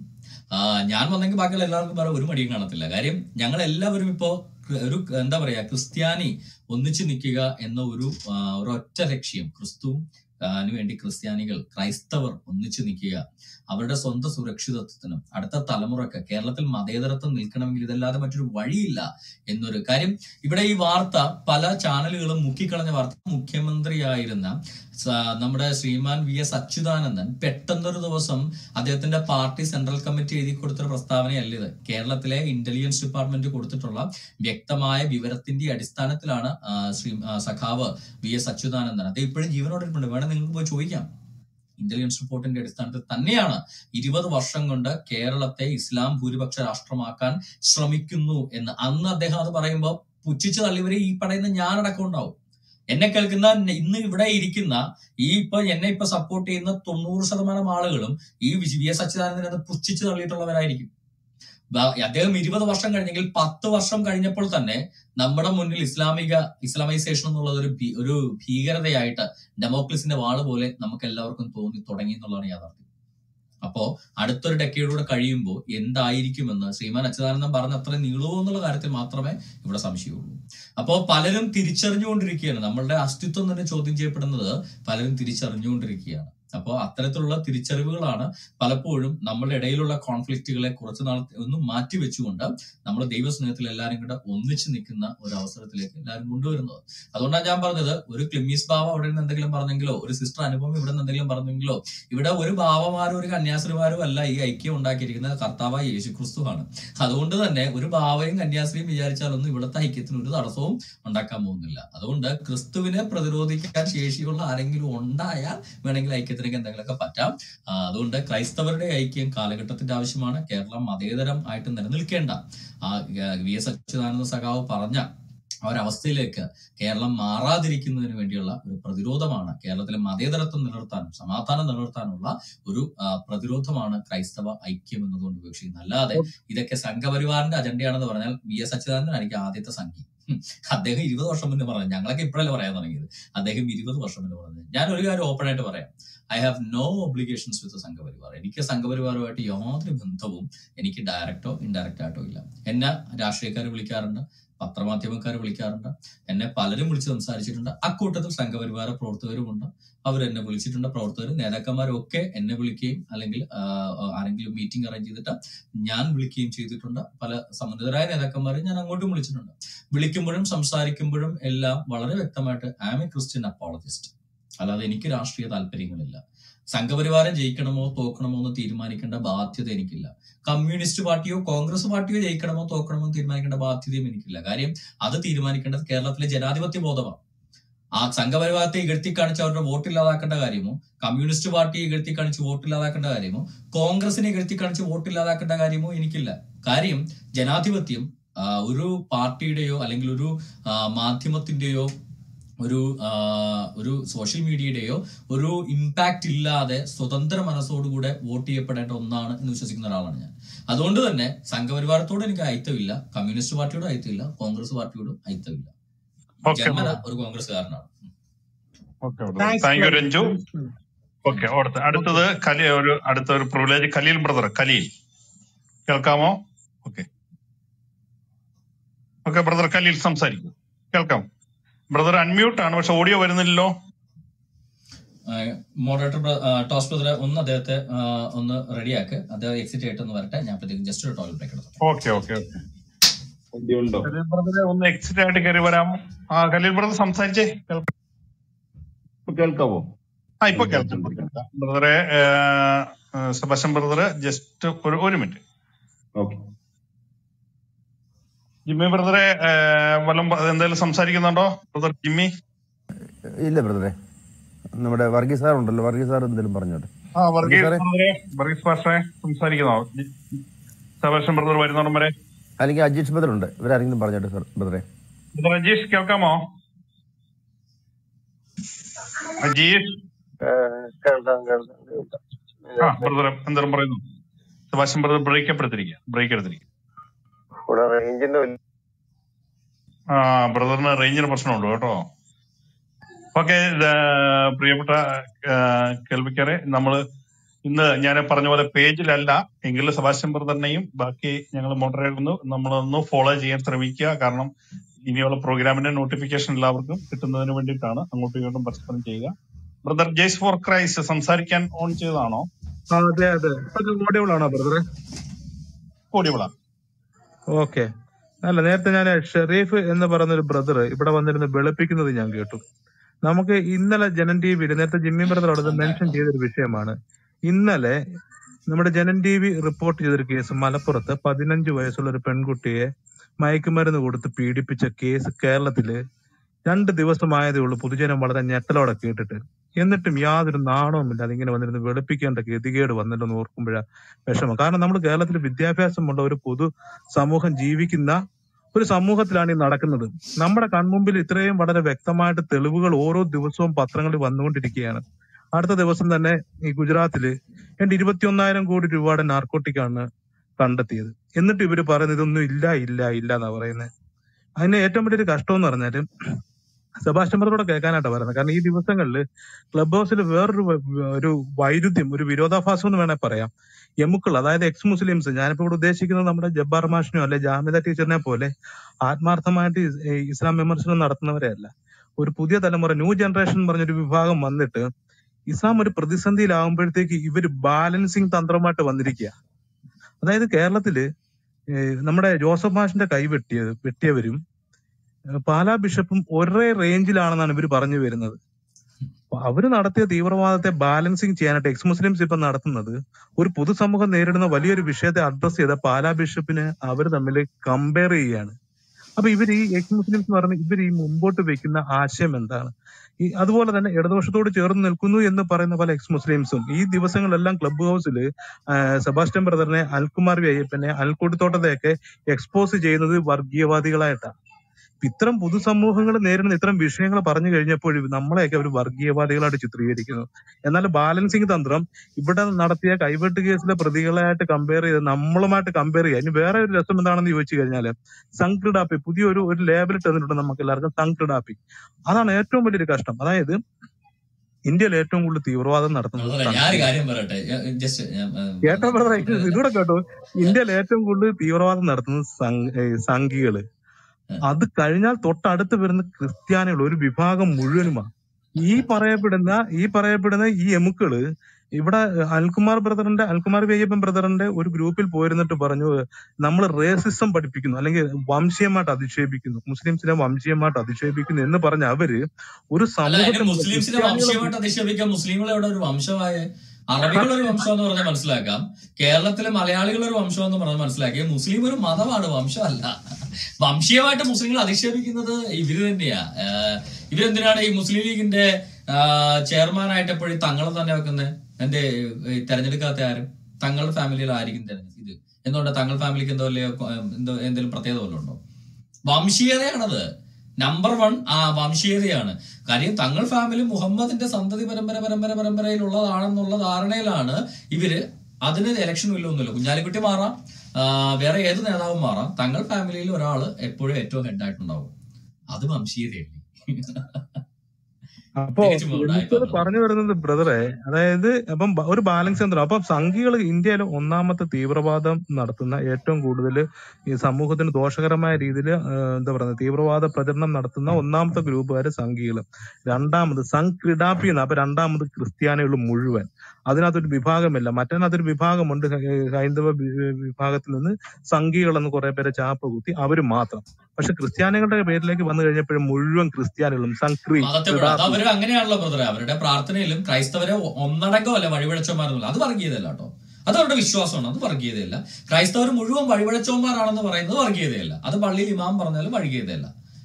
ഞാൻ വന്നെങ്കിൽ ബാക്കിയുള്ള എല്ലാവർക്കും പറയാൻ ഒരു മടിയും കാണത്തില്ല. കാര്യം ഞങ്ങൾ എല്ലാവരും ഇപ്പോ ഒരു എന്താ പറയാ ക്രിസ്ത്യാനി ഒന്നിച്ചു നിൽക്കുക എന്ന ഒരു ഒരൊറ്റ ലക്ഷ്യം, ക്രിസ്തു വേണ്ടി ക്രിസ്ത്യാനികൾ ക്രൈസ്തവർ ഒന്നിച്ചു നിൽക്കുക, അവരുടെ സ്വന്തം സുരക്ഷിതത്വത്തിനും അടുത്ത തലമുറക്ക് കേരളത്തിൽ മതേതരത്വം നിൽക്കണമെങ്കിൽ ഇതല്ലാതെ മറ്റൊരു വഴിയില്ല എന്നൊരു കാര്യം. ഇവിടെ ഈ വാർത്ത പല ചാനലുകളും മുക്കിക്കളഞ്ഞ വാർത്ത, മുഖ്യമന്ത്രിയായിരുന്ന നമ്മുടെ ശ്രീമാൻ വി എസ് അച്യുതാനന്ദൻ പെട്ടെന്നൊരു ദിവസം അദ്ദേഹത്തിന്റെ പാർട്ടി സെൻട്രൽ കമ്മിറ്റി എഴുതി കൊടുത്തൊരു പ്രസ്താവനയല്ല ഇത്. കേരളത്തിലെ ഇന്റലിജൻസ് ഡിപ്പാർട്ട്മെന്റ് കൊടുത്തിട്ടുള്ള വ്യക്തമായ വിവരത്തിന്റെ അടിസ്ഥാനത്തിലാണ് ശ്രീ സഖാവ് വി എസ് അച്യുതാനന്ദൻ, അദ്ദേഹം ഇപ്പോഴും ജീവനോടിരിപ്പുണ്ട്, വേണം നിങ്ങൾക്ക് പോയി ചോദിക്കാം. ഇന്റലിജൻസ് റിപ്പോർട്ടിന്റെ അടിസ്ഥാനത്തിൽ തന്നെയാണ് ഇരുപത് വർഷം കൊണ്ട് കേരളത്തെ ഇസ്ലാം ഭൂരിപക്ഷ രാഷ്ട്രമാക്കാൻ ശ്രമിക്കുന്നു എന്ന് അന്ന് അദ്ദേഹം അത് പറയുമ്പോൾ പുച്ഛിച്ചു തള്ളിവരെ ഈ പറയുന്ന ഞാനടക്കം ഉണ്ടാവും. എന്നെ കേൾക്കുന്ന ഇന്ന് ഇവിടെ ഇരിക്കുന്ന ഈ ഇപ്പൊ എന്നെ ഇപ്പൊ സപ്പോർട്ട് ചെയ്യുന്ന തൊണ്ണൂറ് ശതമാനം ആളുകളും ഈ വി എസ് അച്യുതാനന്ദനെ അത് പുച്ഛിച്ചു തള്ളിയിട്ടുള്ളവരായിരിക്കും. അദ്ദേഹം ഇരുപത് വർഷം കഴിഞ്ഞെങ്കിൽ പത്ത് വർഷം കഴിഞ്ഞപ്പോൾ തന്നെ നമ്മുടെ മുന്നിൽ ഇസ്ലാമിക ഇസ്ലാമൈസേഷൻ എന്നുള്ളത് ഒരു ഒരു ഭീകരതയായിട്ട് ഡെമോക്രസിന്റെ വാള് പോലെ നമുക്ക് എല്ലാവർക്കും തോന്നി തുടങ്ങി എന്നുള്ളതാണ് യാഥാർത്ഥ്യം. അപ്പോ അടുത്തൊരു ഡെക്കേഡൂടെ കഴിയുമ്പോൾ എന്തായിരിക്കുമെന്ന് ശ്രീമാൻ അച്യുതാനന്ദൻ പറഞ്ഞ അത്ര നീളുവോ എന്നുള്ള കാര്യത്തിൽ മാത്രമേ ഇവിടെ സംശയമുള്ളൂ. അപ്പോ പലരും തിരിച്ചറിഞ്ഞുകൊണ്ടിരിക്കുകയാണ്, നമ്മളുടെ അസ്തിത്വം തന്നെ ചോദ്യം ചെയ്യപ്പെടുന്നത് പലരും തിരിച്ചറിഞ്ഞുകൊണ്ടിരിക്കുകയാണ്. അപ്പോൾ അത്തരത്തിലുള്ള തിരിച്ചറിവുകളാണ് പലപ്പോഴും നമ്മുടെ ഇടയിലുള്ള കോൺഫ്ലിക്റ്റുകളെ കുറച്ചു നാൾ ഒന്ന് മാറ്റിവെച്ചുകൊണ്ട് നമ്മൾ ദൈവസ്നേഹത്തിൽ എല്ലാവരും കൂടെ ഒന്നിച്ചു നിൽക്കുന്ന ഒരു അവസരത്തിലേക്ക് എല്ലാവരും കൊണ്ടുവരുന്നത്. അതുകൊണ്ടാണ് ഞാൻ പറഞ്ഞത്, ഒരു ക്ലിമ്മീസ് ബാവ അവിടെ നിന്ന് എന്തെങ്കിലും പറഞ്ഞെങ്കിലോ ഒരു സിസ്റ്റർ അനുഭവം ഇവിടെ നിന്ന് എന്തെങ്കിലും പറഞ്ഞെങ്കിലോ, ഇവിടെ ഒരു ബാവമാരോ ഒരു കന്യാസ്ത്രീമാരോ അല്ല ഈ ഐക്യം ഉണ്ടാക്കിയിരിക്കുന്നത്, കർത്താവായ യേശു ക്രിസ്തുവാണ്. അതുകൊണ്ട് തന്നെ ഒരു ബാവയും കന്യാസ്ത്രീയും വിചാരിച്ചാലൊന്നും ഇവിടുത്തെ ഐക്യത്തിന് ഒരു തടസ്സവും ഉണ്ടാക്കാൻ പോകുന്നില്ല. അതുകൊണ്ട് ക്രിസ്തുവിനെ പ്രതിരോധിക്കാൻ ശേഷിയുള്ള ആരെങ്കിലും ഉണ്ടായാൽ വേണമെങ്കിൽ ഐക്യത്തിലേക്ക് എന്തെങ്കിലുമൊക്കെ പറ്റാം. അതുകൊണ്ട് ക്രൈസ്തവരുടെ ഐക്യം കാലഘട്ടത്തിന്റെ ആവശ്യമാണ്. കേരളം മതേതരം ആയിട്ട് നിലനിൽക്കേണ്ട ആ വി എസ് അച്യുതാനന്ദ സഖാവ് പറഞ്ഞ ആ ഒരവസ്ഥയിലേക്ക് കേരളം മാറാതിരിക്കുന്നതിന് വേണ്ടിയുള്ള ഒരു പ്രതിരോധമാണ്, കേരളത്തിലെ മതേതരത്വം നിലനിർത്താനും സമാധാനം നിലനിർത്താനുള്ള ഒരു പ്രതിരോധമാണ് ക്രൈസ്തവ ഐക്യം എന്നതുകൊണ്ട് ഉപേക്ഷിക്കുന്നത്. അല്ലാതെ ഇതൊക്കെ സംഘപരിവാറിന്റെ അജണ്ടയാണെന്ന് പറഞ്ഞാൽ വി എസ് അച്യുതാനന്ദൻ ആയിരിക്കും ആദ്യത്തെ സംഘി. അദ്ദേഹം ഇരുപത് വർഷം മുന്നേ പറഞ്ഞു, ഞങ്ങളൊക്കെ ഇപ്പോഴല്ലേ പറയാൻ തുടങ്ങിയത്, അദ്ദേഹം ഇരുപത് വർഷം മുന്നേ പറഞ്ഞത്. ഞാൻ ഒരു കാര്യം ഓപ്പൺ ആയിട്ട് പറയാം, ഐ ഹാവ് നോ ഒബ്ലിഗേഷൻസ് വിത്ത് സംഘപരിവാർ. എനിക്ക് സംഘപരിവാറുമായിട്ട് യാതൊരു ബന്ധവും എനിക്ക് ഡയറക്റ്റോ ഇൻഡയറക്റ്റ് ആയിട്ടോ ഇല്ല. എന്നെ രാഷ്ട്രീയക്കാർ വിളിക്കാറുണ്ട്, പത്രമാധ്യമക്കാർ വിളിക്കാറുണ്ട്, എന്നെ പലരും വിളിച്ച് സംസാരിച്ചിട്ടുണ്ട്. അക്കൂട്ടത്തിൽ സംഘപരിവാര പ്രവർത്തകരുമുണ്ട്, അവരെന്നെ വിളിച്ചിട്ടുണ്ട്. പ്രവർത്തകരും നേതാക്കന്മാരും ഒക്കെ എന്നെ വിളിക്കുകയും അല്ലെങ്കിൽ ആരെങ്കിലും മീറ്റിംഗ് അറേഞ്ച് ചെയ്തിട്ട് ഞാൻ വിളിക്കുകയും ചെയ്തിട്ടുണ്ട്. പല സമ്മതിതരായ നേതാക്കന്മാരെ ഞാൻ അങ്ങോട്ടും വിളിച്ചിട്ടുണ്ട്. വിളിക്കുമ്പോഴും സംസാരിക്കുമ്പോഴും എല്ലാം വളരെ വ്യക്തമായിട്ട് I am a Christian apologist, അല്ലാതെ എനിക്ക് രാഷ്ട്രീയ താല്പര്യങ്ങളില്ല. സംഘപരിവാരം ജയിക്കണമോ തോക്കണമോ എന്ന് തീരുമാനിക്കേണ്ട ബാധ്യത എനിക്കില്ല. കമ്മ്യൂണിസ്റ്റ് പാർട്ടിയോ കോൺഗ്രസ് പാർട്ടിയോ ജയിക്കണമോ തോക്കണമോ എന്ന് തീരുമാനിക്കേണ്ട ബാധ്യതയും എനിക്കില്ല. കാര്യം അത് തീരുമാനിക്കേണ്ടത് കേരളത്തിലെ ജനാധിപത്യ ബോധമാണ്. ആ സംഘപരിവാരത്തെ ഇകഴ്ത്തി കാണിച്ച് അവരുടെ വോട്ടില്ലാതാക്കേണ്ട കാര്യമോ, കമ്മ്യൂണിസ്റ്റ് പാർട്ടിയെ ഇകഴ്ത്തി കാണിച്ച് വോട്ടില്ലാതാക്കേണ്ട കാര്യമോ, കോൺഗ്രസിനെ ഇകഴ്ത്തി കാണിച്ച് വോട്ടില്ലാതാക്കേണ്ട കാര്യമോ എനിക്കില്ല. കാര്യം ജനാധിപത്യം ഒരു പാർട്ടിയുടെയോ അല്ലെങ്കിൽ ഒരു മാധ്യമത്തിന്റെയോ ഒരു ഒരു സോഷ്യൽ മീഡിയയുടെയോ ഒരു ഇമ്പാക്ട് ഇല്ലാതെ സ്വതന്ത്ര മനസ്സോടുകൂടെ വോട്ട് ചെയ്യപ്പെടേണ്ട ഒന്നാണ് എന്ന് വിശ്വസിക്കുന്ന ഒരാളാണ് ഞാൻ. അതുകൊണ്ട് തന്നെ സംഘപരിവാരത്തോട് എനിക്ക് അയിത്തമില്ല, കമ്മ്യൂണിസ്റ്റ് പാർട്ടിയോടും അയിത്തമില്ല, കോൺഗ്രസ് പാർട്ടിയോടും അയിത്തമില്ല. ജന്മന ഒരു കോൺഗ്രസ്സുകാരനാണ്. Thank you Ranju. ഓക്കെ, അടുത്തത് കലി ഒരു അടുത്ത ഒരു പ്രിവിലേജ് ഖലീൽ ബ്രദർ. ഖലീൽ കേൾക്കാമോ? ഓക്കെ ഓക്കെ ബ്രദർ ഖലീൽ സംസാരിക്കൂ. കേൾക്കാം ബ്രദർ. അൺമ്യൂട്ട് ആണ്, പക്ഷെ ഓഡിയോ വരുന്നില്ലല്ലോ. മോഡറേറ്റർ ടോസ് ബ്രദറെ ഒന്ന് അദ്ദേഹത്തെ ഒന്ന് റെഡിയാക്ക്. അദ്ദേഹം എക്സിറ്റ് ആയിട്ട് ഒന്ന് വരട്ടെ. ഞാൻ ജസ്റ്റ് ഒരു ടോയ്ലറ്റ് ബ്രേക്ക് എടുത്തു. ഓക്കെ ഓക്കെ ഓക്കെ ബ്രദറെ ഒന്ന് എക്സിറ്റ് ആയിട്ട് കയറി വരാമോ? ആ ഖലീൽ ബ്രദർ സംസാരിച്ചേ. കേൾക്കാവോ? ആ ഇപ്പൊ കേൾക്കാം ബ്രദറെ. സെബാസ്റ്റ്യൻ ബ്രദർ ജസ്റ്റ് ഒരു ഒരു മിനിറ്റ്. ഓക്കെ ജിമ്മി ബ്രദറെ വല്ലതും എന്തെങ്കിലും സംസാരിക്കുന്നുണ്ടോ ബ്രദർ ജിമ്മി? ഇല്ല ബ്രദറെ, നമ്മുടെ വർഗീസ് സാർ ഉണ്ടല്ലോ, വർഗീസ് സാർ എന്തെങ്കിലും പറഞ്ഞോട്ടെ. ആ വർഗീസ് ബ്രദറെ, വർഗീസ് പാസ്റ്ററെ സംസാരിക്കുന്നോ? സെബാസ്റ്റ്യൻ ബ്രദർ വരുന്നോടം വരെ. അല്ലെങ്കിൽ അജീഷ് ബ്രദർ ഉണ്ട്, ഇവരാരെങ്കിലും പറഞ്ഞോട്ടെ സാർ ബ്രദറെ. ബ്രദർ അജീഷ് കേൾക്കാമോ? അജീഷ് ആ ബ്രദർ എന്തെങ്കിലും പറയുന്നു? സെബാസ്റ്റ്യൻ ബ്രദർ ബ്രേക്ക് എടുത്തിരിക്കുക ബ്രേക്ക് എടുത്തിരിക്കുക ആ ബ്രദറിന് റേഞ്ചിന് പ്രശ്നമുണ്ട് കേട്ടോ. ഓക്കെ പ്രിയപ്പെട്ട കേൾവിക്കാരെ, നമ്മള് ഇന്ന് ഞാൻ പറഞ്ഞ പോലെ പേജിലല്ല എങ്കിലും സെബാസ്റ്റ്യൻ ബ്രദറിനെയും ബാക്കി ഞങ്ങൾ മോഡറേറ്റ് നമ്മളൊന്ന് ഫോളോ ചെയ്യാൻ ശ്രമിക്കുക. കാരണം ഇനിയുള്ള പ്രോഗ്രാമിന്റെ നോട്ടിഫിക്കേഷൻ എല്ലാവർക്കും കിട്ടുന്നതിന് വേണ്ടിയിട്ടാണ്. അങ്ങോട്ടും ഇങ്ങോട്ടും പരസ്പരം ചെയ്യുക. ബ്രദർ ജേസ് ഫോർ ക്രൈസ്റ്റ് സംസാരിക്കാൻ ഓൺ ചെയ്തതാണോ? അതെ അതെ ഓഡിയബിൾ ആണോ ബ്രദറെ? ഓഡിയബിളാണ്. ഓക്കെ. അല്ല, നേരത്തെ ഞാൻ ഷെരീഫ് എന്ന് പറയുന്നൊരു ബ്രദർ ഇവിടെ വന്നിരുന്ന് വെളുപ്പിക്കുന്നത് ഞാൻ കേട്ടു. നമുക്ക് ഇന്നലെ ജനൻ ടി വിയിൽ നേരത്തെ ജിമ്മി ബ്രദർ അവിടെ മെൻഷൻ ചെയ്തൊരു വിഷയമാണ്. ഇന്നലെ നമ്മുടെ ജനൻ ടി വി റിപ്പോർട്ട് ചെയ്തൊരു കേസ്, മലപ്പുറത്ത് പതിനഞ്ച് വയസ്സുള്ള ഒരു പെൺകുട്ടിയെ മയക്കുമരുന്ന് കൊടുത്ത് പീഡിപ്പിച്ച കേസ് കേരളത്തില് രണ്ട് ദിവസമായതേ ഉള്ളൂ. പൊതുജനം വളരെ ഞെട്ടലോടെ കേട്ടിട്ട്, എന്നിട്ടും യാതൊരു നാണവുമില്ല അതിങ്ങനെ വന്നിരുന്ന് വെളുപ്പിക്കേണ്ട ഗതികേട് വന്നല്ലോ എന്ന് ഓർക്കുമ്പോഴാ വിഷമം. കാരണം നമ്മൾ കേരളത്തിൽ വിദ്യാഭ്യാസമുള്ള ഒരു പൊതു സമൂഹം ജീവിക്കുന്ന ഒരു സമൂഹത്തിലാണ് ഈ നടക്കുന്നത്. നമ്മുടെ കൺമുമ്പിൽ ഇത്രയും വളരെ വ്യക്തമായിട്ട് തെളിവുകൾ ഓരോ ദിവസവും പത്രങ്ങളിൽ വന്നുകൊണ്ടിരിക്കുകയാണ്. അടുത്ത ദിവസം തന്നെ ഈ ഗുജറാത്തില് എന്റെ ഇരുപത്തി ഒന്നായിരം കോടി രൂപയുടെ നാർക്കോട്ടിക്കാണ് കണ്ടെത്തിയത്. എന്നിട്ട് ഇവര് പറയുന്നത് ഇതൊന്നും ഇല്ല ഇല്ല ഇല്ല എന്നാ പറയുന്നത്. അതിന് ഏറ്റവും വലിയൊരു കഷ്ടം എന്ന് പറഞ്ഞാല് സെബാസ്റ്റ്യൻ ബ്രദറോട് കേൾക്കാനായിട്ടാണ് പറയുന്നത്. കാരണം ഈ ദിവസങ്ങളിൽ ക്ലബ് ഹൗസിൽ വേറൊരു ഒരു വൈരുദ്ധ്യം, ഒരു വിരോധാഭാസം എന്ന് വേണേൽ പറയാം. എമുക്കൾ, അതായത് എക്സ് മുസ്ലിംസ്, ഞാനിപ്പോ ഇവിടെ ഉദ്ദേശിക്കുന്നത് നമ്മുടെ ജബ്ബാർ മാഷിനോ അല്ലെ ജാമിദ ടീച്ചറിനെ പോലെ ആത്മാർത്ഥമായിട്ട് ഇസ്ലാം വിമർശനം നടത്തുന്നവരെ അല്ല. ഒരു പുതിയ തലമുറ, ന്യൂ ജനറേഷൻ പറഞ്ഞൊരു വിഭാഗം വന്നിട്ട് ഇസ്ലാം ഒരു പ്രതിസന്ധിയിലാവുമ്പോഴത്തേക്ക് ഇവര് ബാലൻസിങ് തന്ത്രമായിട്ട് വന്നിരിക്കുക. അതായത് കേരളത്തില് നമ്മുടെ ജോസഫ് മാഷിന്റെ കൈ വെട്ടിയത് വെട്ടിയവരും പാലാ ബിഷപ്പും ഒരേ റേഞ്ചിലാണെന്നാണ് ഇവർ പറഞ്ഞു വരുന്നത്. അവര് നടത്തിയ തീവ്രവാദത്തെ ബാലൻസിങ് ചെയ്യാനായിട്ട് എക്സ് മുസ്ലിംസ് ഇപ്പൊ നടത്തുന്നത് ഒരു പൊതുസമൂഹം നേരിടുന്ന വലിയൊരു വിഷയത്തെ അഡ്രസ് ചെയ്ത പാലാ ബിഷപ്പിന് അവർ തമ്മിൽ കമ്പയർ ചെയ്യുകയാണ്. അപ്പൊ ഇവർ ഈ എക്സ് മുസ്ലിംസ് എന്ന് പറയുന്നത് ഇവർ ഈ മുമ്പോട്ട് വെക്കുന്ന ആശയം എന്താണ്? ഈ അതുപോലെ തന്നെ ഇടതുപക്ഷത്തോട് ചേർന്ന് നിൽക്കുന്നു എന്ന് പറയുന്ന പല എക്സ് മുസ്ലിംസും ഈ ദിവസങ്ങളെല്ലാം ക്ലബ് ഹൗസിൽ സെബാസ്റ്റ്യൻ ബ്രദറിനെ, അൽകുമാർ വി അയ്യപ്പനെ, അൽക്കൂട്ടത്തോട്ടത്തെയൊക്കെ എക്സ്പോസ് ചെയ്യുന്നത് വർഗീയവാദികളായിട്ടാണ്. ഇത്തരം പൊതുസമൂഹങ്ങൾ നേരിടുന്ന ഇത്തരം വിഷയങ്ങൾ പറഞ്ഞു കഴിഞ്ഞപ്പോൾ നമ്മളെയൊക്കെ അവർ വർഗീയവാദികളായിട്ട് ചിത്രീകരിക്കുന്നു. എന്നാൽ ബാലൻസിങ് തന്ത്രം ഇവിടെ നടത്തിയ കൈവെട്ട് കേസിലെ പ്രതികളായിട്ട് കമ്പയർ ചെയ്ത് നമ്മളുമായിട്ട് കമ്പയർ ചെയ്യുക. ഇനി വേറെ ഒരു രസം എന്താണെന്ന് ചോദിച്ചു കഴിഞ്ഞാല് സംക്രിഡാപ്പി, പുതിയൊരു ഒരു ലേബൽ ഇട്ടിട്ടുണ്ട് നമുക്ക് എല്ലാവർക്കും, സംക്രിഡാപ്പി. അതാണ് ഏറ്റവും വലിയൊരു കഷ്ടം. അതായത് ഇന്ത്യയിൽ ഏറ്റവും കൂടുതൽ തീവ്രവാദം നടത്തുന്നത് കേട്ടോ ബ്രദറെ, ഇതൂടെ കേട്ടോ, ഇന്ത്യയിൽ ഏറ്റവും കൂടുതൽ തീവ്രവാദം നടത്തുന്നത് സംഘികള്. അത് കഴിഞ്ഞാൽ തൊട്ടടുത്ത് വരുന്ന ക്രിസ്ത്യാനികൾ, ഒരു വിഭാഗം മുഴുവനുമാണ്. ഈ പറയപ്പെടുന്ന ഈ പറയപ്പെടുന്ന ഈ എമുക്കള് ഇവിടെ അൽകുമാർ ബ്രദറിന്റെ അൽകുമാർ വയ്യപ്പൻ ബ്രദറിന്റെ ഒരു ഗ്രൂപ്പിൽ പോയിരുന്നിട്ട് പറഞ്ഞു നമ്മൾ റേസിസം പഠിപ്പിക്കുന്നു, അല്ലെങ്കിൽ വംശീയമായിട്ട് അധിക്ഷേപിക്കുന്നു, മുസ്ലിംസിനെ വംശീയമായിട്ട് അധിക്ഷേപിക്കുന്നു എന്ന് പറഞ്ഞ അവര് ഒരു സമൂഹത്തെ മുസ്ലിംസിനെ വംശീയമായിട്ട് അധിക്ഷേപിക്കാൻ മുസ്ലിങ്ങളെ അവിടെ ഒരു വംശമായ അറബികളൊരു വംശം എന്ന് പറഞ്ഞാൽ മനസ്സിലാക്കാം, കേരളത്തിലെ മലയാളികളൊരു വംശം എന്ന് പറഞ്ഞാൽ മനസ്സിലാക്കി. മുസ്ലിം ഒരു മതമാണ്, വംശമല്ല. വംശീയമായിട്ട് മുസ്ലിങ്ങൾ അധിക്ഷേപിക്കുന്നത് ഇവര് തന്നെയാ. ഇവരെന്തിനാണ് ഈ മുസ്ലിം ലീഗിന്റെ ചെയർമാനായിട്ട് എപ്പോഴും തങ്ങളെ തന്നെ വെക്കുന്നത്? എന്റെ തെരഞ്ഞെടുക്കാത്ത ആരും തങ്ങളുടെ ഫാമിലിയിൽ ആയിരിക്കും ഇത്? എന്തുകൊണ്ട് തങ്ങൾ ഫാമിലിക്ക് എന്തോ വലിയ എന്തോ എന്തെങ്കിലും പ്രത്യേകത വല്ലതും ഉണ്ടോ? വംശീയതയാണത്. നമ്പർ വൺ ആ വംശീയതയാണ്. കാര്യം തങ്ങൾ ഫാമിലി മുഹമ്മദിന്റെ സന്തതി പരമ്പര പരമ്പര പരമ്പരയിലുള്ളതാണെന്നുള്ള ധാരണയിലാണ് ഇവര്. അതിന് ഇലക്ഷൻ ഇല്ലൊന്നുമില്ല, കുഞ്ഞാലിക്കുട്ടി മാറാം, വേറെ ഏത് നേതാവും മാറാം, തങ്ങൾ ഫാമിലിയിൽ ഒരാള് എപ്പോഴും ഏറ്റവും ഹെഡായിട്ടുണ്ടാവും. അത് വംശീയതയല്ലേ? അപ്പൊ എനിക്കത് പറഞ്ഞു വരുന്നത് ബ്രദറെ, അതായത് അപ്പം ഒരു ബാലൻസ് എന്താ, അപ്പൊ സംഘികൾ ഇന്ത്യയിൽ ഒന്നാമത്തെ തീവ്രവാദം നടത്തുന്ന, ഏറ്റവും കൂടുതൽ ഈ സമൂഹത്തിന് ദോഷകരമായ രീതിയിൽ എന്താ പറയുന്നത് തീവ്രവാദ പ്രചരണം നടത്തുന്ന ഒന്നാമത്തെ ഗ്രൂപ്പുകാര് സംഘികൾ. രണ്ടാമത് സംഘ് ക്രിഡാപ്പി എന്ന, അപ്പൊ രണ്ടാമത് ക്രിസ്ത്യാനികൾ മുഴുവൻ. അതിനകത്തൊരു വിഭാഗമില്ല. മറ്റതിനകത്തൊരു വിഭാഗമുണ്ട്, ഹൈന്ദവ വിഭാഗത്തിൽ നിന്ന് സംഘികൾ എന്ന് കുറെ പേരെ ചാപ്പ കുത്തി അവര് മാത്രം. പക്ഷെ ക്രിസ്ത്യാനികളുടെ പേരിലേക്ക് വന്നു കഴിഞ്ഞപ്പോഴും മുഴുവൻ ക്രിസ്ത്യാനികളും സംക്രി അവര് അങ്ങനെയാണല്ലോ ബ്രദറെ. അവരുടെ പ്രാർത്ഥനയിലും ക്രൈസ്തവരെ ഒന്നടങ്കമല്ല വഴിപിഴച്ചവന്മാരെന്നുള്ള, അത് വർഗീയതയല്ല കേട്ടോ, അത് അവരുടെ വിശ്വാസമാണ്, അത് വർഗീയതയല്ല. ക്രൈസ്തവർ മുഴുവൻ വഴിപിഴച്ചവന്മാരാണെന്ന് പറയുന്നത് വർഗീയതയല്ല, അത് പള്ളിയിൽ ഇമാം പറഞ്ഞാലും വർഗീയതയല്ല.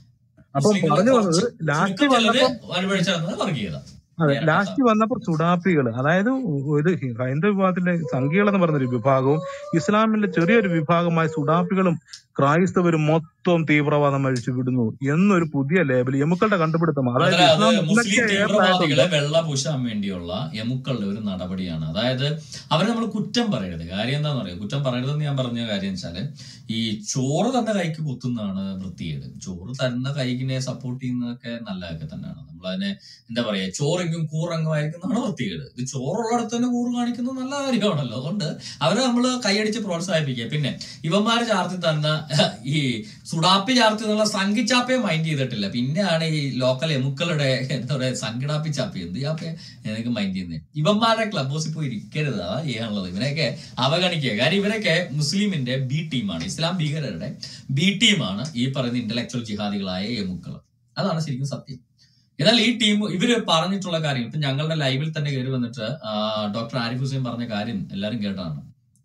വഴിപിഴച്ചത് വർഗീയത. അതെ, ലാസ്റ്റ് വന്നപ്പോ സുഡാപ്പികൾ, അതായത് ഒരു ഹൈന്ദവ വിഭാഗത്തിലെ സംഘികൾ എന്ന് പറഞ്ഞൊരു വിഭാഗവും ഇസ്ലാമിലെ ചെറിയൊരു വിഭാഗമായ സുഡാപ്പികളും ക്രൈസ്തവരും മൊത്തം തീവ്രവാദം അഴിച്ചു വിടുന്നു എന്നൊരു പുതിയ ലേബൽ എമുക്കളുടെ കണ്ടുപിടുത്തം. അതായത് മുസ്ലിം തീവ്രവാദികളെ വെള്ളപൂശാൻ വേണ്ടിയുള്ള എമുക്കളുടെ ഒരു നടപടിയാണ്. അതായത് അവരെ നമ്മൾ കുറ്റം പറയരുത്. കാര്യം എന്താന്ന് പറയാം, കുറ്റം പറയരുതെന്ന് ഞാൻ പറഞ്ഞ കാര്യം വെച്ചാല് ഈ ചോറ് തന്നെ കൈക്ക് കുത്തുന്നതാണ് വൃത്തികേട്. ചോറ് തന്നെ കൈക്കിനെ സപ്പോർട്ട് ചെയ്യുന്നതൊക്കെ നല്ലതൊക്കെ തന്നെയാണ്. നമ്മളതിനെ എന്താ പറയാ, ചോറെങ്കും കൂറെങ്കും ആയിരിക്കുന്നതാണ് വൃത്തികേട്. ഇത് ചോറുള്ളിടത്ത് തന്നെ കൂറ് കാണിക്കുന്നത് നല്ല കാര്യമാണല്ലോ. അതുകൊണ്ട് അവരെ നമ്മൾ കൈയടിച്ച് പ്രോത്സാഹിപ്പിക്കുക. പിന്നെ ഇവന്മാര് ചാർത്തി തന്ന ഈ സുഡാപ്പി ചാർത്തി എന്നുള്ള സംഘിച്ചാപ്പയെ മൈൻഡ് ചെയ്തിട്ടില്ല. പിന്നെയാണ് ഈ ലോക്കൽ എമുക്കളുടെ എന്താ പറയാ സംഘിടാപ്പി ചാപ്പി, എന്ത് ചാപ്പയെ എനിക്ക് മൈൻഡ് ചെയ്യുന്നത്. ഇവന്മാരുടെ ക്ലബ് ഹൗസിൽ പോയി ഇരിക്കരുത്, അതാ ചെയ്യാനുള്ളത്. ഇവരെയൊക്കെ അവഗണിക്കുക. കാര്യം ഇവരൊക്കെ മുസ്ലിമിന്റെ ബി ടീമാണ്, ഇസ്ലാം ഭീകരരുടെ ബി ടീമാണ് ഈ പറയുന്ന ഇന്റലക്ച്വൽ ജിഹാദികളായ എമുക്കൾ. അതാണ് ശരിക്കും സത്യം. എന്നാൽ ഈ ടീം ഇവര് പറഞ്ഞിട്ടുള്ള കാര്യം, ഇപ്പൊ ഞങ്ങളുടെ ലൈവിൽ തന്നെ കയറി വന്നിട്ട് ഡോക്ടർ ആരിഫ് ഹുസൈൻ പറഞ്ഞ കാര്യം എല്ലാവരും കേട്ടതാണ്.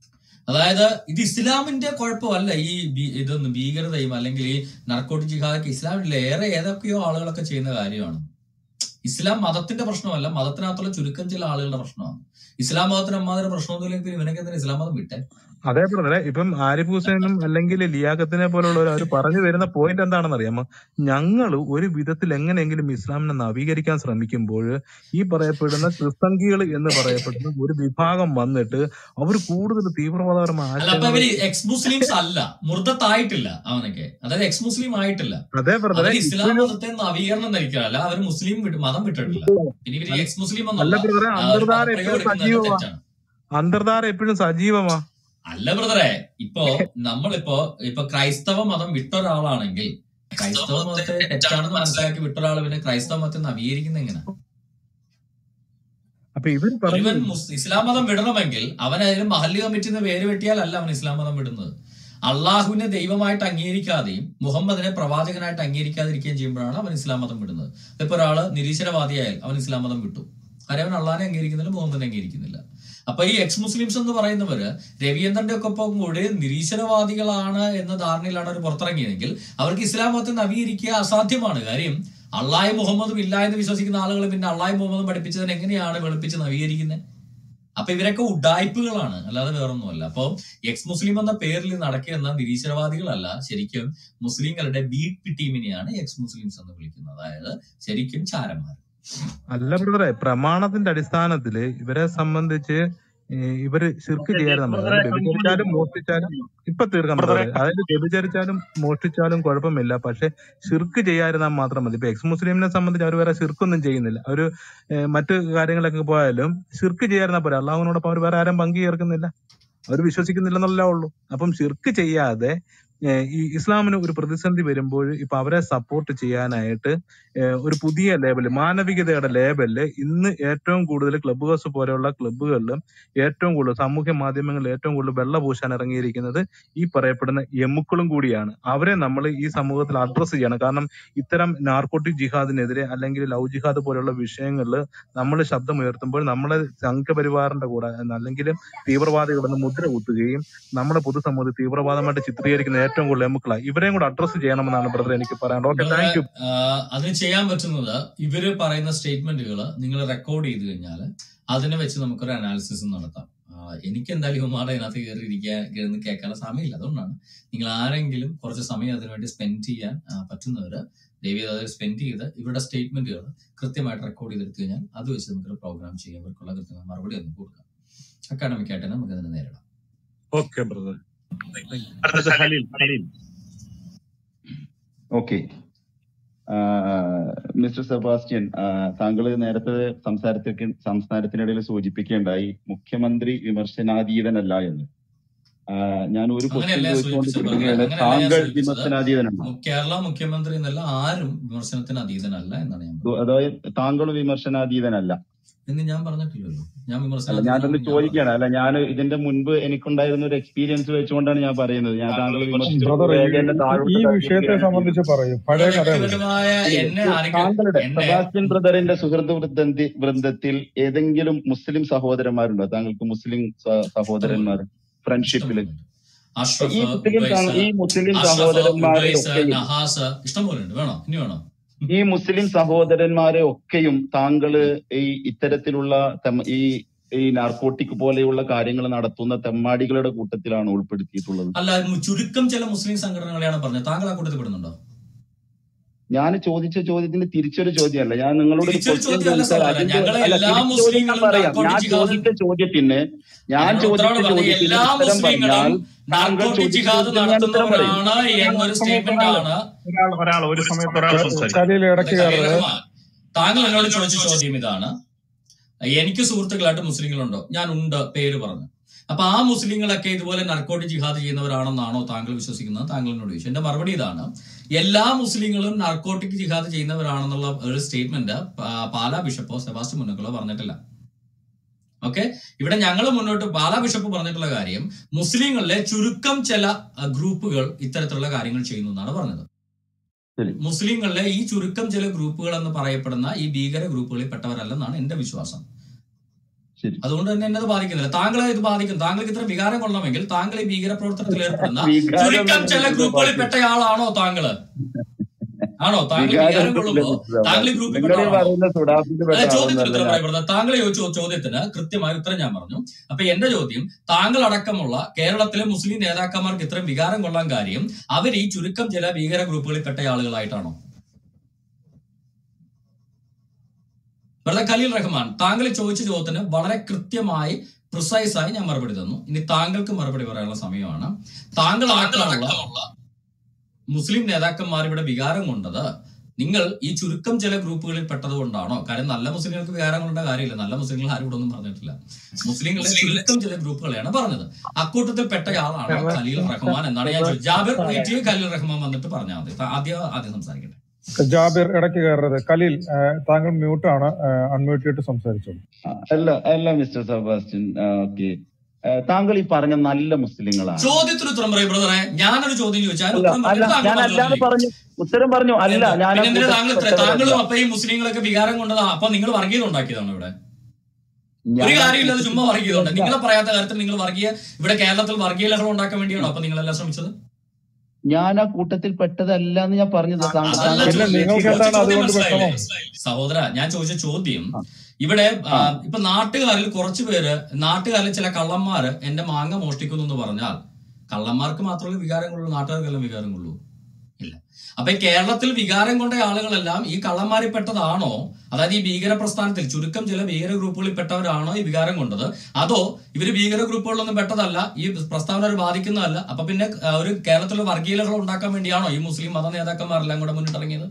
അതായത് ഇത് ഇസ്ലാമിന്റെ കുഴപ്പമല്ല, ഈ ഇതൊന്നും ഭീകരതയും അല്ലെങ്കിൽ ഈ നർക്കോട്ടിക് ജിഹാദൊക്കെ ഇസ്ലാമിൽ ഏറെ ഏതൊക്കെയോ ആളുകളൊക്കെ ചെയ്യുന്ന കാര്യമാണ്. ഇസ്ലാം മതത്തിന്റെ പ്രശ്നമല്ല, മതത്തിനകത്തുള്ള ചുരുക്കം ചില ആളുകളുടെ പ്രശ്നമാണ്. ഇസ്ലാം മതത്തിന് അമ്മാതിരി പ്രശ്നമൊന്നുമില്ലെങ്കിൽ ഇവനൊക്കെ എന്തിനാ ഇസ്ലാം മതം വിട്ടെ? അതേ ബ്രദറെ, ഇപ്പം ആരിഫ് ഹുസൈനും അല്ലെങ്കിൽ ലിയാഖത്തിനെ പോലുള്ളവർ അവർ പറഞ്ഞു വരുന്ന പോയിന്റ് എന്താണെന്ന് അറിയാമോ? ഞങ്ങൾ ഒരു വിധത്തിൽ എങ്ങനെയെങ്കിലും ഇസ്ലാമിനെ നവീകരിക്കാൻ ശ്രമിക്കുമ്പോൾ ഈ പറയപ്പെടുന്ന ക്രിസ്തംഗികൾ എന്ന് പറയപ്പെടുന്ന ഒരു വിഭാഗം വന്നിട്ട് അവർ കൂടുതൽ തീവ്രവാദപരമായ എക്സ് മുസ്ലിംസ് അല്ല, മുർദത്തായിട്ടില്ല അവനൊക്കെ, അതായത് എക്സ് മുസ്ലിം ആയിട്ടില്ല. അതേ ബ്രദറെ, ഇസ്ലാം മതത്തെ നവീകരണം ധരിക്കാനല്ല, അവർ മുസ്ലിം മുതം വിട്ടിട്ടില്ല. പിന്നെ ഇവര് എക്സ് മുസ്ലിം അല്ല ബ്രദറെ, അന്തർധാര എപ്പോഴും സജീവമാ, അന്തർധാര എപ്പോഴും സജീവമാ. അല്ല ബ്രദറെ, ഇപ്പോ നമ്മളിപ്പോ ഇപ്പൊ ക്രൈസ്തവ മതം വിട്ടൊരാളാണെങ്കിൽ ക്രൈസ്തവ മതത്തെ തെറ്റാണെന്ന് മനസ്സിലാക്കി വിട്ടൊരാൾ പിന്നെ ക്രൈസ്തവ മതത്തെ നവീകരിക്കുന്ന എങ്ങനെ? ഇവൻ ഇസ്ലാം മതം വിടണമെങ്കിൽ അവൻ അതിന് മഹല്ല് കമ്മിറ്റിന്ന് പേര് വെട്ടിയാൽ അല്ല അവൻ ഇസ്ലാം മതം വിടുന്നത്. അള്ളാഹുവിനെ ദൈവമായിട്ട് അംഗീകരിക്കാതെയും മുഹമ്മദിനെ പ്രവാചകനായിട്ട് അംഗീകരിക്കാതിരിക്കുകയും ചെയ്യുമ്പോഴാണ് അവൻ ഇസ്ലാം മതം വിടുന്നത്. ഇപ്പൊ ഒരാള് നിരീശ്വരവാദിയായാൽ അവൻ ഇസ്ലാം മതം വിട്ടു. കാര്യം അവൻ അള്ളാഹിനെ അംഗീകരിക്കുന്നില്ല, മുഹമ്മദിനെ അംഗീകരിക്കുന്നില്ല. അപ്പൊ ഈ എക്സ് മുസ്ലിംസ് എന്ന് പറയുന്നവര് രവീന്ദ്രന്റെ ഒക്കെ ഒപ്പം കൂടി നിരീശ്വരവാദികളാണ് എന്ന ധാരണയിലാണ് അവർ പുറത്തിറങ്ങിയതെങ്കിൽ അവർക്ക് ഇസ്ലാം മതത്തെ നവീകരിക്കുക അസാധ്യമാണ്. കാര്യം അള്ളാഹി മുഹമ്മദും ഇല്ല എന്ന് വിശ്വസിക്കുന്ന ആളുകൾ പിന്നെ അള്ളാഹി മുഹമ്മദും പഠിപ്പിച്ചതിന് എങ്ങനെയാണ് വെളുപ്പിച്ച് നവീകരിക്കുന്നത്? അപ്പൊ ഇവരൊക്കെ ഉഡായിപ്പുകളാണ്, അല്ലാതെ വേറൊന്നുമല്ല. അപ്പൊ എക്സ് മുസ്ലിം എന്ന പേരിൽ നടക്കുന്ന നിരീശ്വരവാദികളല്ല, ശരിക്കും മുസ്ലിങ്ങളുടെ ബി ടീമിനെയാണ് എക്സ് മുസ്ലിംസ് എന്ന് വിളിക്കുന്നത്. അതായത് ശരിക്കും ചാരന്മാർ അല്ല ബ്രദറെ, പ്രമാണത്തിന്റെ അടിസ്ഥാനത്തില് ഇവരെ സംബന്ധിച്ച് ഇവര് ശിർക്ക് ചെയ്യാൻ വ്യഭിചരിച്ചാലും മോഷ്ടിച്ചാലും ഇപ്പൊ തീർക്കാൻ ബ്രദറെ, അതായത് വ്യഭിചരിച്ചാലും മോഷ്ടിച്ചാലും കുഴപ്പമില്ല, പക്ഷെ ശിർക്ക് ചെയ്യാതിരുന്നാൽ മാത്രം മതി. ഇപ്പൊ എക്സ് മുസ്ലിമിനെ സംബന്ധിച്ച് അവർ വേറെ ശിർക്കൊന്നും ചെയ്യുന്നില്ല. അവര് മറ്റു കാര്യങ്ങളൊക്കെ പോയാലും ശിർക്ക് ചെയ്യാതിരുന്നാൽ പോരാ. അള്ളാഹുവിനോടൊപ്പം അവർ വേറെ ആരും പങ്കു ചേർക്കുന്നില്ല, അവർ വിശ്വസിക്കുന്നില്ലെന്നല്ലേ ഉള്ളൂ. അപ്പം ശിർക്ക് ചെയ്യാതെ ഈ ഇസ്ലാമിന് ഒരു പ്രതിസന്ധി വരുമ്പോൾ ഇപ്പൊ അവരെ സപ്പോർട്ട് ചെയ്യാനായിട്ട് ഒരു പുതിയ ലേബല്, മാനവികതയുടെ ലേബലില് ഇന്ന് ഏറ്റവും കൂടുതൽ ക്ലബ് ഹൗസ് പോലെയുള്ള ക്ലബ്ബുകളിലും ഏറ്റവും കൂടുതൽ സാമൂഹ്യ മാധ്യമങ്ങളിൽ ഏറ്റവും കൂടുതൽ വെള്ളപൂശാൻ ഇറങ്ങിയിരിക്കുന്നത് ഈ പറയപ്പെടുന്ന എമുക്കളും കൂടിയാണ്. അവരെ നമ്മൾ ഈ സമൂഹത്തിൽ അഡ്രസ് ചെയ്യണം. കാരണം ഇത്തരം നാർക്കോട്ടിക് ജിഹാദിനെതിരെ അല്ലെങ്കിൽ ലവ് ജിഹാദ് പോലെയുള്ള വിഷയങ്ങളിൽ നമ്മൾ ശബ്ദമുയർത്തുമ്പോൾ നമ്മളെ സംഘപരിവാറിന്റെ കൂടെ അല്ലെങ്കിൽ തീവ്രവാദികളെന്ന് മുദ്ര കുത്തുകയും നമ്മുടെ പൊതുസമൂഹത്തിൽ തീവ്രവാദമായിട്ട് ചിത്രീകരിക്കുന്ന ഏറ്റവും കൂടുതൽ എമുക്കളാണ്. ഇവരെയും കൂടെ അഡ്രസ് ചെയ്യണമെന്നാണ് ബ്രദർ എനിക്ക് പറയാനുള്ളത്. Okay, thank you. അതിന് ചെയ്യാൻ പറ്റുന്നത് ഇവര് പറയുന്ന സ്റ്റേറ്റ്മെന്റുകൾ നിങ്ങൾ റെക്കോർഡ് ചെയ്ത് കഴിഞ്ഞാൽ അതിനെ വെച്ച് നമുക്കൊരു അനാലിസിസ് നടത്താം. എനിക്ക് എന്തായാലും ഹുമാടെ അതിനകത്ത് കയറി ഇരിക്കാൻ കയറി കേൾക്കാനുള്ള സമയമില്ല. അതുകൊണ്ടാണ് നിങ്ങൾ ആരെങ്കിലും കുറച്ച് സമയം അതിനുവേണ്ടി സ്പെൻഡ് ചെയ്യാൻ പറ്റുന്നവര് ദയവ് ചെയ്ത് അത് സ്പെൻഡ് ചെയ്ത് ഇവരുടെ സ്റ്റേറ്റ്മെന്റുകൾ കൃത്യമായിട്ട് റെക്കോർഡ് ചെയ്തെടുത്തു കഴിഞ്ഞാൽ അത് വെച്ച് നമുക്കൊരു പ്രോഗ്രാം ചെയ്യാം, അവർക്കുള്ള കൃത്യമായ മറുപടി ഒന്ന് കൊടുക്കാം. അക്കാഡമിക് ആയിട്ട് നമുക്ക് അതിനെ നേരിടാം. Okay brother. അടുത്തത് Khaleel. Khaleel okay. Mister Sebastian, താങ്കൾ നേരത്തെ സംസാരത്തിൽ സംസാരത്തിനിടയിൽ സൂചിപ്പിക്കുകയുണ്ടായി മുഖ്യമന്ത്രി വിമർശനാതീതനല്ല എന്ന്. ഞാൻ ഒരു ക്വസ്റ്റ്യൻ ചോദിച്ചുകൊണ്ടിരിക്കുകയാണ്, താങ്കൾ വിമർശനാതീതനാണ്? കേരള മുഖ്യമന്ത്രി എന്നല്ല, ആരും വിമർശനത്തിന് അതീതനല്ല എന്നാണ് ഞാൻ പറഞ്ഞത്. അതായത് താങ്കളും വിമർശനാതീതനല്ല എന്ന് ഞാൻ പറഞ്ഞിട്ടില്ലല്ലോ. ഞാൻ അല്ല, ഞാനൊന്ന് ചോദിക്കുകയാണ്. അല്ല, ഞാൻ ഇതിന്റെ മുൻപ് എനിക്കുണ്ടായിരുന്ന ഒരു എക്സ്പീരിയൻസ് വെച്ചുകൊണ്ടാണ് ഞാൻ പറയുന്നത്. ഞാൻ താങ്കൾ ഈ വിഷയത്തെ സംബന്ധിച്ച് പറയും. പഴയ താങ്കളുടെ സെബാസ്റ്റ്യൻ ബ്രദറിന്റെ സുഹൃത്ത് വൃന്ദ വൃന്ദത്തിൽ ഏതെങ്കിലും മുസ്ലിം സഹോദരന്മാരുണ്ടോ? താങ്കൾക്ക് മുസ്ലിം സഹോദരന്മാർ ഫ്രണ്ട്ഷിപ്പില്? ഈ മുസ്ലിം ഈ മുസ്ലിം സഹോദരന്മാരെ ഈ മുസ്ലിം സഹോദരന്മാരെ ഒക്കെയും താങ്കള് ഈ ഇത്തരത്തിലുള്ള ഈ ഈ നാർക്കോട്ടിക് പോലെയുള്ള കാര്യങ്ങൾ നടത്തുന്ന തെമ്മാടികളുടെ കൂട്ടത്തിലാണ് ഉൾപ്പെടുത്തിയിട്ടുള്ളത്? അല്ല, ചുരുക്കം ചില മുസ്ലിം സംഘടനകളെയാണ് പറഞ്ഞത്. താങ്കൾ ആ കൂട്ടത്തിൽ പെടുന്നുണ്ടോ? ഞാൻ ചോദിച്ച ചോദ്യത്തിന് തിരിച്ചൊരു ചോദ്യമല്ല. ഞാൻ നിങ്ങളോട് പറയാം. ഞാൻ ചോദിച്ച ചോദ്യത്തിന് ഞാൻ ചോദിച്ച ചോദ്യത്തിന് ഉത്തരം പറഞ്ഞാൽ താങ്കൾ താങ്കൾ എന്നോട് ചോദിച്ച ചോദ്യം ഇതാണ്, എനിക്ക് സുഹൃത്തുക്കളായിട്ട് മുസ്ലിങ്ങളുണ്ടോ? ഞാൻ ഉണ്ട്, പേര് പറഞ്ഞു. അപ്പൊ ആ മുസ്ലിങ്ങളൊക്കെ ഇതുപോലെ നർക്കോട്ടിക് ജിഹാദ് ചെയ്യുന്നവരാണെന്നാണോ താങ്കൾ വിശ്വസിക്കുന്നത്? താങ്കൾ എന്നോട് ചോദിച്ചു. എന്റെ മറുപടി ഇതാണ്, എല്ലാ മുസ്ലിങ്ങളും നർക്കോട്ടിക് ജിഹാദ് ചെയ്യുന്നവരാണെന്നുള്ള ഒരു സ്റ്റേറ്റ്മെന്റ് പാലാ ബിഷപ്പോ സെബാസ്റ്റ്യൻ മുന്നക്കളോ പറഞ്ഞിട്ടില്ല. ഓക്കെ, ഇവിടെ ഞങ്ങൾ മുന്നോട്ട് പാലാ ബിഷപ്പ് പറഞ്ഞിട്ടുള്ള കാര്യം മുസ്ലിങ്ങളിലെ ചുരുക്കം ചില ഗ്രൂപ്പുകൾ ഇത്തരത്തിലുള്ള കാര്യങ്ങൾ ചെയ്യുന്നു എന്നാണ് പറഞ്ഞത്. മുസ്ലിങ്ങളിലെ ഈ ചുരുക്കം ചില ഗ്രൂപ്പുകൾ എന്ന് പറയപ്പെടുന്ന ഈ ഭീകര ഗ്രൂപ്പുകളിൽ പെട്ടവരല്ലെന്നാണ് എന്റെ വിശ്വാസം. അതുകൊണ്ട് തന്നെ എന്നത് ബാധിക്കുന്നില്ല. താങ്കളെ ഇത് ബാധിക്കും. താങ്കൾക്ക് ഇത്ര വികാരം കൊള്ളണമെങ്കിൽ താങ്കൾ ഈ ഭീകര പ്രവർത്തനത്തിൽ ഏർപ്പെടുന്ന ചുരുക്കം ചില ഗ്രൂപ്പുകളിൽ പെട്ടയാളാണോ താങ്കള്? ആണോ? താങ്കൾ വികാരം കൊള്ളുമ്പോ താങ്കൾ ഈ ഗ്രൂപ്പിൽ ചോദ്യത്തിന് ഉത്തരം പറയപ്പെടുന്നത് താങ്കൾ ചോദിച്ച ചോദ്യത്തിന് കൃത്യമായ ഉത്തരം ഞാൻ പറഞ്ഞു. അപ്പൊ എന്റെ ചോദ്യം, താങ്കൾ അടക്കമുള്ള കേരളത്തിലെ മുസ്ലിം നേതാക്കന്മാർക്ക് ഇത്രയും വികാരം കൊള്ളാൻ കാര്യം അവർ ഈ ചുരുക്കം ചില ഭീകര ഗ്രൂപ്പുകളിൽ പെട്ട ആളുകളായിട്ടാണോ? ബ്രദർ ഖലീൽ റഹ്മാൻ, താങ്കൾ ചോദിച്ച ചോദ്യത്തിന് വളരെ കൃത്യമായി പ്രിസൈസായി ഞാൻ മറുപടി തന്നു. ഇനി താങ്കൾക്ക് മറുപടി പറയാനുള്ള സമയമാണ്. താങ്കൾ അടക്കമുള്ള മുസ്ലിം നേതാക്കന്മാർ ഇവിടെ വികാരം കൊണ്ടത് നിങ്ങൾ ഈ ചുരുക്കം ചില ഗ്രൂപ്പുകളിൽ പെട്ടത് കൊണ്ടാണോ? കാര്യം നല്ല മുസ്ലിങ്ങൾക്ക് വികാരം കൊണ്ട കാര്യമില്ല. നല്ല മുസ്ലിങ്ങൾ ആരും ഇവിടെ ഒന്നും പറഞ്ഞിട്ടില്ല. മുസ്ലിങ്ങളെ ചുരുക്കം ചില ഗ്രൂപ്പുകളെയാണ് പറഞ്ഞത്. അക്കൂട്ടത്തിൽ പെട്ടയാളാണ് ഖലീൽ റഹ്മാൻ എന്നാണ് ഞാൻ ചോദിച്ചത്. ജാബിർ റീറ്റിൽ ഖലീൽ റഹ്മാൻ വന്നിട്ട് പറഞ്ഞാൽ മതി. ആദ്യം ആദ്യം സംസാരിക്കട്ടെ. ജാബിർ ഇടയ്ക്ക് കയറരുത്. ഖലീൽ, താങ്കൾ മ്യൂട്ടാണ്, അൺമ്യൂട്ട് ചെയ്തിട്ട് സംസാരിച്ചോളൂ. അല്ല അല്ല മിസ്റ്റർ സെബാസ്റ്റ്യൻ, ഓക്കെ, താങ്കൾ ഈ പറഞ്ഞ നല്ല മുസ്ലിങ്ങളാണ്. ചോദ്യത്തിന് ഉത്തരം പറയും ബ്രദറെ. ഞാനൊരു ചോദ്യം ചോദിച്ചാൽ പറഞ്ഞു ഉത്തരം പറഞ്ഞു. അല്ല, ഞാൻ താങ്കളും അപ്പൊ ഈ മുസ്ലിങ്ങളൊക്കെ വികാരം കൊണ്ടതാ. അപ്പൊ നിങ്ങൾ വർഗീയത ഉണ്ടാക്കിയതാണ് ഇവിടെ? ഒരു കാര്യമില്ലാതെ ചുമ്മാ വർഗീയതുണ്ട്. നിങ്ങളെ പറയാത്ത കാര്യത്തിൽ നിങ്ങൾ വർഗീയ ഇവിടെ കേരളത്തിൽ വർഗീയ ലഹളം ഉണ്ടാക്കാൻ വേണ്ടിയാണോ അപ്പൊ നിങ്ങളെല്ലാം ശ്രമിച്ചത്? ഞാൻ ആ കൂട്ടത്തിൽ പെട്ടതല്ല എന്ന് ഞാൻ പറഞ്ഞത്. സഹോദര, ഞാൻ ചോദിച്ച ചോദ്യം, ഇവിടെ ഇപ്പൊ നാട്ടുകാരിൽ കുറച്ചു പേര്, നാട്ടുകാരിൽ ചില കള്ളന്മാര് എന്റെ മാങ്ങ മോഷ്ടിക്കുന്നു എന്ന് പറഞ്ഞാൽ കള്ളന്മാർക്ക് മാത്രമേ വികാരം കൊള്ളൂ, നാട്ടുകാർക്കെല്ലാം വികാരം കൊള്ളൂ? ഇല്ല. അപ്പൊ ഈ കേരളത്തിൽ വികാരം കൊണ്ട ആളുകളെല്ലാം ഈ കള്ളന്മാരിൽ പെട്ടതാണോ? അതായത് ഈ ഭീകര പ്രസ്ഥാനത്തിൽ ചുരുക്കം ചില ഭീകര ഗ്രൂപ്പുകളിൽ പെട്ടവരാണോ ഈ വികാരം കൊണ്ടത്? അതോ ഇവര് ഭീകര ഗ്രൂപ്പുകളിലൊന്നും പെട്ടതല്ല, ഈ പ്രസ്താവന ബാധിക്കുന്നതല്ല, അപ്പൊ പിന്നെ ഒരു കേരളത്തിലെ വർഗീയതകൾ ഉണ്ടാക്കാൻ വേണ്ടിയാണോ ഈ മുസ്ലിം മത നേതാക്കന്മാരെല്ലാം കൂടെ മുന്നിട്ടിറങ്ങിയത്?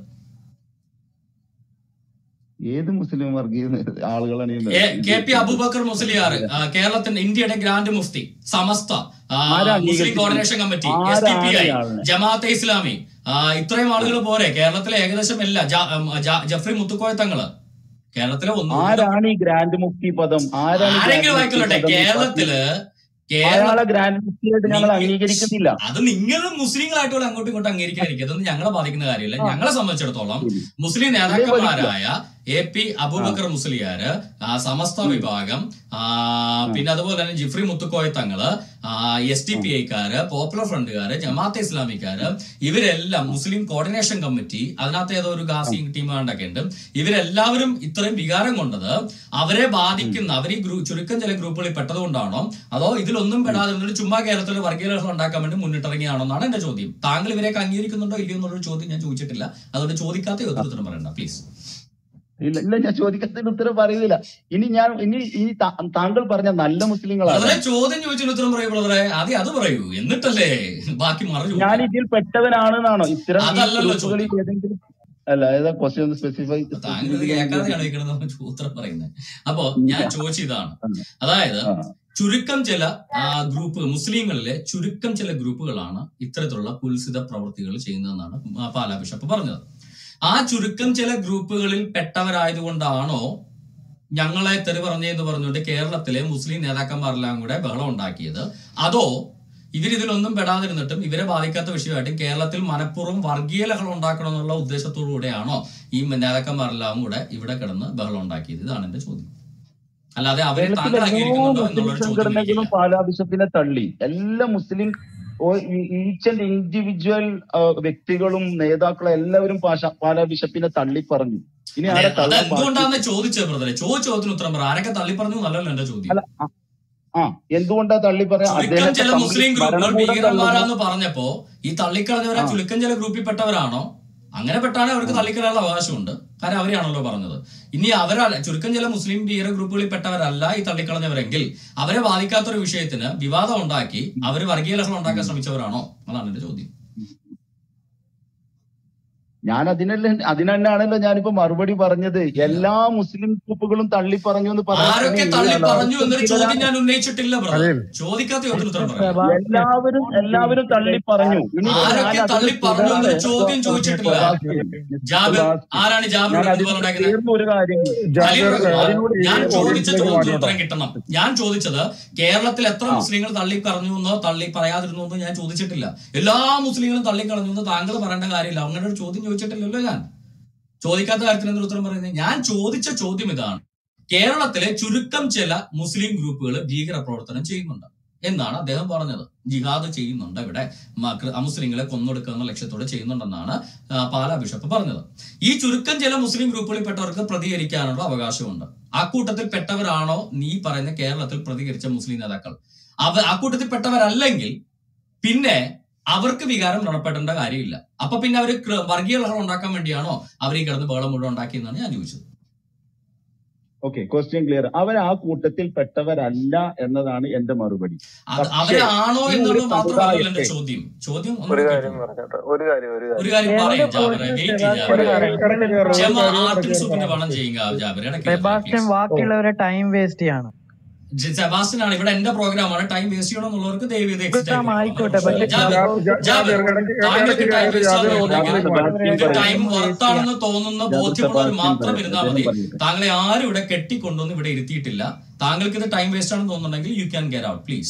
ഏത് മുസ്ലിം വർഗീയ ആളുകളാണ്? കെ പി അബൂബക്കർ മുസ്ലിയാർ, കേരളത്തിന്റെ ഇന്ത്യയുടെ ഗ്രാൻഡ് മുഫ്തി, Samastha, Muslim coordination committee, S D P I, Jamaat-e Islami, ഇത്രയും ആളുകൾ പോരെ? കേരളത്തിലെ ഏകദേശം എല്ലാ ജഫ്രി മുത്തുക്കോയ തങ്ങള് കേരളത്തിലെ ആരാണ് ഈ ഗ്രാൻഡ് മുഫ്തി പദം? ആരെങ്കിലും ആയിക്കൊള്ളട്ടെ, കേരളത്തില് ഗ്രാൻഡ് മുഫ്തിയായിട്ട് ഞങ്ങൾ അംഗീകരിക്കുന്നില്ല. അത് നിങ്ങൾ മുസ്ലിങ്ങളായിട്ടുള്ള അങ്ങോട്ടും ഇങ്ങോട്ടും അംഗീകരിക്കാതിരിക്കും. അതൊന്നും ഞങ്ങളെ ബാധിക്കുന്ന കാര്യമില്ല. ഞങ്ങളെ സംബന്ധിച്ചിടത്തോളം മുസ്ലിം നേതാക്കന്മാരായ എ പി അബൂബക്കർ മുസ്ലിയാര്, സമസ്ത വിഭാഗം, പിന്നെ അതുപോലെ തന്നെ Jifri Muthukoya Thangal, S D P ഐക്കാര്, പോപ്പുലർ ഫ്രണ്ടുകാര്, ജമാഅത്തെ ഇസ്ലാമിക്കാര്, ഇവരെല്ലാം മുസ്ലിം കോർഡിനേഷൻ കമ്മിറ്റി, അതിനകത്ത് ഏതോ ഒരു ഗാസി ടീം കണ്ടൊക്കെ ഉണ്ട്. ഇവരെല്ലാവരും ഇത്രയും വികാരം കൊണ്ടത് അവരെ ബാധിക്കുന്ന, അവർ ഈ ചുരുക്കം ചില ഗ്രൂപ്പുകളിൽ പെട്ടതുകൊണ്ടാണോ, അതോ ഇതിലൊന്നും പെടാതെ ചുമ്മാ കേരളത്തിൽ വർഗീയത ഉണ്ടാക്കാൻ വേണ്ടി മുന്നിട്ടിറങ്ങിയാണോ എന്നാണ് എന്റെ ചോദ്യം. താങ്കൾ ഇവരെയൊക്കെ അംഗീകരിക്കുന്നുണ്ടോ ഇല്ലയോ എന്നുള്ളൊരു ചോദ്യം ഞാൻ ചോദിച്ചിട്ടില്ല. അതുകൊണ്ട് ചോദിക്കാത്ത ഉത്തരം പറയണ്ട പ്ലീസ്. ഇല്ല ഇല്ല ഞാൻ ചോദിക്കാത്തതിന് ഉത്തരം പറയുന്നില്ല. ഇനി ഞാൻ ഇനി ഇനി താങ്കൾ പറഞ്ഞ നല്ല മുസ്ലിങ്ങളാണ്. ചോദ്യം ചോദിച്ചതിന് ഉത്തരം പറയൂ ബ്രദറെ, ആദ്യം അത് പറയൂ, എന്നിട്ടല്ലേ ബാക്കി മറു. ഞാൻ ഇതിൽ പെട്ടവനാണെന്നാണോ ഇത്തരം ഏതെങ്കിലും അല്ല ഏതാ ക്വസ്റ്റ്യൻ ഒന്ന് സ്പെസിഫൈ താങ്കൾ കേൾക്കാതെയാണ് ഉത്തരം പറയുന്നത്. അപ്പോ ഞാൻ ചോദിച്ചതാണ്, അതായത് ചുരുക്കം ചില ഗ്രൂപ്പ് മുസ്ലിങ്ങളിലെ ചുരുക്കം ചില ഗ്രൂപ്പുകളാണ് ഇത്തരത്തിലുള്ള കുൽസിത പ്രവൃത്തികൾ ചെയ്യുന്നതെന്നാണ് പാലാ ബിഷപ്പ് പറഞ്ഞത്. ആ ചുരുക്കം ചില ഗ്രൂപ്പുകളിൽ പെട്ടവരായതുകൊണ്ടാണോ ഞങ്ങളെ തെറി പറഞ്ഞെന്ന് പറഞ്ഞുകൊണ്ട് കേരളത്തിലെ മുസ്ലിം നേതാക്കന്മാരെല്ലാം കൂടെ ബഹളം ഉണ്ടാക്കിയത്, അതോ ഇവരിതിലൊന്നും പെടാതിരുന്നിട്ടും ഇവരെ ബാധിക്കാത്ത വിഷയമായിട്ടും കേരളത്തിൽ മനഃപൂർവ്വം വർഗീയ ലഹളം ഉണ്ടാക്കണം എന്നുള്ള ഉദ്ദേശത്തോടു കൂടെയാണോ ഈ നേതാക്കന്മാരെല്ലാം കൂടെ ഇവിടെ കിടന്ന് ബഹളം ഉണ്ടാക്കിയത്? ഇതാണ് എന്റെ ചോദ്യം. അല്ലാതെ അവരെ താങ്കൾ അംഗീകരിക്കുന്നുണ്ടോ എന്നുള്ളൊരു ചോദ്യം. പാലാ ബിഷപ്പിനെ തള്ളി എല്ലാ മുസ്ലിം ഈച്ച് ആൻഡ് ഇൻഡിവിജ്വൽ വ്യക്തികളും നേതാക്കളും എല്ലാവരും പാലാ ബിഷപ്പിനെ തള്ളി പറഞ്ഞു. ഇനി എന്തുകൊണ്ടാണ് ചോദിച്ചത് ബ്രദറെ? ചോദിച്ചോത്തിന് ഉത്തരം പറ. ആരൊക്കെ തള്ളി പറഞ്ഞു നല്ലല്ലോ എന്റെ ചോദ്യം. ആ എന്തുകൊണ്ടാ തള്ളി പറയാം? ചില മുസ്ലിം ഗ്രൂപ്പുകൾ ഭീകരന്മാരാന്ന് പറഞ്ഞപ്പോ ഈ തള്ളിക്കളഞ്ഞവരെ ചുരുക്കം ചില ഗ്രൂപ്പിൽ പെട്ടവരാണോ? അങ്ങനെ പെട്ടാണ് അവർക്ക് തള്ളിക്കളയാനുള്ള അവകാശമുണ്ട്, കാരണം അവരെയാണല്ലോ പറഞ്ഞത്. ഇനി അവരല്ല, ചുരുക്കം ചില മുസ്ലിം ഭീകര ഗ്രൂപ്പുകളിൽ പെട്ടവരല്ല ഈ തള്ളിക്കളഞ്ഞവരെങ്കിൽ അവരെ ബാധിക്കാത്തൊരു വിഷയത്തിന് വിവാദം ഉണ്ടാക്കി അവർ വർഗീയ ലഹളം ഉണ്ടാക്കാൻ ശ്രമിച്ചവരാണോ? അതാണ് എന്റെ ചോദ്യം. ഞാൻ അതിനല്ല അതിനെന്നാണല്ലോ ഞാനിപ്പോ മറുപടി പറഞ്ഞത്. എല്ലാ മുസ്ലിം ഗ്രൂപ്പുകളും തള്ളി പറഞ്ഞു എന്ന് എല്ലാവരും എല്ലാവരും തള്ളി പറഞ്ഞു. ഒരു കാര്യം ഞാൻ ചോദിച്ച ചോദ്യത്തിന് ഉത്തരം കിട്ടണം. ഞാൻ ചോദിച്ചത് കേരളത്തിൽ എത്ര മുസ്ലിങ്ങൾ തള്ളി പറഞ്ഞു എന്നോ തള്ളി പറയാതിരുന്നു എന്നോ ഞാൻ ചോദിച്ചിട്ടില്ല. എല്ലാ മുസ്ലിങ്ങളും തള്ളിക്കളഞ്ഞു എന്ന് താങ്കൾ പറയേണ്ട കാര്യമില്ല. അങ്ങനെ ഒരു ചോദ്യം ചോദിച്ചിട്ടില്ലല്ലോ. ഞാൻ ചോദിക്കാത്ത കാര്യത്തിന് എന്തൊരു ഉത്തരം പറയുന്നത്? ഞാൻ ചോദിച്ച ചോദ്യം ഇതാണ്, കേരളത്തിലെ ചുരുക്കം ചില മുസ്ലിം ഗ്രൂപ്പുകൾ ഭീകര പ്രവർത്തനം ചെയ്യുന്നുണ്ട് എന്നാണ് അദ്ദേഹം പറഞ്ഞത്. ജിഹാദ് ചെയ്യുന്നുണ്ട്, ഇവിടെ അമുസ്ലിങ്ങളെ കൊന്നൊടുക്കുക എന്ന ലക്ഷ്യത്തോടെ ചെയ്യുന്നുണ്ടെന്നാണ് പാലാ ബിഷപ്പ് പറഞ്ഞത്. ഈ ചുരുക്കം ചില മുസ്ലിം ഗ്രൂപ്പുകളിൽ പെട്ടവർക്ക് പ്രതികരിക്കാനുള്ള അവകാശമുണ്ട്. അക്കൂട്ടത്തിൽ പെട്ടവരാണോ നീ പറയുന്ന കേരളത്തിൽ പ്രതികരിച്ച മുസ്ലിം നേതാക്കൾ? അവ അക്കൂട്ടത്തിൽ പെട്ടവരല്ലെങ്കിൽ പിന്നെ അവർക്ക് വികാരം വ്രണപ്പെടേണ്ട കാര്യമില്ല. അപ്പൊ പിന്നെ അവര് വർഗീയ ലഹളം ഉണ്ടാക്കാൻ വേണ്ടിയാണോ അവർ ഈ കിടന്ന് ബഹളം മുഴുവൻ ഉണ്ടാക്കിയെന്നാണ് ഞാൻ ചോദിച്ചത്. Okay, question clear. അവർ ആ കൂട്ടത്തിൽ പെട്ടവരല്ല എന്നതാണ് എന്റെ മറുപടി. അവരാണോ എന്നുള്ളത് മാത്രമല്ല എന്റെ ചോദ്യം. ചോദ്യം ഒരു കാര്യം ബാക്കിയുള്ളവരെ ടൈം വേസ്റ്റ് ചെയ്യണം. സെബാസ്റ്റ്യൻ ആണ് ഇവിടെ എന്റെ പ്രോഗ്രാമാണ്. ടൈം വേസ്റ്റ് ചെയ്യണം എന്നുള്ളവർക്ക് ദയവ് ചെയ്ത് ടൈം വർത്താണെന്ന് തോന്നുന്ന ബോധ്യമുള്ളവർ മാത്രം ഇരുന്നാൽ മതി. താങ്കളെ ആരും ഇവിടെ കെട്ടിക്കൊണ്ടൊന്നും ഇവിടെ ഇരുത്തിയിട്ടില്ല. താങ്കൾക്ക് ഇത് ടൈം വേസ്റ്റ് ആണെന്ന് തോന്നുന്നുണ്ടെങ്കിൽ you can get out please.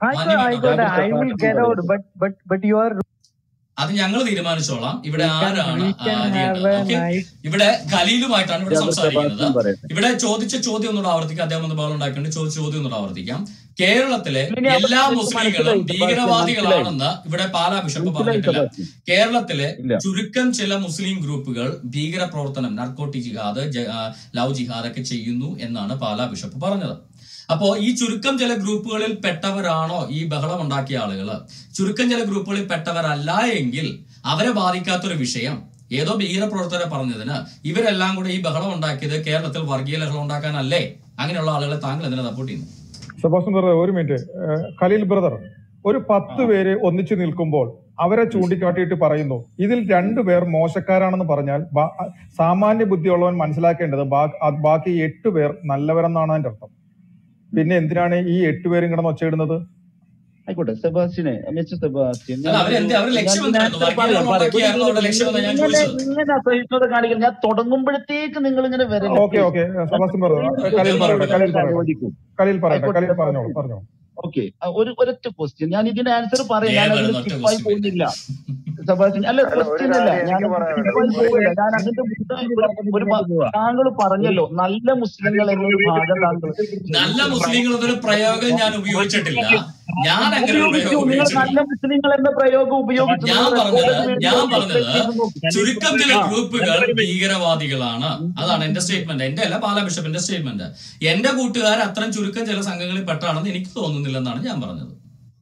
അത് ഞങ്ങൾ തീരുമാനിച്ചോളാം. ഇവിടെ ആരാണ് ഇവിടെ ഖലീലുമായിട്ടാണ് ഇവിടെ സംസാരിക്കുന്നത്. ഇവിടെ ചോദിച്ച ചോദ്യം ഒന്നുകൂടെ ആവർത്തിക്കാം. അദ്ദേഹം ഒന്ന് ബഹളം ഉണ്ടാക്കിയിട്ട് ചോദിച്ച ചോദ്യം ഒന്നുകൂടെ ആവർത്തിക്കാം. കേരളത്തിലെ എല്ലാ മുസ്ലിങ്ങളും ഭീകരവാദികളാണെന്ന് ഇവിടെ പാലാ ബിഷപ്പ് പറഞ്ഞിട്ടില്ല. കേരളത്തിലെ ചുരുക്കം ചില മുസ്ലിം ഗ്രൂപ്പുകൾ ഭീകര പ്രവർത്തനം, നർക്കോട്ടിക് ജിഹാദ്, ലവ് ജിഹാദ് ഒക്കെ ചെയ്യുന്നു എന്നാണ് പാലാ ബിഷപ്പ് പറഞ്ഞത്. അപ്പോ ഈ ചുരുക്കം ചില ഗ്രൂപ്പുകളിൽ പെട്ടവരാണോ ഈ ബഹളം ഉണ്ടാക്കിയ ആളുകൾ? ചുരുക്കം ചില ഗ്രൂപ്പുകളിൽ പെട്ടവരല്ല എങ്കിൽ അവരെ ബാധിക്കാത്തൊരു വിഷയം ഏതോ ഭീകര പ്രവർത്തകരെ പറഞ്ഞതിന് ഇവരെല്ലാം കൂടെ ഈ ബഹളം ഉണ്ടാക്കിയത് കേരളത്തിൽ വർഗീയ ലഹളം ഉണ്ടാക്കാനല്ലേ? അങ്ങനെയുള്ള ആളുകളെ താങ്കൾ എന്തിനാ സപ്പോർട്ട് ചെയ്യുന്നു? സെബാസ്റ്റ്യൻ ബ്രദർ ഒരു മിനിറ്റ്. ഖലീൽ ബ്രദർ, ഒരു പത്ത് പേര് ഒന്നിച്ചു നിൽക്കുമ്പോൾ അവരെ ചൂണ്ടിക്കാട്ടിയിട്ട് പറയുന്നു ഇതിൽ രണ്ടുപേർ മോശക്കാരാണെന്ന് പറഞ്ഞാൽ സാമാന്യ ബുദ്ധിയുള്ളവൻ മനസ്സിലാക്കേണ്ടത് ബാക്കി എട്ട് പേർ നല്ലവരെന്നാണ് അതിന്റെ അർത്ഥം. പിന്നെ എന്തിനാണ് ഈ എട്ടുപേരും കിടന്ന് ഒച്ചയിടുന്നത്? ആയിക്കോട്ടെ സെബാസ്റ്റ്യനെ, മിസ്റ്റർ സെബാസ്റ്റ്യൻ, ഇങ്ങനെ അസഹിഷ്ണുത കാണിക്കുന്നത് ഞാൻ തുടങ്ങുമ്പോഴത്തേക്ക് നിങ്ങൾ ഇങ്ങനെ വരും. Okay okay Sebastian brother, Khaleel പറയട്ടെ, ഖലീൽ ഖലീൽ പറയട്ടെ, ഖലീൽ പറഞ്ഞോളൂ പറഞ്ഞോളൂ. ഓക്കെ, ഒരു ഒരൊറ്റ ക്വസ്റ്റ്യൻ. ഞാൻ ഇതിന്റെ ആൻസർ പറയാൻ സ്കിപ്പായി പോകുന്നില്ല. സെബാസ്റ്റ്യൻ അല്ല ക്വസ്റ്റ്യൻ അല്ല, ഞാൻ പോവില്ല, ഞാൻ അതിന്റെ ഒരു താങ്കൾ പറഞ്ഞല്ലോ നല്ല മുസ്ലിങ്ങൾ എന്നൊരു ഭാഗം താങ്കൾ നല്ല മുസ്ലിങ്ങൾ എന്നൊരു പ്രയോഗം ഞാൻ ഉപയോഗിച്ചിട്ടില്ല. ഞാൻ അങ്ങനെ ഉപയോഗിച്ചു. നിങ്ങൾ നല്ല മുസ്ലിങ്ങൾ എന്ന പ്രയോഗം ഉപയോഗിച്ചു. ഞാൻ പറഞ്ഞത് ഞാൻ പറഞ്ഞത് ചുരുക്കം ചില ഗ്രൂപ്പുകൾ ഭീകരവാദികളാണ്. അതാണ് എന്റെ സ്റ്റേറ്റ്മെന്റ്. എന്റെ അല്ല, പാലാ ബിഷപ്പിന്റെ സ്റ്റേറ്റ്മെന്റ്. എന്റെ കൂട്ടുകാർ അത്തരം ചുരുക്കം ചില സംഘങ്ങളിൽ പെട്ടാണെന്ന് എനിക്ക് തോന്നുന്നില്ലെന്നാണ് ഞാൻ പറഞ്ഞത്.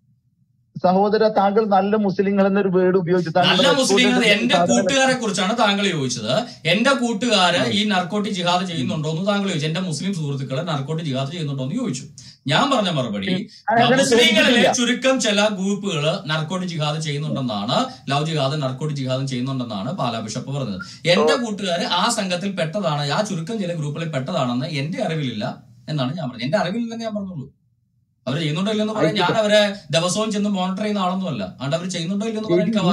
സഹോദര, താങ്കൾ നല്ല മുസ്ലിങ്ങൾ എന്നൊരു വേർഡ് ഉപയോഗിച്ചു. നല്ല മുസ്ലിങ്ങൾ എന്റെ കൂട്ടുകാരെ കുറിച്ചാണ് താങ്കൾ ചോദിച്ചത്. എന്റെ കൂട്ടുകാര് ഈ നർക്കോട്ടിക് ജിഹാദ് ചെയ്യുന്നുണ്ടോ എന്ന് താങ്കൾ ചോദിച്ചു. എന്റെ മുസ്ലിം സുഹൃത്തുക്കളെ നർക്കോട്ടിക് ജിഹാദ് ചെയ്യുന്നുണ്ടോ എന്ന് ചോദിച്ചു. ഞാൻ പറഞ്ഞ മറുപടി മുസ്ലിങ്ങളിലെ ചുരുക്കം ചില ഗ്രൂപ്പുകൾ നർക്കോട്ടിക് ജിഹാദ് ചെയ്യുന്നുണ്ടെന്നാണ്, ലവ് ജിഹാദ് നർക്കോട്ടിക് ജിഹാദും ചെയ്യുന്നുണ്ടെന്നാണ് പാലാ ബിഷപ്പ് പറഞ്ഞത്. എന്റെ കൂട്ടുകാര് ആ സംഘത്തിൽ പെട്ടതാണ്, ആ ചുരുക്കം ചില ഗ്രൂപ്പുകളിൽ പെട്ടതാണെന്ന് എന്റെ അറിവിലില്ല എന്നാണ് ഞാൻ പറഞ്ഞത്. എന്റെ അറിവിലില്ലെന്ന് ഞാൻ പറഞ്ഞുള്ളൂ. അവർ ചെയ്യുന്നുണ്ടോ ഇല്ലെന്ന് പറയാൻ ഞാൻ അവരെ ദിവസവും ചെന്ന് മോണിറ്റർ ചെയ്യുന്ന ആളൊന്നും അല്ല. അതുകൊണ്ട് അവർ ചെയ്യുന്നുണ്ടോ ഇല്ലെന്ന് പറയാൻ എനിക്ക്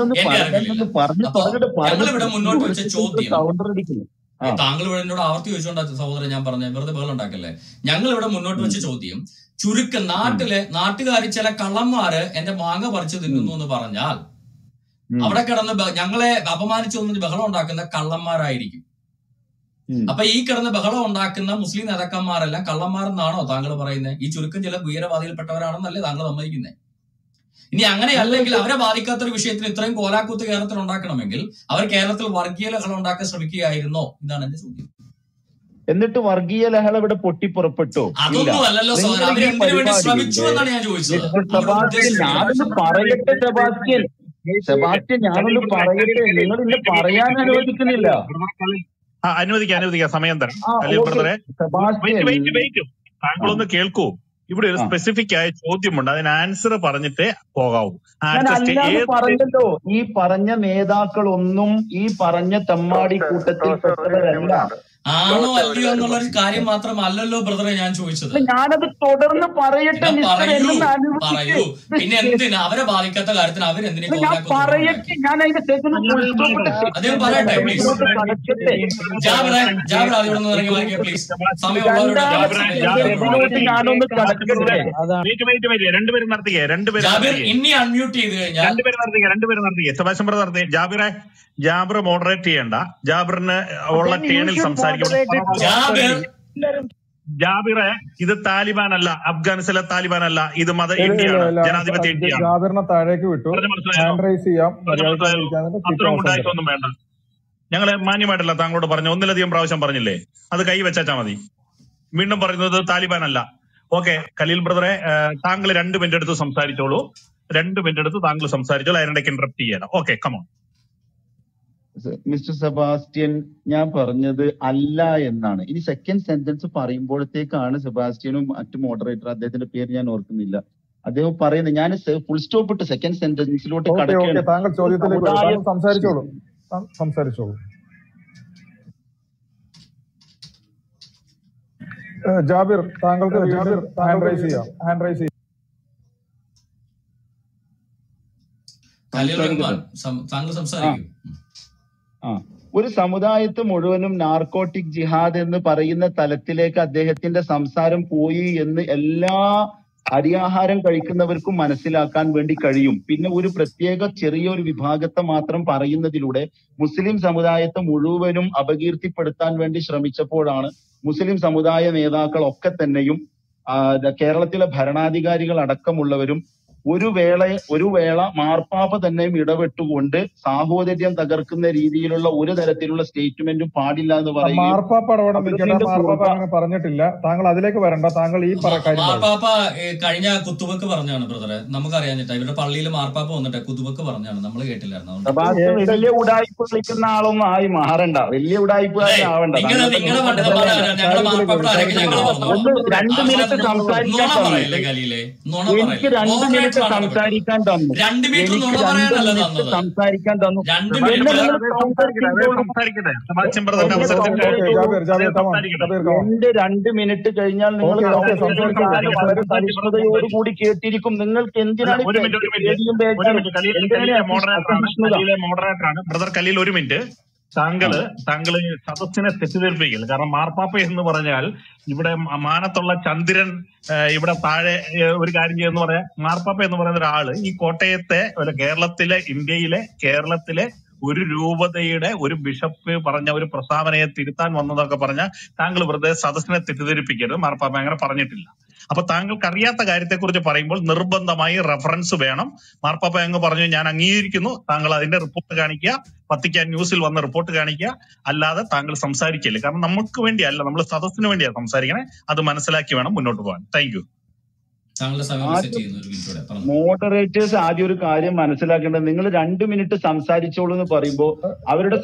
അവകാശമില്ല. ഞങ്ങളിവിടെ മുന്നോട്ട് വെച്ച ചോദ്യം, താങ്കൾ ഇവിടെ എന്നോട് ആവർത്തി ചോദിച്ചുകൊണ്ടാ സഹോദരൻ ഞാൻ പറഞ്ഞ വെറുതെ ബഹളം ഉണ്ടാക്കല്ലേ. ഞങ്ങൾ ഇവിടെ മുന്നോട്ട് വെച്ച ചോദ്യം, ചുരുക്കം നാട്ടിലെ നാട്ടുകാർ ചില കള്ളന്മാര് എന്റെ മാങ്ങ പറിച്ചു തിന്നുന്നു എന്ന് പറഞ്ഞാൽ അവിടെ കിടന്ന് ഞങ്ങളെ അപമാനിച്ചു എന്ന് ബഹളം ഉണ്ടാക്കുന്ന കള്ളന്മാരായിരിക്കും. അപ്പൊ ഈ കിടന്ന് ബഹളം ഉണ്ടാക്കുന്ന മുസ്ലിം നേതാക്കന്മാരെല്ലാം കള്ളന്മാരെന്നാണോ താങ്കൾ പറയുന്നത്? ഈ ചുരുക്കം ചില ഭീകരവാദികൾപ്പെട്ടവരാണെന്നല്ലേ താങ്കൾ സമ്മതിക്കുന്നത്? ഇനി അങ്ങനെ അല്ലെങ്കിൽ അവരെ ബാധിക്കാത്തൊരു വിഷയത്തിന് ഇത്രയും കോലാക്കൂത്ത് കേരളത്തിൽ ഉണ്ടാക്കണമെങ്കിൽ അവർ കേരളത്തിൽ വർഗീയ ലഹള ഉണ്ടാക്കാൻ ശ്രമിക്കുകയായിരുന്നോ? ഇതാണ് എന്റെ ചോദ്യം. എന്നിട്ട് വർഗീയ ലഹള ഇവിടെ പൊട്ടിപ്പുറപ്പെട്ടു? അതൊന്നും അല്ലല്ലോ സോദരൻ, അവർ എന്തിനു വേണ്ടി ശ്രമിച്ചു എന്നാണ് ഞാൻ ചോദിച്ചത്. ഞാനൊന്ന് പറയട്ടെ സെബാസ്റ്റ്യൻ, സെബാസ്റ്റ്യൻ ഞാനൊന്ന് പറയട്ടെ, നിങ്ങൾ ഇന്ന് പറയാൻ അനുവദിക്കുന്നില്ല. അനുവദിക്കാം അനുവദിക്കാം സമയം തരാം. അലി ബ്രദറെ, താങ്കളൊന്ന് കേൾക്കൂ. ഇവിടെ ഒരു സ്പെസിഫിക് ആയ ചോദ്യമുണ്ട്, അതിന് ആൻസർ പറഞ്ഞിട്ട് പോകാവൂ. പറഞ്ഞല്ലോ, ഈ പറഞ്ഞ നേതാക്കളൊന്നും ഈ പറഞ്ഞ തെമ്മാടി കൂട്ടത്തിൽ പെട്ടവരല്ല. ആണോ അല്ലയോ എന്നുള്ള ഒരു കാര്യം മാത്രമല്ലല്ലോ ബ്രദറെ ഞാൻ ചോദിച്ചത്. ഞാനത് തുടർന്ന് പറയട്ടെ, പറയൂ പറയൂ പിന്നെ എന്തിനാ അവരെ ബാധിക്കാത്ത കാര്യത്തിന് അവരെന്തിനാ പറയട്ടെ? ഞാൻ അതിന്റെ അദ്ദേഹം പറയട്ടെ പ്ലീസ്. ജാബിറെ ജാബിർ ആദ്യം ഇറങ്ങി വായിക്കുക പ്ലീസ്. സമയമുള്ളവരോട് ഞാനൊന്ന് കടക്കട്ടെ. രണ്ടുപേരും നടത്തിയേ രണ്ടുപേരും ജാബിർ ഇനി അൺമ്യൂട്ട് ചെയ്ത് കഴിഞ്ഞാൽ രണ്ടുപേരും നടത്തിയേ രണ്ടുപേരും നടത്തിയേ സെബാസ്റ്റ്യൻ ബ്രദർ നടത്തിയേ. ജാബിറെ, ജാബിർ മോഡറേറ്റ് ചെയ്യണ്ട, ജാബിറിന് ഉള്ള ടേണിൽ സംസാരിക്കും. ജാബിറെ, ഇത് താലിബാൻ അല്ല, അഫ്ഗാനിസ്ഥാനിലെ താലിബാൻ അല്ല, ഇത് മത ഇന്ത്യയാണ്, ജനാധിപത്യ ഇന്ത്യയാണ്. ജാബിറിനെ താഴേക്ക് വിട്ടു. അത്രയും ഉണ്ടായിട്ടൊന്നും വേണ്ട. ഞങ്ങള് മാന്യമായിട്ടല്ല താങ്കളോട് പറഞ്ഞു, ഒന്നിലധികം പ്രാവശ്യം പറഞ്ഞില്ലേ, അത് കൈ വെച്ചാ മതി. വീണ്ടും പറയുന്നത് താലിബാൻ അല്ല. ഓക്കെ ഖലീൽ ബ്രദറെ, താങ്കൾ രണ്ട് മിനിറ്റ് എടുത്ത് സംസാരിച്ചോളൂ. രണ്ട് മിനിറ്റ് എടുത്ത് താങ്കൾ സംസാരിച്ചോളൂ, അതിനിടയ്ക്ക് ഇന്ററപ്റ്റ് ചെയ്യണം. Okay come on. മിസ്റ്റർ സെബാസ്റ്റ്യൻ, ഞാൻ പറഞ്ഞത് അല്ല എന്നാണ്. ഇനി സെക്കൻഡ് സെന്റൻസ് പറയുമ്പോഴത്തേക്കാണ് സെബാസ്റ്റ്യനും മറ്റു മോഡറേറ്റർ, അദ്ദേഹത്തിന്റെ പേര് ഞാൻ ഓർക്കുന്നില്ല, അദ്ദേഹം പറയുന്നത്, ഞാൻ ഫുൾ സ്റ്റോപ്പ് ഇട്ട് സെക്കൻഡ് സെന്റൻസിലോട്ട് കടക്കുകയാണ്. താങ്കൾ ചോദ്യത്തിലേക്ക് സംസാരിച്ചോളൂ സംസാരിച്ചോളൂ ജാബിർ, താങ്കൾക്ക് ജാബിർ ഹാൻഡ് റൈസ് ചെയ്യാം ഹാൻഡ് റൈസ് ചെയ്യാം താങ്കൾ സംസാരിക്കും. ആ ഒരു സമുദായത്ത് മുഴുവനും നാർക്കോട്ടിക് ജിഹാദ് എന്ന് പറയുന്ന തലത്തിലേക്ക് അദ്ദേഹത്തിന്റെ സംസാരം പോയി എന്ന് എല്ലാ അരിയാഹാരം കഴിക്കുന്നവർക്കും മനസ്സിലാക്കാൻ വേണ്ടി കഴിയും. പിന്നെ ഒരു പ്രത്യേക ചെറിയൊരു വിഭാഗത്തെ മാത്രം പറയുന്നതിലൂടെ മുസ്ലിം സമുദായത്തെ മുഴുവനും അപകീർത്തിപ്പെടുത്താൻ വേണ്ടി ശ്രമിച്ചപ്പോഴാണ് മുസ്ലിം സമുദായ നേതാക്കളൊക്കെ തന്നെയും കേരളത്തിലെ ഭരണാധികാരികൾ അടക്കമുള്ളവരും ഒരു വേള ഒരു വേള മാർപ്പാപ്പ തന്നെയും ഇടപെട്ടുകൊണ്ട് സാഹോദര്യം തകർക്കുന്ന രീതിയിലുള്ള ഒരു തരത്തിലുള്ള സ്റ്റേറ്റ്മെന്റും പാടില്ല എന്ന് പറയും. മാർപ്പാപ്പ അങ്ങനെ പറഞ്ഞിട്ടില്ല. താങ്കൾ അതിലേക്ക് വരണ്ട. താങ്കൾ ഈ മാർപ്പാപ്പ കഴിഞ്ഞ കുത്തുവക്ക് പറഞ്ഞാണ് ബ്രദറെ, നമുക്കറിയാഞ്ഞിട്ടാ. ഇവരുടെ പള്ളിയിൽ മാർപ്പാപ്പ വന്നിട്ട് കുത്തുവക്ക് പറഞ്ഞാണ്, നമ്മൾ കേട്ടില്ലായിരുന്നു. വലിയ ഉടായ്പ കളിക്കുന്ന ആളൊന്നും ആയി മാറണ്ട, വലിയ ഉടായ്പുകാരനാവണ്ട. രണ്ട് മിനിറ്റ് സംസാരിക്കാൻ എനിക്ക് രണ്ട് മിനിറ്റ് സംസാരിക്കാൻ തന്നു എനിക്ക് രണ്ട് മിനിറ്റ് സംസാരിക്കാൻ തന്നു എന്റെ രണ്ട് മിനിറ്റ് കഴിഞ്ഞാൽ നിങ്ങൾ വളരെ സഹിഷ്ണുതയോടുകൂടി കേട്ടിരിക്കും. നിങ്ങൾക്ക് എന്തിനാണ് മോഡറേറ്ററാണ് ബ്രദർ ഖലീൽ. ഒരു മിനിറ്റ് താങ്കള് താങ്കള് സദസ്സിനെ തെറ്റിദ്ധരിപ്പിക്കില്ല. കാരണം മാർപ്പാപ്പ എന്ന് പറഞ്ഞാൽ ഇവിടെ മാനത്തുള്ള ചന്ദ്രൻ ഇവിടെ താഴെ ഒരു കാര്യം ചെയ്യുന്ന പറയാ. മാർപ്പാപ്പ എന്ന് പറയുന്ന ഒരാള് ഈ കോട്ടയത്തെ കേരളത്തിലെ ഇന്ത്യയിലെ കേരളത്തിലെ ഒരു രൂപതയുടെ ഒരു ബിഷപ്പ് പറഞ്ഞ ഒരു പ്രസ്താവനയെ തിരുത്താൻ വന്നതൊക്കെ പറഞ്ഞ താങ്കൾ വെറുതെ സദസ്സിനെ തെറ്റിദ്ധരിപ്പിക്കരുത്. മാർപ്പാപ്പ അങ്ങനെ പറഞ്ഞിട്ടില്ല. അപ്പൊ താങ്കൾക്ക് അറിയാത്ത കാര്യത്തെക്കുറിച്ച് പറയുമ്പോൾ നിർബന്ധമായി റെഫറൻസ് വേണം. മാർപ്പാപ്പ അങ്ങ് പറഞ്ഞു, ഞാൻ അംഗീകരിക്കുന്നു, താങ്കൾ അതിന്റെ റിപ്പോർട്ട് കാണിക്കുക, വത്തിക്കാൻ ന്യൂസിൽ വന്ന റിപ്പോർട്ട് കാണിക്കുക, അല്ലാതെ താങ്കൾ സംസാരിക്കില്ല. കാരണം നമുക്ക് വേണ്ടിയല്ല, നമ്മൾ സദസ്സിന് വേണ്ടിയാണ് സംസാരിക്കണേ. അത് മനസ്സിലാക്കി വേണം മുന്നോട്ട് പോകാൻ. Thank you. മോഡറേറ്റേഴ്സ് ആദ്യം ഒരു കാര്യം മനസ്സിലാക്കേണ്ടത്, നിങ്ങൾ രണ്ടു മിനിറ്റ് സംസാരിച്ചോളൂ എന്ന് പറയുമ്പോൾ അവരുടെ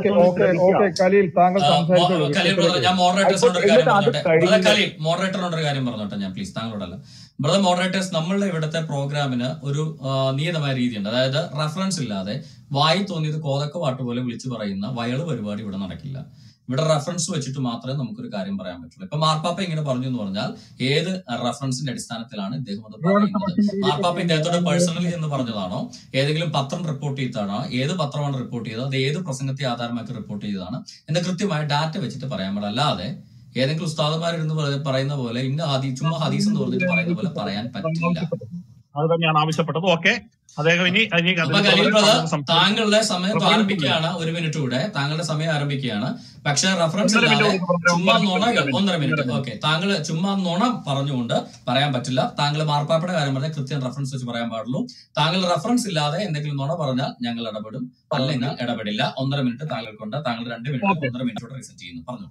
മോഡറേറ്ററിനോട് ഒരു കാര്യം പറഞ്ഞോട്ടെ ഞാൻ, പ്ലീസ്, താങ്കളോടല്ല. ബ്രദർ മോഡറേറ്റേഴ്സ്, നമ്മളുടെ ഇവിടുത്തെ പ്രോഗ്രാമിന് ഒരു നിയതമായ രീതിയുണ്ട്. അതായത് റെഫറൻസ് ഇല്ലാതെ വായി തോന്നിയത് കോതക്ക പാട്ട് പോലെ വിളിച്ചു പറയുന്ന വയള് പരിപാടി ഇവിടെ നടക്കില്ല. ഇവിടെ റെഫറൻസ് വെച്ചിട്ട് മാത്രമേ നമുക്കൊരു കാര്യം പറയാൻ പറ്റുള്ളൂ. ഇപ്പൊ മാർപ്പാപ്പ ഇങ്ങനെ പറഞ്ഞു എന്ന് പറഞ്ഞാൽ ഏത് റെഫറൻസിന്റെ അടിസ്ഥാനത്തിലാണ് ഇദ്ദേഹം അത് പറയുന്നത്? മാർപ്പാപ്പ ഇദ്ദേഹത്തോട് പേഴ്സണലി എന്ന് പറഞ്ഞതാണോ, ഏതെങ്കിലും പത്രം റിപ്പോർട്ട് ചെയ്തതാണോ, ഏത് പത്രമാണ് റിപ്പോർട്ട് ചെയ്തത്, അത് ഏത് പ്രസംഗത്തെ ആധാരമാക്കി റിപ്പോർട്ട് ചെയ്തതാണ് എന്ന് കൃത്യമായ ഡാറ്റ വെച്ചിട്ട് പറയാൻ പാടില്ല. അല്ലാതെ ഏതെങ്കിലും ഉസ്താദന്മാരിരുന്ന് പറയുന്ന പോലെ ഇന്ന ഹദീസ് ചുമ്മാ ഹദീസ് എന്ന് പറഞ്ഞിട്ട് പറയുന്ന പോലെ പറയാൻ പറ്റില്ല. അത് തന്നെയാണ് ആവശ്യപ്പെട്ടത്. ഓക്കെ, അദ്ദേഹം ഇനി താങ്കളുടെ സമയം ആരംഭിക്കുകയാണ്. ഒരു മിനിറ്റ് കൂടെ താങ്കളുടെ സമയം ആരംഭിക്കുകയാണ്. പക്ഷെ റെഫറൻസ് ഇല്ലാതെ ചുമ്മാ നുണ, ഒന്നര മിനിറ്റ്. ഓക്കെ, താങ്കൾ ചുമ്മാ നുണ പറഞ്ഞുകൊണ്ട് പറയാൻ പറ്റില്ല. താങ്കൾ മാർപ്പാപ്പയുടെ കാര്യം പറഞ്ഞാൽ കൃത്യം റെഫറൻസ് വെച്ച് പറയാൻ പാടുള്ളൂ. താങ്കൾ റെഫറൻസ് ഇല്ലാതെ എന്തെങ്കിലും നുണ പറഞ്ഞാൽ ഞങ്ങൾ ഇടപെടും, അല്ലെങ്കിൽ ഇടപെടില്ല. ഒന്നര മിനിറ്റ് താങ്കൾക്കുണ്ട്. താങ്കൾ രണ്ട് മിനിറ്റ് ഒന്നര മിനിറ്റോടെ റിസെറ്റ് ചെയ്യുന്നു. പറഞ്ഞു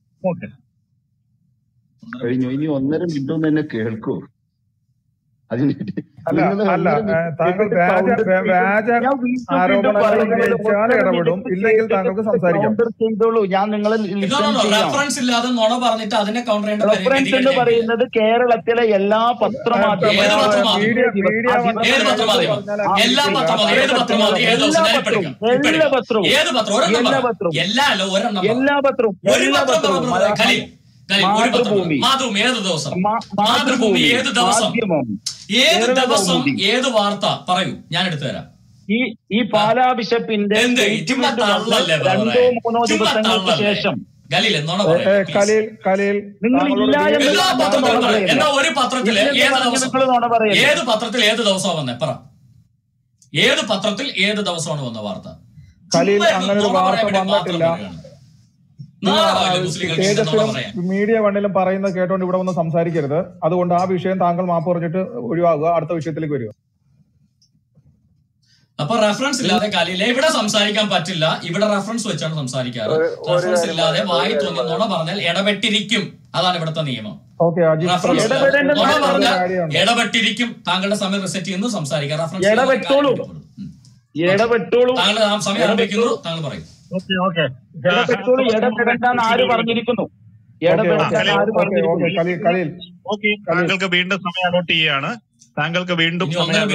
കഴിഞ്ഞു. ഇനി ഒന്നര മിനിറ്റ് ഒന്ന് തന്നെ കേൾക്കൂ. താങ്കൾ വ്യാജ ആരോപണങ്ങൾ ഉന്നയിച്ചാൽ ഇടപെടും, ഇല്ലെങ്കിൽ താങ്കൾക്ക് സംസാരിക്കാം. ചെയ്തോളൂ, ഞാൻ നിങ്ങളെ റെഫറൻസ് ഇല്ലാതെ നുണ പറഞ്ഞിട്ട് അതിനെ കൗണ്ടർ ചെയ്യേണ്ട റെഫറൻസ് എന്ന് പറയുന്നത് കേരളത്തിലെ എല്ലാ പത്രമാധ്യമങ്ങളും എല്ലാ പത്രവും എല്ലാ പത്രവും എല്ലാ പത്രവും എല്ലാ പത്രവും മാതൃഭൂമി മാതൃഭൂമി ഏത് ദിവസം മാതൃഭൂമി ഏത് ദിവസം ഏത് ദിവസം ഏത് വാർത്ത പറയൂ, ഞാൻ എടുത്തു തരാം. ഈ ഈ പാലാ ബിഷപ്പിന്റെ രണ്ടോ മൂന്നോ ദിവസങ്ങൾക്ക് ശേഷം എന്നാ ഒരു പത്രത്തില് ഏത് ദിവസം ഏത് പത്രത്തിൽ ഏത് ദിവസമാണ് വന്നേ പറ? ഏത് പത്രത്തിൽ ഏത് ദിവസമാണ് വന്ന വാർത്ത? ഖലീൽ, അങ്ങനെ ഒരു വാർത്ത വന്നിട്ടില്ല. മീഡിയ വണ്ണിലും പറയുന്നത് കേട്ടോണ്ട് ഇവിടെ വന്ന് സംസാരിക്കരുത്. അതുകൊണ്ട് ആ വിഷയം താങ്കൾ മാപ്പ് പറഞ്ഞിട്ട് ഒഴിവാകുക, അടുത്ത വിഷയത്തിലേക്ക് വരിക. അപ്പൊ റെഫറൻസ് ഇല്ലാതെ ഖലീലെ ഇവിടെ സംസാരിക്കാൻ പറ്റില്ല. ഇവിടെ റെഫറൻസ് വെച്ചാണ് സംസാരിക്കാറ്. റെഫറൻസ് ഇല്ലാതെ വായി തോന്നുന്നോണ പറഞ്ഞാൽ ഇടപെട്ടിരിക്കും. അതാണ് ഇവിടുത്തെ നിയമം. ഇടപെട്ടിരിക്കും. താങ്കളുടെ സമയം റിസെറ്റ് ചെയ്യുന്നു, സംസാരിക്കാം. റെഫറൻസ് താങ്കളുടെ സമയം ആരംഭിക്കുന്നു, താങ്കൾ പറയും. ആര് പറഞ്ഞിരിക്കുന്നു? താങ്കൾക്ക് വീണ്ടും സമയം അലോട്ട് ചെയ്യാണ്. താങ്കൾക്ക് വീണ്ടും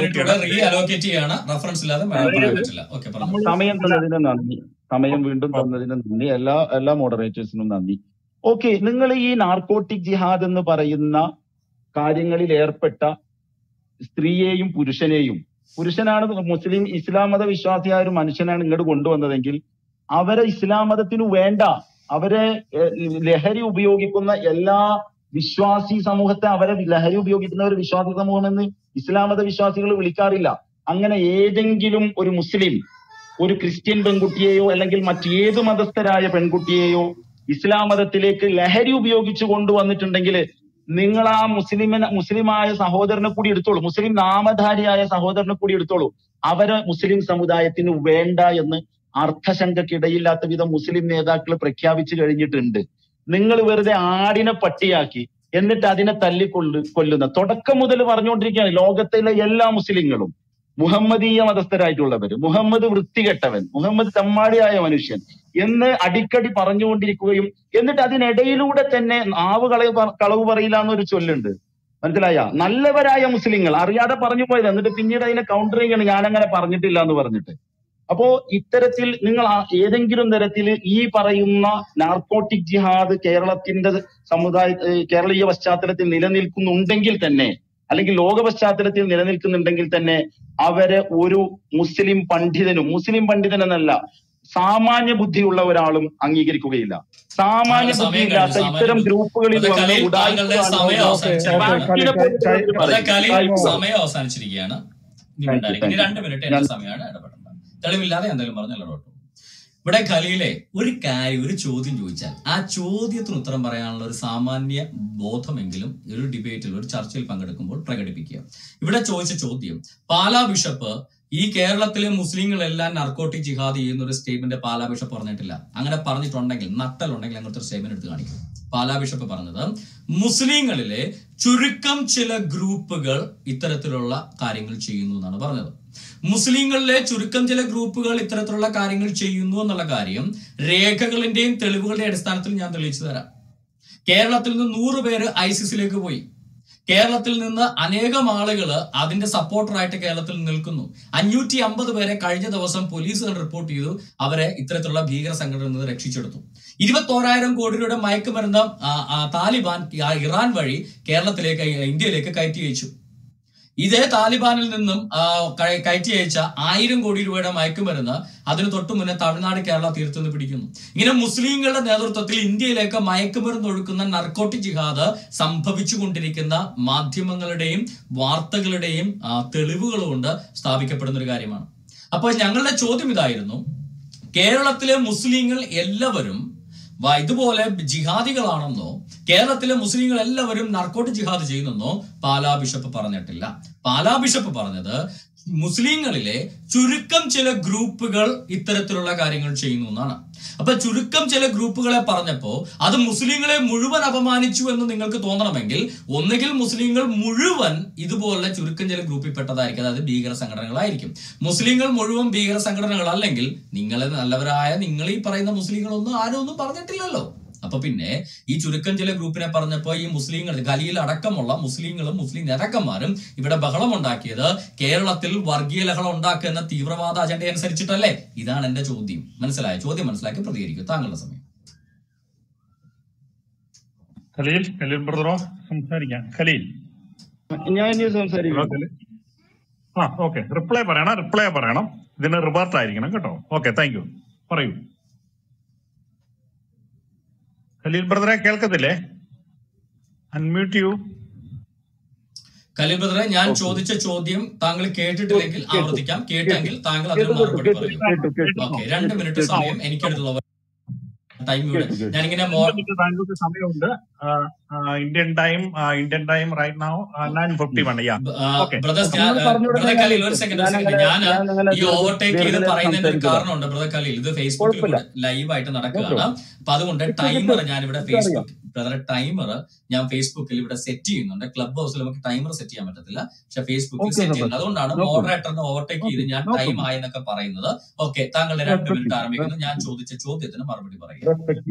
സമയം തന്നതിന് നന്ദി. സമയം വീണ്ടും തന്നതിന് നന്ദി. എല്ലാ എല്ലാ മോഡറേറ്റേഴ്സിനും നന്ദി. ഓക്കെ, നിങ്ങൾ ഈ നാർക്കോട്ടിക് ജിഹാദ് എന്ന് പറയുന്ന കാര്യങ്ങളിൽ ഏർപ്പെട്ട സ്ത്രീയെയും പുരുഷനെയും, പുരുഷനാണ് മുസ്ലിം ഇസ്ലാം മത വിശ്വാസിയായ ഒരു മനുഷ്യനാണ് ഇങ്ങോട്ട് കൊണ്ടുവന്നതെങ്കിൽ അവരെ ഇസ്ലാം മതത്തിനു വേണ്ട, അവരെ ലഹരി ഉപയോഗിക്കുന്ന എല്ലാ വിശ്വാസി സമൂഹത്തെ അവരെ ലഹരി ഉപയോഗിക്കുന്ന ഒരു വിശ്വാസി സമൂഹം എന്ന് ഇസ്ലാം മത വിശ്വാസികൾ വിളിക്കാറില്ല. അങ്ങനെ ഏതെങ്കിലും ഒരു മുസ്ലിം ഒരു ക്രിസ്ത്യൻ പെൺകുട്ടിയെയോ അല്ലെങ്കിൽ മറ്റേത് മതസ്ഥരായ പെൺകുട്ടിയെയോ ഇസ്ലാം മതത്തിലേക്ക് ലഹരി ഉപയോഗിച്ചു കൊണ്ടുവന്നിട്ടുണ്ടെങ്കിൽ നിങ്ങൾ ആ മുസ്ലിമിനെ മുസ്ലിമായ സഹോദരനെ കൂടി എടുത്തോളൂ, മുസ്ലിം നാമധാരിയായ സഹോദരനെ കൂടി എടുത്തോളൂ. അവരെ മുസ്ലിം സമുദായത്തിന് വേണ്ട എന്ന് അർത്ഥശങ്കക്കിടയില്ലാത്ത വിധം മുസ്ലിം നേതാക്കൾ പ്രഖ്യാപിച്ചു കഴിഞ്ഞിട്ടുണ്ട്. നിങ്ങൾ വെറുതെ ആടിനെ പട്ടിയാക്കി എന്നിട്ട് അതിനെ തല്ലിക്കൊള്ളു കൊല്ലുന്ന തുടക്കം മുതൽ പറഞ്ഞുകൊണ്ടിരിക്കുകയാണ്. ലോകത്തിലെ എല്ലാ മുസ്ലിങ്ങളും മുഹമ്മദീയ മതസ്ഥരായിട്ടുള്ളവര്, മുഹമ്മദ് വൃത്തികെട്ടവൻ, മുഹമ്മദ് തമ്മാടിയായ മനുഷ്യൻ എന്ന് അടിക്കടി പറഞ്ഞുകൊണ്ടിരിക്കുകയും എന്നിട്ട് അതിനിടയിലൂടെ തന്നെ നാവ് കളവ് കളവ് പറയില്ല എന്നൊരു ചൊല്ലുണ്ട്. മനസ്സിലായ? നല്ലവരായ മുസ്ലിങ്ങൾ അറിയാതെ പറഞ്ഞു പോയത്, എന്നിട്ട് പിന്നീട് അതിനെ കൗണ്ടർ ചെയ്യണം, ഞാനങ്ങനെ പറഞ്ഞിട്ടില്ല എന്ന് പറഞ്ഞിട്ട്. അപ്പോ ഇത്തരത്തിൽ നിങ്ങൾ ഏതെങ്കിലും തരത്തിൽ ഈ പറയുന്ന നാർക്കോട്ടിക് ജിഹാദ് കേരളത്തിന്റെ സമുദായ കേരളീയ പശ്ചാത്തലത്തിൽ നിലനിൽക്കുന്നുണ്ടെങ്കിൽ തന്നെ, അല്ലെങ്കിൽ ലോക പശ്ചാത്തലത്തിൽ നിലനിൽക്കുന്നുണ്ടെങ്കിൽ തന്നെ അവരെ ഒരു മുസ്ലിം പണ്ഡിതനും, മുസ്ലിം പണ്ഡിതൻ എന്നല്ല സാമാന്യ ബുദ്ധിയുള്ള ഒരാളും അംഗീകരിക്കുകയില്ല. സാമാന്യ ബുദ്ധിയില്ലാത്ത ഇത്തരം ഗ്രൂപ്പുകളിൽ വന്ന് സമയം അവസാനിച്ചിരിക്കുകയാണ്. ഇനി രണ്ട് മിനിറ്റ് എന്റെ സമയമാണ്, ഇടപെടേണ്ട. തെളിവില്ലാതെ എന്തെങ്കിലും പറഞ്ഞല്ലോ കേട്ടോ. ഇവിടെ ഖലീലെ ഒരു കാര്യം, ഒരു ചോദ്യം ചോദിച്ചാൽ ആ ചോദ്യത്തിന് ഉത്തരം പറയാനുള്ള ഒരു സാമാന്യ ബോധമെങ്കിലും ഒരു ഡിബേറ്റിൽ, ഒരു ചർച്ചയിൽ പങ്കെടുക്കുമ്പോൾ പ്രകടിപ്പിക്കുക. ഇവിടെ ചോദിച്ച ചോദ്യം, പാലാ ബിഷപ്പ് ഈ കേരളത്തിലെ മുസ്ലിങ്ങളെല്ലാം നർക്കോട്ടിക് ജിഹാദ് ചെയ്യുന്ന ഒരു സ്റ്റേറ്റ്മെന്റ് പാലാ ബിഷപ്പ് പറഞ്ഞിട്ടില്ല. അങ്ങനെ പറഞ്ഞിട്ടുണ്ടെങ്കിൽ, നട്ടലുണ്ടെങ്കിൽ അങ്ങനത്തെ ഒരു സ്റ്റേറ്റ്മെന്റ് എടുത്ത് കാണിക്കും. പാലാ ബിഷപ്പ് പറഞ്ഞത് മുസ്ലിങ്ങളിലെ ചുരുക്കം ചില ഗ്രൂപ്പുകൾ ഇത്തരത്തിലുള്ള കാര്യങ്ങൾ ചെയ്യുന്നു എന്നാണ് പറഞ്ഞത്. മുസ്ലിങ്ങളിലെ ചുരുക്കം ചില ഗ്രൂപ്പുകൾ ഇത്തരത്തിലുള്ള കാര്യങ്ങൾ ചെയ്യുന്നു എന്നുള്ള കാര്യം രേഖകളിന്റെയും തെളിവുകളുടെയും അടിസ്ഥാനത്തിൽ ഞാൻ തെളിയിച്ചു തരാം. കേരളത്തിൽ നിന്ന് നൂറ് പേര് ഐസിസിലേക്ക് പോയി. കേരളത്തിൽ നിന്ന് അനേകം ആളുകൾ അതിന്റെ സപ്പോർട്ടറായിട്ട് കേരളത്തിൽ നിൽക്കുന്നു. അഞ്ഞൂറ്റി അമ്പത് പേരെ കഴിഞ്ഞ ദിവസം പോലീസുകൾ റിപ്പോർട്ട് ചെയ്തു അവരെ ഇത്തരത്തിലുള്ള ഭീകര സംഘടനയിൽ നിന്ന് രക്ഷിച്ചെടുത്തു. ഇരുപത്തോരായിരം കോടി രൂപയുടെ മയക്കുമരുന്ന് താലിബാൻ ഇറാൻ വഴി കേരളത്തിലേക്ക്, ഇന്ത്യയിലേക്ക് കയറ്റി അയച്ചു. ഇതേ താലിബാനിൽ നിന്നും കയറ്റി അയച്ച ആയിരം കോടി രൂപയുടെ മയക്കുമരുന്ന് അതിന് തൊട്ടു മുന്നേ തമിഴ്നാട് കേരള തീരത്ത് നിന്ന് പിടിക്കുന്നു. ഇങ്ങനെ മുസ്ലിങ്ങളുടെ നേതൃത്വത്തിൽ ഇന്ത്യയിലേക്ക് മയക്കുമരുന്ന് ഒഴുക്കുന്ന നർക്കോട്ടിക് ജിഹാദ് സംഭവിച്ചു കൊണ്ടിരിക്കുന്ന മാധ്യമങ്ങളുടെയും വാർത്തകളുടെയും തെളിവുകൾ കൊണ്ട് സ്ഥാപിക്കപ്പെടുന്ന ഒരു കാര്യമാണ്. അപ്പോൾ ഞങ്ങളുടെ ചോദ്യം ഇതായിരുന്നു, കേരളത്തിലെ മുസ്ലിങ്ങൾ എല്ലാവരും ഇതുപോലെ ജിഹാദികളാണെന്നോ, കേരളത്തിലെ മുസ്ലിങ്ങൾ എല്ലാവരും നർക്കോട്ടിക് ജിഹാദ് ചെയ്യുന്നെന്നോ പാലാ ബിഷപ്പ് പറഞ്ഞിട്ടില്ല. പാലാ ബിഷപ്പ് പറഞ്ഞത് മുസ്ലിങ്ങളിലെ ചുരുക്കം ചില ഗ്രൂപ്പുകൾ ഇത്തരത്തിലുള്ള കാര്യങ്ങൾ ചെയ്യുന്നു എന്നാണ്. അപ്പൊ ചുരുക്കം ചില ഗ്രൂപ്പുകളെ പറഞ്ഞപ്പോ അത് മുസ്ലിങ്ങളെ മുഴുവൻ അപമാനിച്ചു എന്ന് നിങ്ങൾക്ക് തോന്നണമെങ്കിൽ ഒന്നുകിൽ മുസ്ലിങ്ങൾ മുഴുവൻ ഇതുപോലെ ചുരുക്കം ചില ഗ്രൂപ്പിൽ പെട്ടതായിരിക്കും, അതായത് ഭീകര സംഘടനകളായിരിക്കും. മുസ്ലിങ്ങൾ മുഴുവൻ ഭീകര സംഘടനകൾ അല്ലെങ്കിൽ നിങ്ങളെ നല്ലവരായ നിങ്ങൾ ഈ പറയുന്ന മുസ്ലിങ്ങളൊന്നും ആരും ഒന്നും പറഞ്ഞിട്ടില്ലല്ലോ. അപ്പൊ പിന്നെ ഈ ചുരുക്കം ചില ഗ്രൂപ്പിനെ പറഞ്ഞപ്പോ ഈ മുസ്ലിങ്ങൾ, ഖലീൽ അടക്കമുള്ള മുസ്ലിങ്ങളും മുസ്ലിം നേതാക്കന്മാരും ഇവിടെ ബഹളം ഉണ്ടാക്കിയത് കേരളത്തിൽ വർഗീയ ലഹളം ഉണ്ടാക്കുന്ന തീവ്രവാദ അജണ്ട അനുസരിച്ചിട്ടല്ലേ? ഇതാണ് എന്റെ ചോദ്യം. മനസ്സിലായ? ചോദ്യം മനസ്സിലാക്കി പ്രതികരിക്കും. താങ്കളുടെ സമയം. ഖലീൽ ഖലീൽ ബ്രദറോ സംസാരിക്കാം. ഖലീൽ ഞാൻ സംസാരിക്കാം. ആ ഓക്കെ, റിപ്ലൈ പറയണം, റിപ്ലൈ പറയണം. ഇതിന് റിവേർട്ട് ആയിരിക്കണം കേട്ടോ. Okay, thank you. പറയൂ ഖലീൽ ബ്രദറെ, കേൾക്കത്തില്ലേ? അൺമ്യൂട്ട് ചെയ്യൂ. ഖലീൽ ബ്രദറെ, ഞാൻ ചോദിച്ച ചോദ്യം താങ്കൾ കേട്ടിട്ടില്ലെങ്കിൽ ആവർത്തിക്കാം. കേട്ടെങ്കിൽ താങ്കൾ അതിന് മറുപടി പറയൂ. ഓക്കെ, രണ്ട് മിനിറ്റ് സമയം എനിക്കെടുത്തുള്ള ടൈം. ഞാനിങ്ങനെ താങ്കൾക്ക് സമയമുണ്ട്. Indian time Indian time right now nine fifty one. Brother Khaleel, ഒരു സെക്കൻഡ് ഒരു സെക്കൻഡ് ഞാൻ ഈ ഓവർടേക്ക് ചെയ്ത് പറയുന്നതിന്റെ ഒരു കാരണമുണ്ട് ബ്രദർ ഖലീൽ. ഇത് ഫേസ്ബുക്കിൽ ലൈവായിട്ട് നടക്കുകയാണ്. അപ്പൊ അതുകൊണ്ട് ടൈമർ ഞാനിവിടെ ഫേസ്ബുക്ക് ബ്രദറെ ടൈമർ ഞാൻ ഫേസ്ബുക്കിൽ ഇവിടെ സെറ്റ് ചെയ്യുന്നുണ്ട്. ക്ലബ് ഹൗസിൽ നമുക്ക് ടൈമർ സെറ്റ് ചെയ്യാൻ പറ്റത്തില്ല, പക്ഷെ ഫേസ്ബുക്കിൽ സെറ്റ് ചെയ്യുന്നത്. അതുകൊണ്ടാണ് മോഡറേറ്ററിനെ ഓവർടേക്ക് ചെയ്ത് ഞാൻ ടൈം ആയെന്നൊക്കെ പറയുന്നത്. ഓക്കെ, താങ്കളുടെ രണ്ട് മിനിറ്റ് ആരംഭിക്കുന്നു. ഞാൻ ചോദിച്ച ചോദ്യത്തിന് മറുപടി പറയുക.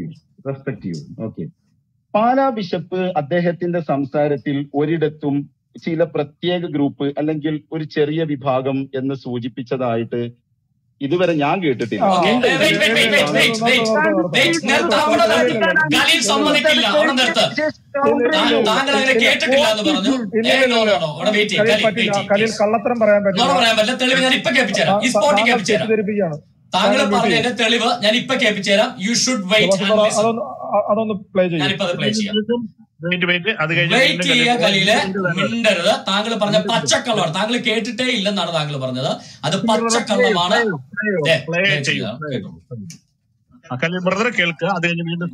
പാലാ ബിഷപ്പ് അദ്ദേഹത്തിന്റെ സംസാരത്തിൽ ഒരിടത്തും ചില പ്രത്യേക ഗ്രൂപ്പ് അല്ലെങ്കിൽ ഒരു ചെറിയ വിഭാഗം എന്ന് സൂചിപ്പിച്ചതായിട്ട് ഇതുവരെ ഞാൻ കേട്ടിട്ടില്ല. കള്ളത്തരം പറയാൻ പറ്റില്ല. തെളിവ് ഞാൻ ഇപ്പൊ കേൾപ്പിച്ചുതരാം. ഈ സ്പോട്ടിൽ കേൾപ്പിച്ചുതരാം. താങ്കൾ പറഞ്ഞതിന്റെ തെളിവ് ഞാൻ ഇപ്പൊ കേൾപ്പിച്ചുതരാം. You should wait. അതൊന്ന് പ്ലേ ചെയ്യാം. ഞാനിപ്പോ അത് പ്ലേ ചെയ്യാം. വെയിറ്റ് ചെയ്യുക ഖലീലെ, മിണ്ടരുത്. താങ്കൾ പറഞ്ഞ പച്ചക്കള്ളമാണ്. താങ്കൾ കേട്ടിട്ടേ ഇല്ലെന്നാണ് താങ്കൾ പറഞ്ഞത്. അത് പച്ചക്കള്ളമാണ്. ബ്രദർ കേൾക്കുക, അത് കഴിഞ്ഞ് വീണ്ടും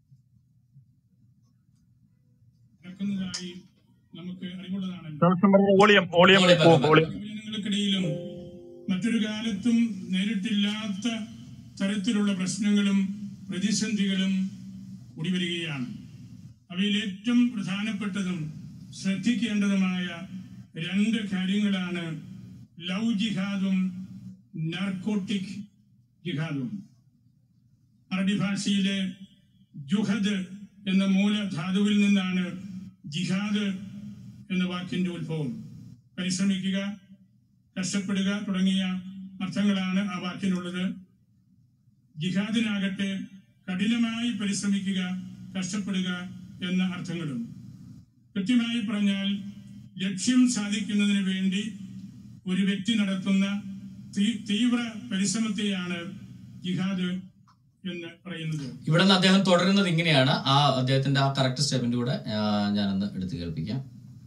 ിലും മറ്റൊരു കാലത്തും നേരിട്ടില്ലാത്ത തരത്തിലുള്ള പ്രശ്നങ്ങളും പ്രതിസന്ധികളും കൂടി വരികയാണ്. അവയിൽ ഏറ്റവും പ്രധാനപ്പെട്ടതും ശ്രദ്ധിക്കേണ്ടതുമായ രണ്ട് കാര്യങ്ങളാണ് ലവ് ജിഹാദും നാർക്കോട്ടിക് ജിഹാദും. അറബി ഭാഷയിലെ ജുഹദ് എന്ന മൂലധാതുവിൽ നിന്നാണ് ജിഹാദ് എന്ന വാക്കിന്റെ ഉത്ഭവം. പരിശ്രമിക്കുക, കഷ്ടപ്പെടുക തുടങ്ങിയ അർത്ഥങ്ങളാണ് ആ വാക്കിനുള്ളത്. ജിഹാദിനാകട്ടെ കഠിനമായി പരിശ്രമിക്കുക, കഷ്ടപ്പെടുക എന്ന അർത്ഥങ്ങളും. കൃത്യമായി പറഞ്ഞാൽ ലക്ഷ്യം സാധിക്കുന്നതിന് വേണ്ടി ഒരു വ്യക്തി നടത്തുന്ന തീവ്ര പരിശ്രമത്തെയാണ് ജിഹാദ് എന്ന് പറയുന്നത്. ഇവിടെ നിന്ന് അദ്ദേഹം തുടരുന്നത് ഇങ്ങനെയാണ്. ആ അദ്ദേഹത്തിന്റെ ആ കറക്റ്റ് സ്റ്റെപ്പിന്റെ കൂടെ ഞാനൊന്ന് എടുത്തു കേൾപ്പിക്കാം.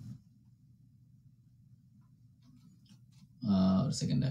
ഒരു സെക്കൻഡ്.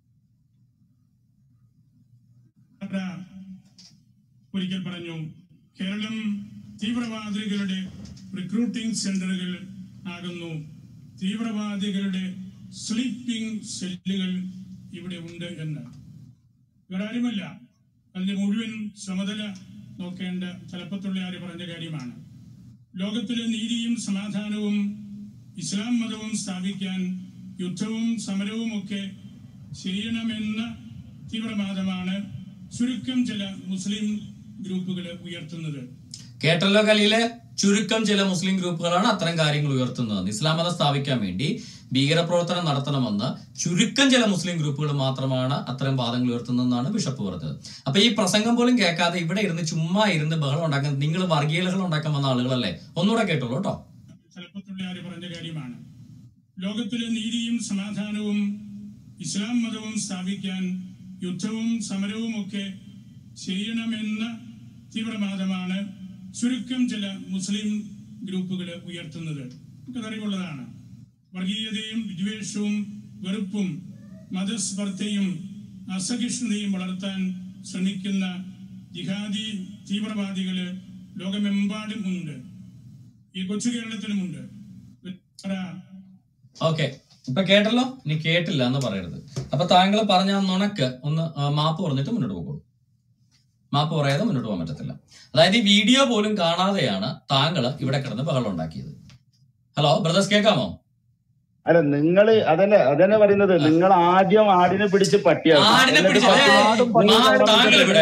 ഒരിക്കൽ പറഞ്ഞു, കേരളം തീവ്രവാദികളുടെ റിക്രൂട്ടിംഗ് സെന്ററുകൾ ആകുന്നു. തീവ്രവാദികളുടെ സ്ലീപ്പിംഗ് സെല്ലുകൾ ഇവിടെ ഉണ്ട് എന്ന്. വേറാരുമല്ല, അതിന്റെ മുഴുവൻ ചുമതല നോക്കേണ്ട തലപ്പത്തുള്ളയാർ പറഞ്ഞ കാര്യമാണ്. ലോകത്തിലെ നീതിയും സമാധാനവും ഇസ്ലാം മതവും സ്ഥാപിക്കാൻ യുദ്ധവും സമരവും ഒക്കെ ചെയ്യണമെന്ന തീവ്രവാദമാണ് ചുരുക്കം ചില മുസ്ലിം ഗ്രൂപ്പുകൾ ഉയർത്തുന്നത്. കേട്ടല്ലോ ഖലീലെ, ചുരുക്കം ചില മുസ്ലിം ഗ്രൂപ്പുകളാണ് അത്തരം കാര്യങ്ങൾ ഉയർത്തുന്നത്. ഇസ്ലാം മതം സ്ഥാപിക്കാൻ വേണ്ടി ഭീകരപ്രവർത്തനം നടത്തണമെന്ന് ചുരുക്കം ചില മുസ്ലിം ഗ്രൂപ്പുകൾ മാത്രമാണ് അത്തരം വാദങ്ങൾ ഉയർത്തുന്നതെന്നാണ് ബിഷപ്പ് പറഞ്ഞത്. അപ്പൊ ഈ പ്രസംഗം പോലും കേൾക്കാതെ ഇവിടെ ഇരുന്ന് ചുമ്മാ ഇരുന്ന് ബഹളം ഉണ്ടാക്കാൻ നിങ്ങൾ വർഗീയതകൾ ഉണ്ടാക്കാൻ വന്ന ആളുകളല്ലേ? ഒന്നുകൂടെ കേട്ടോളൂ കേട്ടോ. തലപ്പത്തുള്ളയാര് പറഞ്ഞ കാര്യമാണ്. ലോകത്തിലെ നീതിയും സമാധാനവും ഇസ്ലാം മതവും സ്ഥാപിക്കാൻ യുദ്ധവും സമരവും ഒക്കെ ചെയ്യണമെന്ന തീവ്രവാദമാണ് ചുരുക്കം ചില മുസ്ലിം ഗ്രൂപ്പുകൾ ഉയർത്തുന്നത്. നമുക്കതറിവുള്ളതാണ്. വർഗീയതയും വിദ്വേഷവും വെറുപ്പും മതസ്പർദ്ധയും അസഹിഷ്ണുതയും വളർത്താൻ ശ്രമിക്കുന്ന ജിഹാദി തീവ്രവാദികള് ലോകമെമ്പാടും ഉണ്ട്. ഈ കൊച്ചു കേരളത്തിലുമുണ്ട്. ഓക്കെ, ഇപ്പൊ കേട്ടല്ലോ. ഇനി കേട്ടില്ല എന്ന് പറയരുത്. അപ്പൊ താങ്കൾ പറഞ്ഞ നുണക്ക് ഒന്ന് മാപ്പ് പറഞ്ഞിട്ട് മുന്നോട്ട് പോകുള്ളൂ. മാപ്പ് പറയാതെ മുന്നോട്ട് പോകാൻ പറ്റത്തില്ല. അതായത് ഈ വീഡിയോ പോലും കാണാതെയാണ് താങ്കൾ ഇവിടെ കിടന്ന് ബഹളം ഉണ്ടാക്കിയത്. ഹലോ ബ്രദേഴ്സ്, കേൾക്കാമോ? അല്ല, നിങ്ങള് അതല്ല അതന്നെ പറയുന്നത്. നിങ്ങൾ ആദ്യം ആടിനെ പിടിച്ച് പട്ടിയാക്കും. ആടിനെ പിടിച്ച് താങ്കൾ ഇവിടെ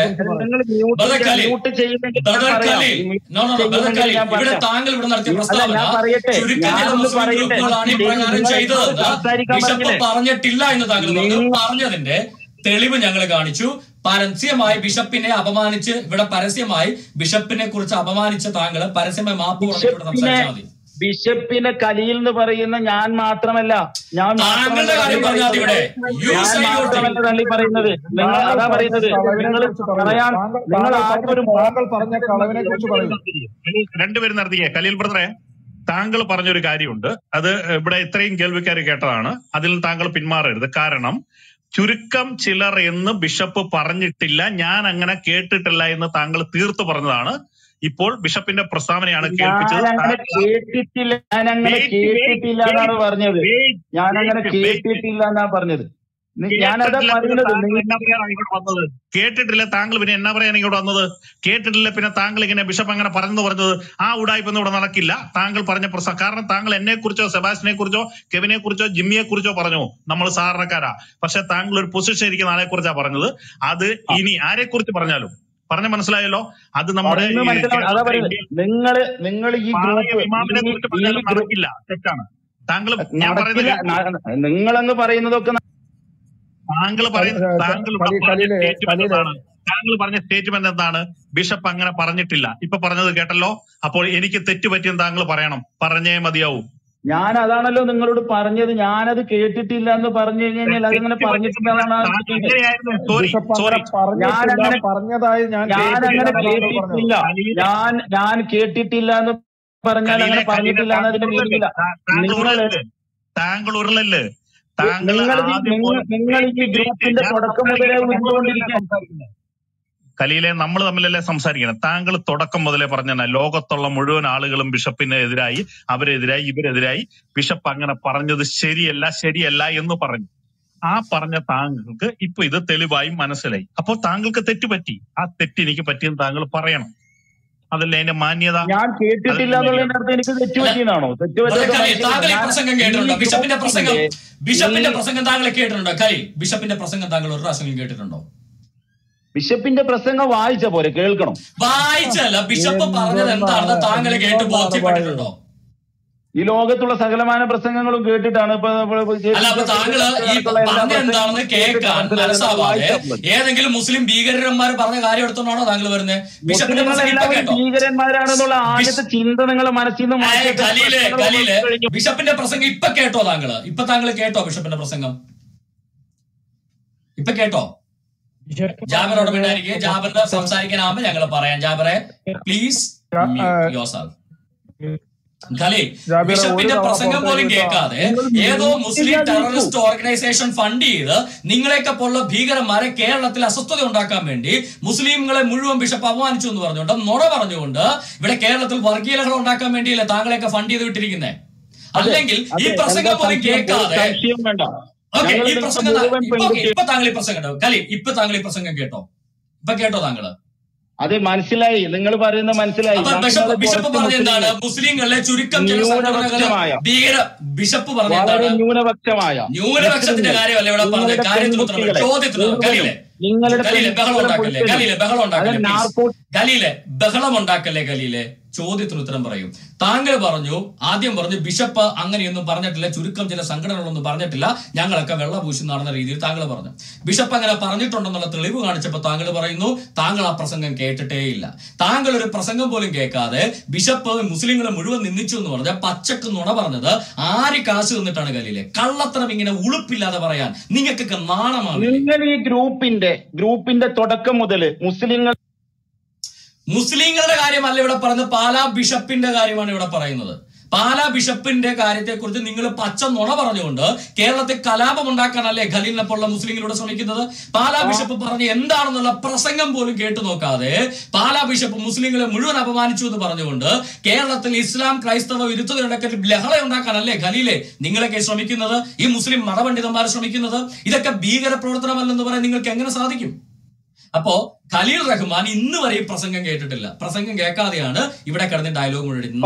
ഇവിടെ താങ്കൾ ഇവിടെ നടത്തിയ പ്രസ്താവന ബിഷപ്പ് പറഞ്ഞിട്ടില്ല എന്ന് താങ്കൾ പറഞ്ഞു. പറഞ്ഞതിന്റെ തെളിവ് ഞങ്ങൾ കാണിച്ചു. പരസ്യമായി ബിഷപ്പിനെ അപമാനിച്ച് ഇവിടെ പരസ്യമായി ബിഷപ്പിനെ കുറിച്ച് അപമാനിച്ച താങ്കൾ പരസ്യമായി മാപ്പ് പറഞ്ഞിട്ട് ഇവിടെ സംസാരിച്ചാൽ മതി. ബിഷപ്പിനെ ഖലീൽ എന്ന് പറയുന്ന ഞാൻ മാത്രമല്ല, ഞാൻ മാത്രമല്ല തള്ളി പറയുന്നത്. നിങ്ങൾ അതാ പറയുന്നത്. നിങ്ങൾ പറയാൻ നിങ്ങൾ ആദ്യം ഒരു പറഞ്ഞ കളവിനെ കുറിച്ച് പറയുന്നു. രണ്ടുപേരും നടത്തിയേ. ഖലീൽ ബ്രദറെ, താങ്കൾ പറഞ്ഞൊരു കാര്യമുണ്ട്. അത് ഇവിടെ ഇത്രയും കേൾവിക്കാർ കേട്ടതാണ്. അതിൽ താങ്കൾ പിന്മാറരുത്. കാരണം ചുരുക്കം ചിലർ എന്ന് ബിഷപ്പ് പറഞ്ഞിട്ടില്ല, ഞാൻ അങ്ങനെ കേട്ടിട്ടില്ല എന്ന് താങ്കൾ തീർത്തു പറഞ്ഞതാണ്. ഇപ്പോൾ ബിഷപ്പിന്റെ പ്രസ്താവനയാണ് കേൾപ്പിച്ചത്. കേട്ടിട്ടില്ല, ഞാൻ അങ്ങനെ കേട്ടിട്ടില്ല എന്നാണ് പറഞ്ഞത്. ഞാൻ അങ്ങനെ കേട്ടിട്ടില്ല എന്നാ പറഞ്ഞത്. ഞാനതാ പറയുന്നത്. വന്നത് കേട്ടിട്ടില്ല. താങ്കൾ പിന്നെ എന്നാ പറയാൻ ഇങ്ങോട്ട് വന്നത്? കേട്ടിട്ടില്ല, പിന്നെ താങ്കൾ ഇങ്ങനെ ബിഷപ്പ് അങ്ങനെ പറഞ്ഞു പറഞ്ഞത് ആ ഉടായ്പൊന്നും ഇവിടെ നടക്കില്ല. താങ്കൾ പറഞ്ഞ പ്രസ്താവന കാരണം താങ്കൾ എന്നെ കുറിച്ചോ സെബാസ്റ്റിനെ കുറിച്ചോ കെവിനെ കുറിച്ചോ ജിമ്മിയെ കുറിച്ചോ പറഞ്ഞു. നമ്മൾ സാധാരണക്കാരാ. പക്ഷെ താങ്കൾ ഒരു പൊസിഷൻ ഇരിക്കുന്ന ആളെ കുറിച്ചാ പറഞ്ഞത്. അത് ഇനി ആരെ കുറിച്ച് പറഞ്ഞാലും പറഞ്ഞ മനസ്സിലായല്ലോ. അത് നമ്മുടെ നിങ്ങള് നിങ്ങൾ ഈ ഇമാമിനെ കുറിച്ച് പറഞ്ഞാലും നടക്കില്ല, തെറ്റാണ്. താങ്കൾ ഞാൻ പറയുന്നത് നിങ്ങളെന്ന് പറയുന്നതൊക്കെ താങ്കൾ പറയുന്ന താങ്കൾ താങ്കൾ പറഞ്ഞ സ്റ്റേറ്റ്മെന്റ് എന്താണ്? ബിഷപ്പ് അങ്ങനെ പറഞ്ഞിട്ടില്ല. ഇപ്പൊ പറഞ്ഞത് കേട്ടല്ലോ. അപ്പോൾ എനിക്ക് തെറ്റുപറ്റിയെന്ന് താങ്കൾ പറയണം. പറഞ്ഞേ മതിയാവും. ഞാൻ അതാണല്ലോ നിങ്ങളോട് പറഞ്ഞത്. ഞാനത് കേട്ടിട്ടില്ല എന്ന് പറഞ്ഞു കഴിഞ്ഞാൽ അതങ്ങനെ പറഞ്ഞിട്ടില്ലെന്നാണ്. ഞാനങ്ങനെ പറഞ്ഞതായി ഞാനങ്ങനെ കേട്ടിട്ടില്ല. ഞാൻ ഞാൻ കേട്ടിട്ടില്ല എന്ന് പറഞ്ഞാൽ അങ്ങനെ പറഞ്ഞിട്ടില്ല എന്നതിന്റെ മീനിങ്ങില്ല. നിങ്ങൾ താങ്കൾ ഉരുളല്ലേ? നിങ്ങൾ നിങ്ങൾ ഈ ഗ്രൂപ്പിന്റെ തുടക്കം മുതലേ ഉയർന്നുകൊണ്ടിരിക്കുകയാണ്. ഖലീലെ, നമ്മൾ തമ്മിലല്ലേ സംസാരിക്കണം. താങ്കൾ തുടക്കം മുതലേ പറഞ്ഞ ലോകത്തുള്ള മുഴുവൻ ആളുകളും ബിഷപ്പിനെതിരായി, അവരെതിരായി, ഇവരെതിരായി, ബിഷപ്പ് അങ്ങനെ പറഞ്ഞത് ശരിയല്ല ശരിയല്ല എന്ന് പറഞ്ഞു. ആ പറഞ്ഞ താങ്കൾക്ക് ഇപ്പൊ ഇത് തെളിവായി മനസ്സിലായി. അപ്പോൾ താങ്കൾക്ക് തെറ്റുപറ്റി. ആ തെറ്റ് എനിക്ക് പറ്റിയെന്ന് താങ്കൾ പറയണം. അതല്ലേ അതിന്റെ മാന്യത. ഞാൻ കേട്ടിട്ടില്ല എന്നുള്ളതിനടുത്ത് എനിക്ക് തെറ്റുപറ്റിയെന്നാണോ? പ്രസംഗം കേട്ടിട്ടുണ്ടോ? ബിഷപ്പിന്റെ പ്രസംഗം ബിഷപ്പിന്റെ പ്രസംഗം താങ്കൾ കേട്ടിട്ടുണ്ടോ? ഖലീൽ, ബിഷപ്പിന്റെ പ്രസംഗം താങ്കൾ ഒരു പ്രാവശ്യം കേട്ടിട്ടുണ്ടോ? ബിഷപ്പിന്റെ പ്രസംഗം വായിച്ച പോലെ കേൾക്കണം. വായിച്ചല്ല, ബിഷപ്പ് പറഞ്ഞത് എന്താണെന്ന് താങ്കൾ കേട്ട് ബോധ്യപ്പെട്ടിട്ടുണ്ടോ? ഈ ലോകത്തുള്ള സകലമാന പ്രസംഗങ്ങളും കേട്ടിട്ടാണ് എന്താണെന്ന് കേൾക്കാൻ മനസ്സാവാതെ ഏതെങ്കിലും മുസ്ലിം ഭീകരന്മാർ പറഞ്ഞ കാര്യം എടുത്തോണ്ടാണോ താങ്കൾ വരുന്നത്? ബിഷപ്പിന്റെ ഭീകരന്മാരാണെന്നുള്ള ആദ്യത്തെ ചിന്ത നിങ്ങളെ മനസ്സിൽ നിന്ന് ഖലീല് ഖലീല് ബിഷപ്പിന്റെ പ്രസംഗം ഇപ്പൊ കേട്ടോ താങ്കള്? ഇപ്പൊ താങ്കൾ കേട്ടോ ബിഷപ്പിന്റെ പ്രസംഗം? ഇപ്പൊ കേട്ടോ? ജാബിർ അവിടെ മിണ്ടായിരിക്കുക. ജാബിറിന്റെ സംസാരിക്കാനാവുമ്പോ ഞങ്ങൾ പറയാം. ജാബിറെ പ്ലീസ് യോർസെൽഫ്. ഖലീൽ, ബിഷപ്പിന്റെ പ്രസംഗം പോലും കേൾക്കാതെ ഏതോ മുസ്ലിം ടെററിസ്റ്റ് ഓർഗനൈസേഷൻ ഫണ്ട് ചെയ്ത് നിങ്ങളെയൊക്കെ പോലുള്ള ഭീകരന്മാരെ കേരളത്തിൽ അസ്വസ്ഥത ഉണ്ടാക്കാൻ വേണ്ടി മുസ്ലിങ്ങളെ മുഴുവൻ ബിഷപ്പ് അപമാനിച്ചു എന്ന് പറഞ്ഞുകൊണ്ട്, നുണ പറഞ്ഞുകൊണ്ട് ഇവിടെ കേരളത്തിൽ വർഗീയതകൾ ഉണ്ടാക്കാൻ വേണ്ടിയല്ലേ താങ്കളെയൊക്കെ ഫണ്ട് ചെയ്ത് വിട്ടിരിക്കുന്നത്. അല്ലെങ്കിൽ ഈ പ്രസംഗം പോലും കേൾക്കാതെ ഓക്കെ ഈ പ്രസംഗം ഇപ്പൊ താങ്കൾ ഈ പ്രസംഗം കേട്ടോ ഖലീൽ, ഇപ്പൊ താങ്കൾ ഈ പ്രസംഗം കേട്ടോ, ഇപ്പൊ കേട്ടോ താങ്കള്? അതെ, മനസ്സിലായി, നിങ്ങൾ പറയുന്നത് മനസ്സിലായി. ബിഷപ്പ് പറഞ്ഞ എന്താണ്? മുസ്ലിങ്ങളെ ചുരുക്കം ചില സംഘടനകള് ഭീകര ബിഷപ്പ് പറഞ്ഞ എന്താണ്? ന്യൂനപക്ഷമായ ന്യൂനപക്ഷത്തിന്റെ കാര്യമല്ല ഇവിടെ പറഞ്ഞത്. കാര്യത്തിന് ഉത്തരം ചോദ്യത്തിന് ഖലീലെ ഖലീലെ ബഹളം ഉണ്ടാക്കല്ലേ ഖലീലെ ബഹളം ഉണ്ടാക്കല്ലേ ഖലീലെ ബഹളം ഉണ്ടാക്കല്ലേ ഖലീലെ ചോദ്യത്തിന് ഉത്തരം പറയും. താങ്കൾ പറഞ്ഞു, ആദ്യം പറഞ്ഞു ബിഷപ്പ് അങ്ങനെയൊന്നും പറഞ്ഞിട്ടില്ല, ചുരുക്കം ചില സംഘടനകളൊന്നും പറഞ്ഞിട്ടില്ല, ഞങ്ങളൊക്കെ വെള്ളപൂശി നടന്ന രീതിയിൽ താങ്കൾ പറഞ്ഞു. ബിഷപ്പ് അങ്ങനെ പറഞ്ഞിട്ടുണ്ടെന്നുള്ള തെളിവ് കാണിച്ചപ്പോൾ താങ്കൾ പറയുന്നു താങ്കൾ ആ പ്രസംഗം കേട്ടിട്ടേയില്ല. താങ്കൾ ഒരു പ്രസംഗം പോലും കേൾക്കാതെ ബിഷപ്പ് മുസ്ലിങ്ങളെ മുഴുവൻ നിന്ദിച്ചു എന്ന് പറഞ്ഞ പച്ചക്ക് നുണ പറഞ്ഞത് ആര് കാശ് തന്നിട്ടാണ് ഖലീലെ? കള്ളത്തരം ഇങ്ങനെ ഉളുപ്പില്ലാതെ പറയാൻ നിങ്ങൾക്കൊക്കെ നാണമാണ്. നിങ്ങൾ ഈ ഗ്രൂപ്പിന്റെ ഗ്രൂപ്പിന്റെ തുടക്കം മുതൽ മുസ്ലിങ്ങൾ മുസ്ലിങ്ങളുടെ കാര്യമല്ല ഇവിടെ പറയുന്നത്, പാലാ ബിഷപ്പിന്റെ കാര്യമാണ് ഇവിടെ പറയുന്നത്. പാലാ ബിഷപ്പിന്റെ കാര്യത്തെക്കുറിച്ച് നിങ്ങൾ പച്ച നുണ പറഞ്ഞുകൊണ്ട് കേരളത്തിൽ കലാപം ഉണ്ടാക്കാനല്ലേ ഖലീലിനെ പോലുള്ള മുസ്ലിങ്ങളോട് ശ്രമിക്കുന്നത്? പാലാ ബിഷപ്പ് പറഞ്ഞ് എന്താണെന്നുള്ള പ്രസംഗം പോലും കേട്ടു നോക്കാതെ പാലാ ബിഷപ്പ് മുസ്ലിങ്ങളെ മുഴുവൻ അപമാനിച്ചു എന്ന് പറഞ്ഞുകൊണ്ട് കേരളത്തിൽ ഇസ്ലാം ക്രൈസ്തവ വിരുദ്ധതയുടെ ലഹള ഉണ്ടാക്കാനല്ലേ ഖലീലെ നിങ്ങളൊക്കെ ശ്രമിക്കുന്നത്, ഈ മുസ്ലിം മതപണ്ഡിതന്മാർ ശ്രമിക്കുന്നത്? ഇതൊക്കെ ഭീകര പ്രവർത്തനമല്ലെന്ന് പറയാൻ നിങ്ങൾക്ക് എങ്ങനെ സാധിക്കും? അപ്പോ ഖലീൽ റഹ്മാൻ ഇന്ന് വരെ ഈ പ്രസംഗം കേട്ടിട്ടില്ല. പ്രസംഗം കേൾക്കാതെയാണ് ഇവിടെ കിടന്ന് ഡയലോഗ് മുഴുവൻ.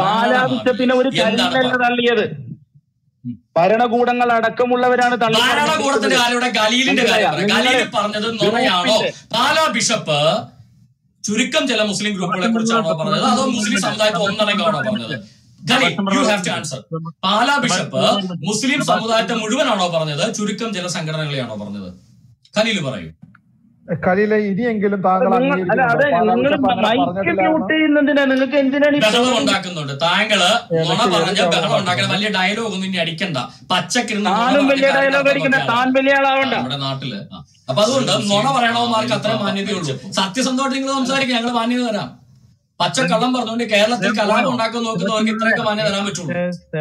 ഭരണകൂടങ്ങൾ അടക്കമുള്ളവരാണ്. ഭരണകൂടത്തിന്റെ കാര്യം ഖലീലിന്റെ കാര്യം ഖലീൽ പറഞ്ഞത് നുണയാണോ? പാലാ ബിഷപ്പ് ചുരുക്കം ചില മുസ്ലിം ഗ്രൂപ്പുകളെ കുറിച്ചാണോ പറഞ്ഞത്, അതോ മുസ്ലിം സമുദായത്തെ ഒന്നടങ്കമാണോ പറഞ്ഞത്? Khaleel, you have to answer. Pala bishop Muslim സമുദായത്തെ മുഴുവനാണോ പറഞ്ഞത്, ചുരുക്കം ചില സംഘടനകളെയാണോ പറഞ്ഞത്? ഖലീൽ പറയൂ. ഖലീലെ, ഇനിയെങ്കിലും താങ്കൾ ബഹളം ഉണ്ടാക്കുന്നുണ്ട്. താങ്കള് നുണ പറഞ്ഞ ബഹളം ഉണ്ടാക്കുന്ന വലിയ ഡയലോഗ് ഒന്നും ഇനി അടിക്കണ്ട. പച്ചക്കിരുന്ന് നമ്മുടെ നാട്ടില്. അപ്പൊ അതുകൊണ്ട് നുണ പറയണവന്മാർക്ക് അത്ര മാന്യതയുള്ളൂ. സത്യസന്ധമായിട്ട് നിങ്ങൾ സംസാരിക്കുക, ഞങ്ങൾ മാന്യത തരാം. പച്ചക്കള്ളം പറഞ്ഞുകൊണ്ട് കേരളത്തിൽ കലാപം ഉണ്ടാക്കാൻ നോക്കുന്നവർക്ക് ഇത്രയൊക്കെ മാന്യത തരാൻ പറ്റുള്ളൂ.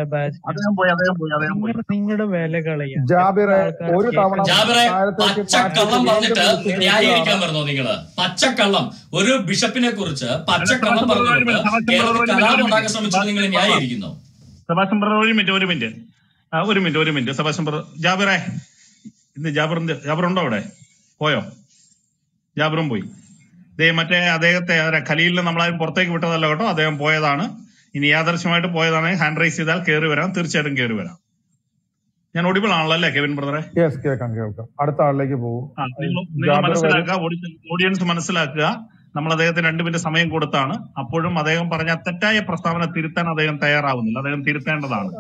നിങ്ങളുടെ വില കളയാ ജാബിറെ, പച്ചക്കള്ളം പറഞ്ഞിട്ട് ന്യായീകരിക്കാൻ പറഞ്ഞോ നിങ്ങള്? പച്ചക്കള്ളം ഒരു ബിഷപ്പിനെ കുറിച്ച് പച്ചക്കള്ളം പറഞ്ഞുകൊണ്ട് കേരളത്തിൽ കലാപം ഉണ്ടാക്കാൻ ശ്രമിച്ചിട്ട് നിങ്ങൾ ന്യായീകരിക്കുന്നു? സെബാസ്റ്റ്യൻ ബ്രദർ ഒരു മിനിറ്റ് ഒരു മിനിറ്റ് ഒരു മിനിറ്റ് ഒരു മിനിറ്റ് സെബാസ്റ്റ്യൻ ബ്രദർ. ജാബിറെ, ഇന്ന് ജാബിറിന്റെ ജാബിറുണ്ടോ അവിടെ? പോയോ? ജാബിറും പോയി. ദേ മറ്റേ അദ്ദേഹത്തെ ഖലീലിനെ നമ്മളാരും പുറത്തേക്ക് വിട്ടതല്ല കേട്ടോ, അദ്ദേഹം പോയതാണ്. ഇനി യാദർശ്യമായിട്ട് പോയതാണ്. ഹാൻഡ് റൈസ് ചെയ്താൽ കയറി വരാം, തീർച്ചയായിട്ടും കയറി വരാം. ഞാൻ ഓഡിബിൾ ആണല്ലോ അല്ലേ കെവിൻ ബ്രദറെ? കേൾക്കാം കേൾക്കാം. അടുത്ത ആളിലേക്ക് പോകും. നിങ്ങൾ മനസ്സിലാക്കുക, ഓഡിയൻസ് മനസ്സിലാക്കുക, നമ്മൾ അദ്ദേഹത്തിന് രണ്ടു മിനിറ്റ് സമയം കൊടുത്താണ്. അപ്പോഴും അദ്ദേഹം പറഞ്ഞ തെറ്റായ പ്രസ്താവന തിരുത്താൻ അദ്ദേഹം തയ്യാറാവുന്നില്ല. അദ്ദേഹം തിരുത്തേണ്ടതാണ്.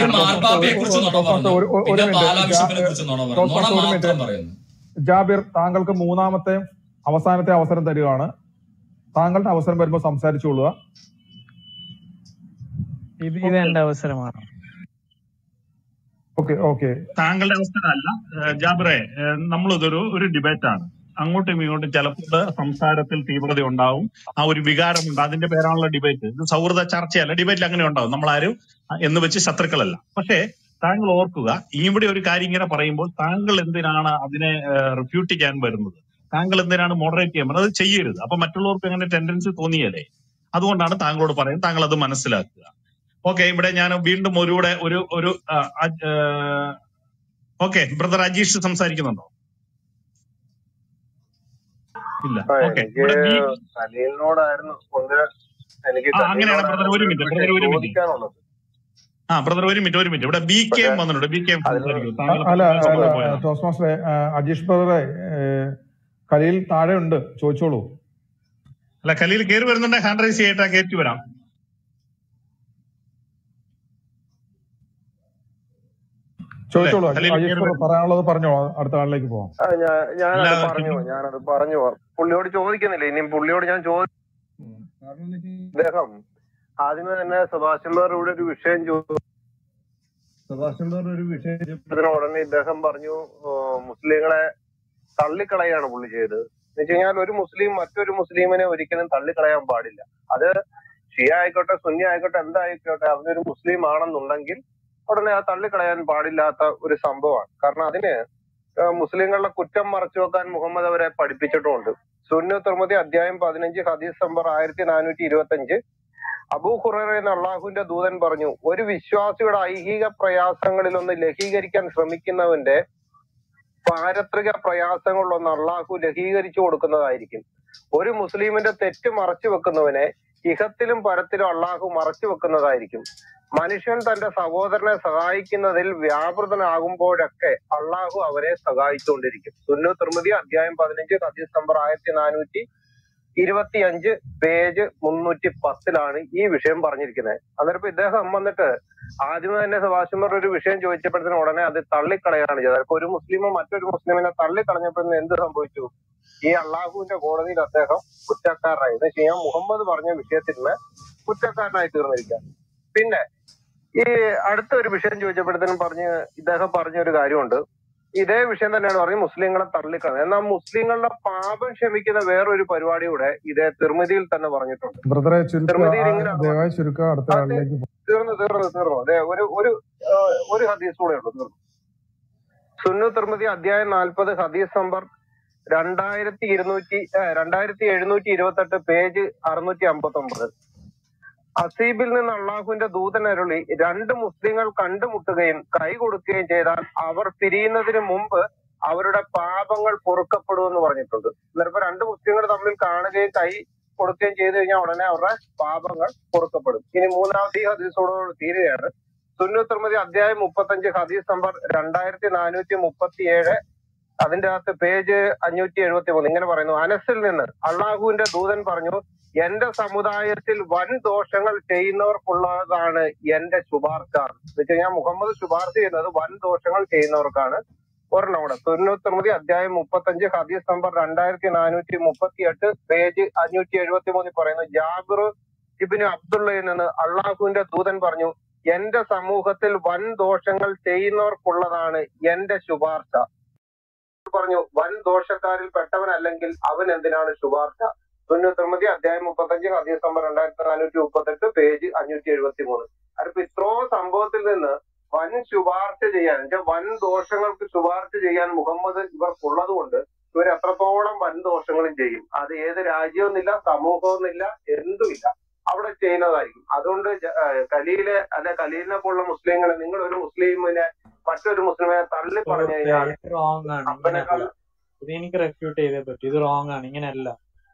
ജാബിർ, താങ്കൾക്ക് മൂന്നാമത്തെ അവസാനത്തെ അവസരം തരികയാണ്. താങ്കളുടെ അവസരം വരുമ്പോൾ സംസാരിച്ചോളുക. ഇത് ഇത് എന്റെ അവസരമാണ്. ഓക്കെ ഓക്കെ താങ്കളുടെ അവസരമല്ല ജാബിറെ, നമ്മളിതൊരു ഒരു ഡിബേറ്റ് ആണ്. അങ്ങോട്ടും ഇങ്ങോട്ടും ചിലപ്പോൾ സംസാരത്തിൽ തീവ്രത ഉണ്ടാവും, ആ ഒരു വികാരമുണ്ട്. അതിന്റെ പേരാണുള്ള ഡിബേറ്റ്. ഇത് സൗഹൃദ ചർച്ചയല്ല. ഡിബേറ്റിൽ അങ്ങനെ ഉണ്ടാവും. നമ്മളാരും എന്ന് വെച്ച് ശത്രുക്കളല്ല. പക്ഷേ താങ്കൾ ഓർക്കുക, ഇവിടെ ഒരു കാര്യം ഇങ്ങനെ പറയുമ്പോൾ താങ്കൾ എന്തിനാണ് അതിനെ റിഫ്യൂട്ട് ചെയ്യാൻ വരുന്നത്? താങ്കൾ എന്തിനാണ് മോഡറേറ്റ് ചെയ്യാൻ വരുന്നത്? അത് ചെയ്യരുത്. അപ്പൊ മറ്റുള്ളവർക്ക് അങ്ങനെ ടെൻഡൻസി തോന്നിയല്ലേ? അതുകൊണ്ടാണ് താങ്കളോട് പറയുന്നത്. താങ്കൾ അത് മനസ്സിലാക്കുക. ഓക്കെ, ഇവിടെ ഞാൻ വീണ്ടും ഒരുകൂടെ ഒരു ഒരു ഓക്കെ ബ്രദർ അജീഷ് സംസാരിക്കുന്നുണ്ടോ? ഇല്ല. ഓക്കെ, അങ്ങനെയാണ് ബ്രദർ. ഒരു മിനിറ്റ് ബ്രദർ, ഒരു മിനിറ്റ് ആ ബ്രദർ ഒരു മിനിറ്റ് ഒരു മിനിറ്റ് ഇവിടെ ബി കെ എം വന്നിട്ടുണ്ട്. ബി കെ എം അല്ല ടോസ് മാസ്റ്ററെ, അജീഷ് ബ്രദറെ, ഖലീൽ താഴെ ഉണ്ട്, ചോദിച്ചോളൂ. അല്ല, ഖലീൽ കയറി വരുന്നുണ്ടെ ഹാൻഡ് റൈസ് ചെയ്യട്ടെ, കയറ്റി വരാം. ചോദിച്ചോളൂ. പറയാനുള്ളത് പറഞ്ഞോ, അടുത്ത ആളിലേക്ക് പോവാം. ഞാനത് പറഞ്ഞു ഞാനത് പറഞ്ഞു പുള്ളിയോട് ചോദിക്കുന്നില്ല. ഇനിയും പുള്ളിയോട് ഞാൻ ചോദിച്ചു. അദ്ദേഹം ആദ്യമേ തന്നെ സെബാസ്റ്റ്യൻ ബ്രദർ ഇവിടെ ഒരു വിഷയം ചോദിച്ചു. സെബാസ്റ്റ്യൻ ബ്രദർ ഒരു വിഷയം ഉടനെ ഇദ്ദേഹം പറഞ്ഞു മുസ്ലിങ്ങളെ തള്ളിക്കളയാണ് പുള്ളി ചെയ്തത്. എന്ന് വെച്ച് കഴിഞ്ഞാൽ ഒരു മുസ്ലിം മറ്റൊരു മുസ്ലിമിനെ ഒരിക്കലും തള്ളിക്കളയാൻ പാടില്ല. അത് ഷിയ ആയിക്കോട്ടെ സുന്നി ആയിക്കോട്ടെ എന്തായിക്കോട്ടെ, അവനൊരു മുസ്ലിം ആണെന്നുണ്ടെങ്കിൽ ഉടനെ ആ തള്ളിക്കളയാൻ പാടില്ലാത്ത ഒരു സംഭവമാണ്. കാരണം അതിന് മുസ്ലിങ്ങളുടെ കുറ്റം മറച്ചു വെക്കാൻ മുഹമ്മദ് അവരെ പഠിപ്പിച്ചിട്ടുമുണ്ട്. സുന്ന തുർമുദി അധ്യായം പതിനഞ്ച് ഹദീസ് നമ്പർ ആയിരത്തി നാനൂറ്റി ഇരുപത്തി അഞ്ച് അബൂ ഹുറൈറ എന്ന അള്ളാഹുവിന്റെ ദൂതൻ പറഞ്ഞു, ഒരു വിശ്വാസിയുടെ ഐഹിക പ്രയാസങ്ങളിലൊന്ന് ലഘീകരിക്കാൻ ശ്രമിക്കുന്നവന്റെ പാരത്രിക പ്രയാസങ്ങളിലൊന്ന് അള്ളാഹു ലഘീകരിച്ചു കൊടുക്കുന്നതായിരിക്കും. ഒരു മുസ്ലിമിന്റെ തെറ്റ് മറച്ചു വെക്കുന്നവനെ ഇഹത്തിലും പരത്തിലും അള്ളാഹു മറച്ചു വെക്കുന്നതായിരിക്കും. മനുഷ്യൻ തന്റെ സഹോദരനെ സഹായിക്കുന്നതിൽ വ്യാപൃതനാകുമ്പോഴൊക്കെ അള്ളാഹു അവരെ സഹായിച്ചുകൊണ്ടിരിക്കും. സുന്ന തുർമുദി അധ്യായം പതിനഞ്ച് ഹദീസ് നമ്പർ ആയിരത്തി നാനൂറ്റി ഇരുപത്തി അഞ്ച് പേജ് മുന്നൂറ്റി പത്തിലാണ് ഈ വിഷയം പറഞ്ഞിരിക്കുന്നത്. അന്നേരം ഇദ്ദേഹം വന്നിട്ട് ആദ്യമേ തന്നെ സെബാസ്റ്റ്യൻ ഒരു വിഷയം ചോദിച്ചപ്പോഴത്തേനും ഉടനെ അത് തള്ളിക്കളയാണ് ചെയ്തത്. അപ്പൊ ഒരു മുസ്ലിമോ മറ്റൊരു മുസ്ലിമിനെ തള്ളിക്കളഞ്ഞപ്പോഴത്തേന് എന്ത് സംഭവിച്ചു? ഈ അള്ളാഹുവിന്റെ കോടതിയിൽ അദ്ദേഹം കുറ്റക്കാരനായി. എന്ന് വെച്ച് കഴിഞ്ഞാൽ മുഹമ്മദ് പറഞ്ഞ വിഷയത്തിന് കുറ്റക്കാരനായി തീർന്നിരിക്കുക. പിന്നെ ഈ അടുത്ത ഒരു വിഷയം ചോദിച്ചപ്പോഴത്തേനും പറഞ്ഞ് ഇദ്ദേഹം പറഞ്ഞ ഒരു കാര്യമുണ്ട്. ഇതേ വിഷയം തന്നെയാണ് പറഞ്ഞ് മുസ്ലിങ്ങളെ തള്ളിക്കളഞ്ഞത്. എന്നാൽ മുസ്ലിങ്ങളുടെ പാപം ക്ഷമിക്കുന്ന വേറൊരു പരിപാടി കൂടെ ഇതേ തിർമിതിയിൽ തന്നെ പറഞ്ഞിട്ടുണ്ട്. തിർമിതിയിൽ ഇങ്ങനെ തീർന്നു തീർന്നു തീർന്നു അതെ ഒരു ഒരു ഒരു ഹദീസ് കൂടെ ഉള്ളു തീർന്നു. സുന്നു തിർമിതി അധ്യായം നാൽപ്പത് ഹദീസ് നമ്പർ രണ്ടായിരത്തി ഇരുന്നൂറ്റി രണ്ടായിരത്തി എഴുന്നൂറ്റി ഇരുപത്തി എട്ട് പേജ് അറുന്നൂറ്റി അമ്പത്തി ഒമ്പത് അസീബിൽ നിന്ന് അള്ളാഹുവിന്റെ ദൂതൻ അരുളി, രണ്ട് മുസ്ലിങ്ങൾ കണ്ടുമുട്ടുകയും കൈ കൊടുക്കുകയും ചെയ്താൽ അവർ പിരിയുന്നതിന് മുമ്പ് അവരുടെ പാപങ്ങൾ പൊറുക്കപ്പെടുമെന്ന് പറഞ്ഞിട്ടുണ്ട്. എന്നിട്ട് രണ്ട് മുസ്ലിങ്ങൾ തമ്മിൽ കാണുകയും കൈ കൊടുക്കുകയും ചെയ്തു കഴിഞ്ഞാൽ ഉടനെ അവരുടെ പാപങ്ങൾ പൊറുക്കപ്പെടും. ഇനി മൂന്നാമത്തെ ഈ ഹദീസോട് തീരുകയാണ്. സുന്നു തിർമിതി അധ്യായം മുപ്പത്തഞ്ച് ഹദീസ് നമ്പർ രണ്ടായിരത്തി നാനൂറ്റി മുപ്പത്തി ഏഴ് അതിന്റെ അകത്ത് പേജ് അഞ്ഞൂറ്റി എഴുപത്തി മൂന്ന് ഇങ്ങനെ പറയുന്നു, അനസിൽ നിന്ന് അള്ളാഹുവിന്റെ ദൂതൻ പറഞ്ഞു, എന്റെ സമുദായത്തിൽ വൻ ദോഷങ്ങൾ ചെയ്യുന്നവർക്കുള്ളതാണ് എന്റെ ശുപാർശ. എന്ന് വെച്ച് കഴിഞ്ഞാൽ മുഹമ്മദ് ശുപാർശ ചെയ്യുന്നത് വൻ ദോഷങ്ങൾ ചെയ്യുന്നവർക്കാണ്. ഒരെണ്ണവിടെ തൊണ്ണൂറ്റി ഒമ്പത് അധ്യായം മുപ്പത്തഞ്ച് ഹദീസ് നമ്പർ രണ്ടായിരത്തി നാനൂറ്റി മുപ്പത്തി എട്ട് പേജ് അഞ്ഞൂറ്റി എഴുപത്തി മൂന്നിൽ പറയുന്നു, ജാബിർ ഇബ്നു അബ്ദുള്ളയിൽ നിന്ന് അള്ളാഹുവിന്റെ ദൂതൻ പറഞ്ഞു, എന്റെ സമൂഹത്തിൽ വൻ ദോഷങ്ങൾ ചെയ്യുന്നവർക്കുള്ളതാണ് എന്റെ ശുപാർശ. പറഞ്ഞു, വൻ ദോഷക്കാരിൽ പെട്ടവനല്ലെങ്കിൽ അവൻ എന്തിനാണ് ശുപാർശ? തൊണ്ണൂറ്റി അധ്യായം മുപ്പത്തഞ്ച് ഹദീസ് നമ്പർ രണ്ടായിരത്തി നാനൂറ്റി മുപ്പത്തി എട്ട് പേജ് അഞ്ഞൂറ്റി എഴുപത്തി മൂന്ന് അപ്പൊ ഇത്രയും സംഭവത്തിൽ നിന്ന് വൻ ശുപാർശ ചെയ്യാൻ വൻ ദോഷങ്ങൾക്ക് ശുപാർശ ചെയ്യാൻ മുഹമ്മദ് ഇവർക്കുള്ളത് കൊണ്ട് ഇവർ എത്രത്തോളം വൻ ദോഷങ്ങളും ചെയ്യും. അത് ഏത് രാജ്യവുമില്ല, സമൂഹവുമില്ല, എന്തുമില്ല, അവിടെ ചെയ്യുന്നതായിരിക്കും. അതുകൊണ്ട് കലീലെ അല്ലെ കലീലിനെ പോലുള്ള മുസ്ലിങ്ങളെ നിങ്ങൾ ഒരു മുസ്ലിമിനെ മറ്റൊരു മുസ്ലിമിനെ തള്ളി പറഞ്ഞു കഴിഞ്ഞാൽ അപ്പനേക്കാൾ ഇത് എനിക്ക് റെഫ്യൂട്ട് ചെയ്തേ പറ്റും. ഇത് റോങ് ആണ്, ഇങ്ങനെയല്ല.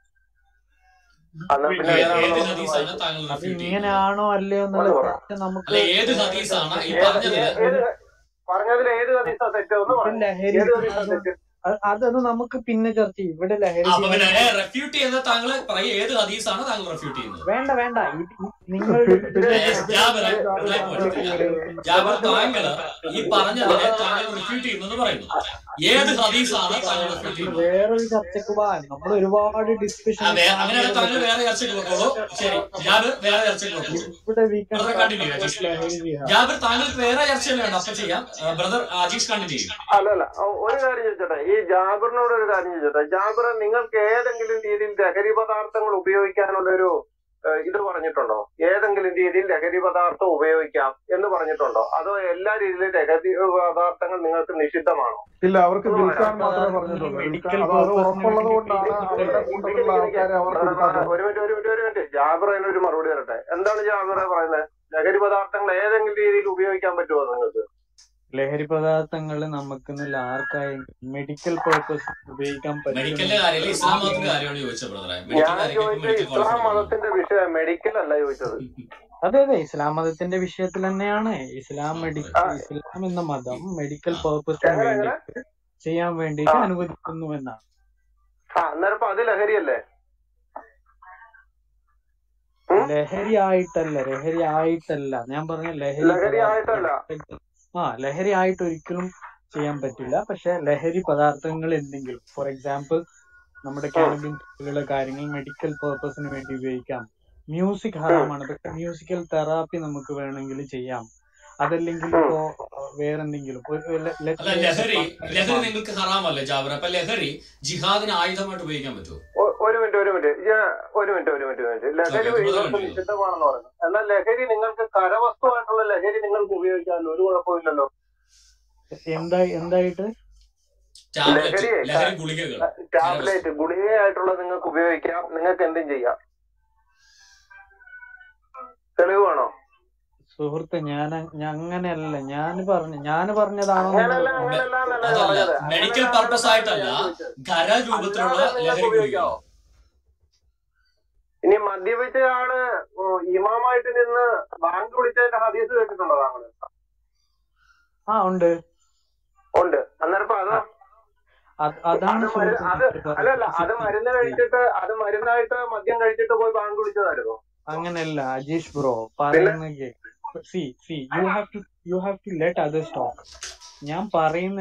അന്നാ പിന്നെ അത് ഇങ്ങനെയാണോ അല്ലയോ എന്നുള്ള നമുക്ക് പറഞ്ഞതിൽ ഏത് ഹദീസാ തെറ്റ് ഒന്ന് പറഞ്ഞു. ലഹരി ഏത് ഹദീസാ തെറ്റ്? അതൊന്നും നമുക്ക് പിന്നെ ചർച്ച ചെയ്യും. ഇവിടെ ലഹരി വേണ്ട വേണ്ട നിങ്ങൾ വേറൊരു ചർച്ചക്ക് പോകാൻ നമ്മൾ ഒരുപാട് ഡിസ്കഷൻ അല്ലല്ല ഒരു കാര്യം ചോദിച്ചോട്ടെ, ഈ ജാബിറിനോട് ഒരു കാര്യം ചോദിച്ചോട്ടെ. ജാബിർ, നിങ്ങൾക്ക് ഏതെങ്കിലും രീതിയിൽ ലഹരി പദാർത്ഥങ്ങൾ ഉപയോഗിക്കാനുള്ള ഒരു ഇത് പറഞ്ഞിട്ടുണ്ടോ? ഏതെങ്കിലും രീതിയിൽ ലഹരി പദാർത്ഥം ഉപയോഗിക്കാം എന്ന് പറഞ്ഞിട്ടുണ്ടോ? അതോ എല്ലാ രീതിയിലും ലഹരി പദാർത്ഥങ്ങൾ നിങ്ങൾക്ക് നിഷിദ്ധമാണോ? ഇല്ല, അവർക്ക് വിൽക്കാൻ മാത്രമേ പറഞ്ഞിട്ടുള്ളൂ. ഉറപ്പുള്ളത് കൊണ്ടാണ് അവരുടെ കൂട്ടത്തിലുള്ള ആൾക്കാരെ അവർക്ക് ഒരു മിനിറ്റ് ഒരു മിനിറ്റ് ഒരു മിനിറ്റ് ജാബിർ അതിനൊരു മറുപടി തരട്ടെ. എന്താണ് ജാബിർ പറയുന്നത്? ലഹരി പദാർത്ഥങ്ങൾ ഏതെങ്കിലും രീതിയിൽ ഉപയോഗിക്കാൻ പറ്റുമോ നിങ്ങൾക്ക്? ലഹരി പദാർത്ഥങ്ങൾ നമുക്ക് ആർക്കായും മെഡിക്കൽ പർപ്പസ് ഉപയോഗിക്കാൻ പറ്റും. ഞാൻ ചോദിച്ചത് ഇസ്ലാം മതത്തിന്റെ വിഷയം, മെഡിക്കൽ അല്ല ചോദിച്ചത്. അതെ അതെ ഇസ്ലാം മതത്തിന്റെ വിഷയത്തിൽ തന്നെയാണ്. ഇസ്ലാം മെഡിക്കൽ ഇസ്ലാം എന്ന മതം മെഡിക്കൽ പർപ്പസിന് വേണ്ടി ചെയ്യാൻ വേണ്ടിയിട്ട് അനുവദിക്കുന്നു എന്നാണ്. ആ അന്നേരം അത് ലഹരിയല്ലേ? ലഹരി ആയിട്ടല്ല ലഹരി ആയിട്ടല്ല ഞാൻ പറഞ്ഞ ലഹരി ലഹരി ആയിട്ടല്ല ആ ലഹരി ആയിട്ട് ഒരിക്കലും ചെയ്യാൻ പറ്റില്ല. പക്ഷെ ലഹരി പദാർത്ഥങ്ങൾ എന്തെങ്കിലും, ഫോർ എക്സാമ്പിൾ നമ്മുടെ കാനബിൻ കാര്യങ്ങൾ മെഡിക്കൽ പർപ്പസിന് വേണ്ടി ഉപയോഗിക്കാം. മ്യൂസിക് ഹറാമാണ്, പക്ഷെ മ്യൂസിക്കൽ തെറാപ്പി നമുക്ക് വേണമെങ്കിൽ ചെയ്യാം. അതല്ലെങ്കിൽ ഇപ്പോ വേറെന്തെങ്കിലും അല്ല ലഹരി ലഹരി നിങ്ങൾക്ക് ഹറാമല്ലേ ജാബിർ? അപ്പൊ ലഹരി ജിഹാദിന് ആയുധമായിട്ട് ഉപയോഗിക്കാൻ പറ്റുമോ? ഒരു മിനിറ്റ് ഒരു മിനിറ്റ് ഞാൻ ഒരു മിനിറ്റ് ഒരു മിനിറ്റ് മിനിറ്റ് ലഹരി ഇവർക്ക് നിഷിദ്ധമാണെന്ന് പറഞ്ഞു. എന്നാൽ ലഹരി നിങ്ങൾക്ക് കരവസ്തുവായിട്ടുള്ള ലഹരി നിങ്ങൾക്ക് ഉപയോഗിക്കാമല്ലോ, ഒരു കുഴപ്പമില്ലല്ലോ. എന്താ എന്തായിട്ട് ലഹരിയെ ടാബ്ലറ്റ് ഗുളികയായിട്ടുള്ളത് നിങ്ങൾക്ക് ഉപയോഗിക്കാം, നിങ്ങൾക്ക് എന്തും ചെയ്യാം. തെളിവ് വേണോ? സുഹൃത്തെ ഞാൻ അങ്ങനെയല്ല ഞാൻ പറഞ്ഞു ഞാൻ പറഞ്ഞതാണോ? മെഡിക്കൽ പർപ്പസ് ആയിട്ടല്ല, ഖരരൂപത്തിലുള്ള ലഹരി ഉപയോഗിക്കാം. ഇനി മദ്യപിച്ച ആള് ഇമാമായിട്ട് നിന്ന് ബാങ്ക് വിളിച്ചതിന്റെ ഹദീസ് കേട്ടിട്ടുണ്ടോ താങ്കള്? ആ ഉണ്ട് ഉണ്ട്. അന്നേരം അതോ അതാണ് അത് അല്ലല്ല അത് മരുന്ന് കഴിച്ചിട്ട് അത് മരുന്നായിട്ട് മദ്യം കഴിച്ചിട്ട് പോയി ബാങ്ക് വിളിച്ചതായിരുന്നു? അങ്ങനെയല്ല അജീഷ് ബ്രോ പറയുന്ന see see you have to you have to let others talk. ഞാൻ പറയുന്നത്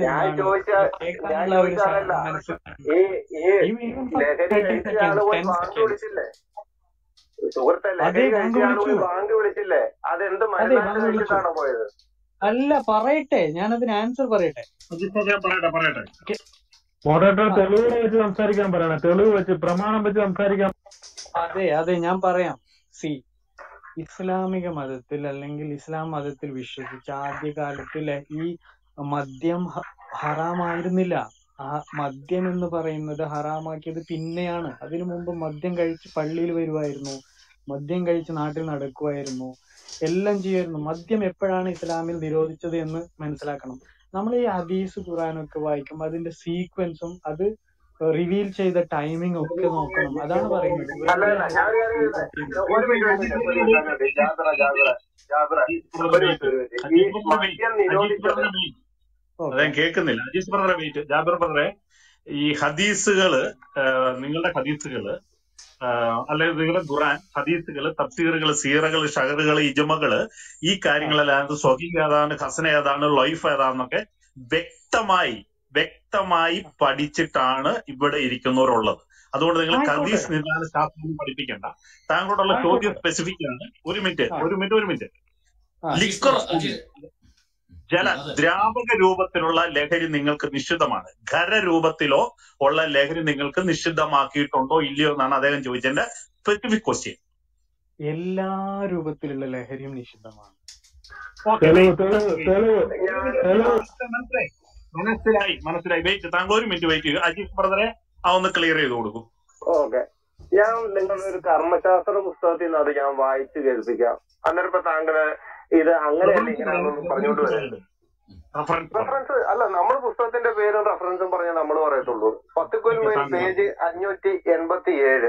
സുഹൃത്തെ ലഹരി കഴിച്ച ആള് പോയി ബാങ്ക് വിളിച്ചില്ലേ? അതെന്ത് മരുന്നായിട്ട് കഴിച്ചിട്ടാണോ പോയത്? അല്ല പറയട്ടെ, ഞാനതിന് ആൻസർ പറയട്ടെ. പറയട്ടെ പറയട്ടെ മോഡറേറ്റർ തെളിവ് വെച്ച് സംസാരിക്കാൻ പറയണം, തെളിവ് വെച്ച് പ്രമാണം വെച്ച് സംസാരിക്കാൻ. അതെ അതെ ഞാൻ പറയാം. സി ഇസ്ലാമിക മതത്തിൽ അല്ലെങ്കിൽ ഇസ്ലാം മതത്തിൽ വിശ്വസിച്ച ആദ്യകാലത്തിൽ ഈ മദ്യം ഹറാമായിരുന്നില്ല. ആ മദ്യം എന്ന് പറയുന്നത് ഹറാമാക്കിയത് പിന്നെയാണ്. അതിനു മുമ്പ് മദ്യം കഴിച്ച് പള്ളിയിൽ വരുമായിരുന്നു, മദ്യം കഴിച്ച് നാട്ടിൽ നടക്കുമായിരുന്നു, എല്ലാം ചെയ്യുമായിരുന്നു. മദ്യം എപ്പോഴാണ് ഇസ്ലാമിൽ നിരോധിച്ചത് എന്ന് മനസ്സിലാക്കണം. നമ്മൾ ഈ ഹദീസ് ഖുർആനൊക്കെ വായിക്കുമ്പോൾ അതിന്റെ സീക്വൻസും അത് റിവീൽ ചെയ്ത ടൈമിംഗ് ഒക്കെ നോക്കണം. അതാണ് പറയുന്നത്. അതെ കേൾക്കുന്നില്ല അജീസ് ബ്രദറെ. വെയിറ്റ് ജാബിർ ബ്രദറെ, ഈ ഹദീസുകള് നിങ്ങളുടെ ഹദീസുകള് അല്ലെങ്കിൽ നിങ്ങളുടെ ഖുർആൻ ഹദീസുകള് തഫ്സീറുകള് സീറകള് ഷഹറുകള് ഇജമകള് ഈ കാര്യങ്ങളെല്ലാം സ്വഹീഹ് ഏതാണ് ഹസന ഏതാണ് ലൈഫ് ഏതാന്നൊക്കെ വ്യക്തമായി വ്യക്തമായി പഠിച്ചിട്ടാണ് ഇവിടെ ഇരിക്കുന്നവരുള്ളത്. അതുകൊണ്ട് നിങ്ങൾ ഹദീസ് നിദാന ശാസ്ത്രം പഠിപ്പിക്കേണ്ട. താങ്കളോടുള്ള ചോദ്യം സ്പെസിഫിക് ആണ്. ഒരു മിനിറ്റ് ഒരു മിനിറ്റ് ഒരു മിനിറ്റ് ലിക്വർ ജല ദ്രാവക രൂപത്തിലുള്ള ലഹരി നിങ്ങൾക്ക് നിഷിദ്ധമാണ്. ഖരരൂപത്തിലോ ഉള്ള ലഹരി നിങ്ങൾക്ക് നിഷിദ്ധമാക്കിയിട്ടുണ്ടോ ഇല്ലയോ എന്നാണ് അദ്ദേഹം ചോദിച്ചതിന്റെ സ്പെസിഫിക് ക്വസ്റ്റ്യൻ. എല്ലാ രൂപത്തിലുള്ള ലഹരിയും നിഷിദ്ധമാണ്. മനസ്സിലായി മനസ്സിലായി. വെയിറ്റ് താങ്കൾ ഒരു മിനിറ്റ് വെയിറ്റ് ചെയ്യുക. അജീഷ് ബ്രദറെ ആ ഒന്ന് ക്ലിയർ ചെയ്ത് കൊടുക്കും. ഓക്കെ, ഞാൻ നിങ്ങളുടെ ഒരു കർമ്മശാസ്ത്ര പുസ്തകത്തിൽ നിന്ന് അത് ഞാൻ വായിച്ചു കേൾപ്പിക്കാം. അന്നേരം താങ്കള് ഇത് അങ്ങനെയല്ല ഇങ്ങനെയാണെന്ന് പറഞ്ഞുകൊണ്ട് വരുന്നത്. റെഫറൻസ് അല്ല, നമ്മൾ പുസ്തകത്തിന്റെ പേരും റെഫറൻസും പറഞ്ഞാൽ നമ്മൾ പറയത്തുള്ളൂ. പത്തുക്കുൽ പേജ് അഞ്ഞൂറ്റി എൺപത്തി ഏഴ്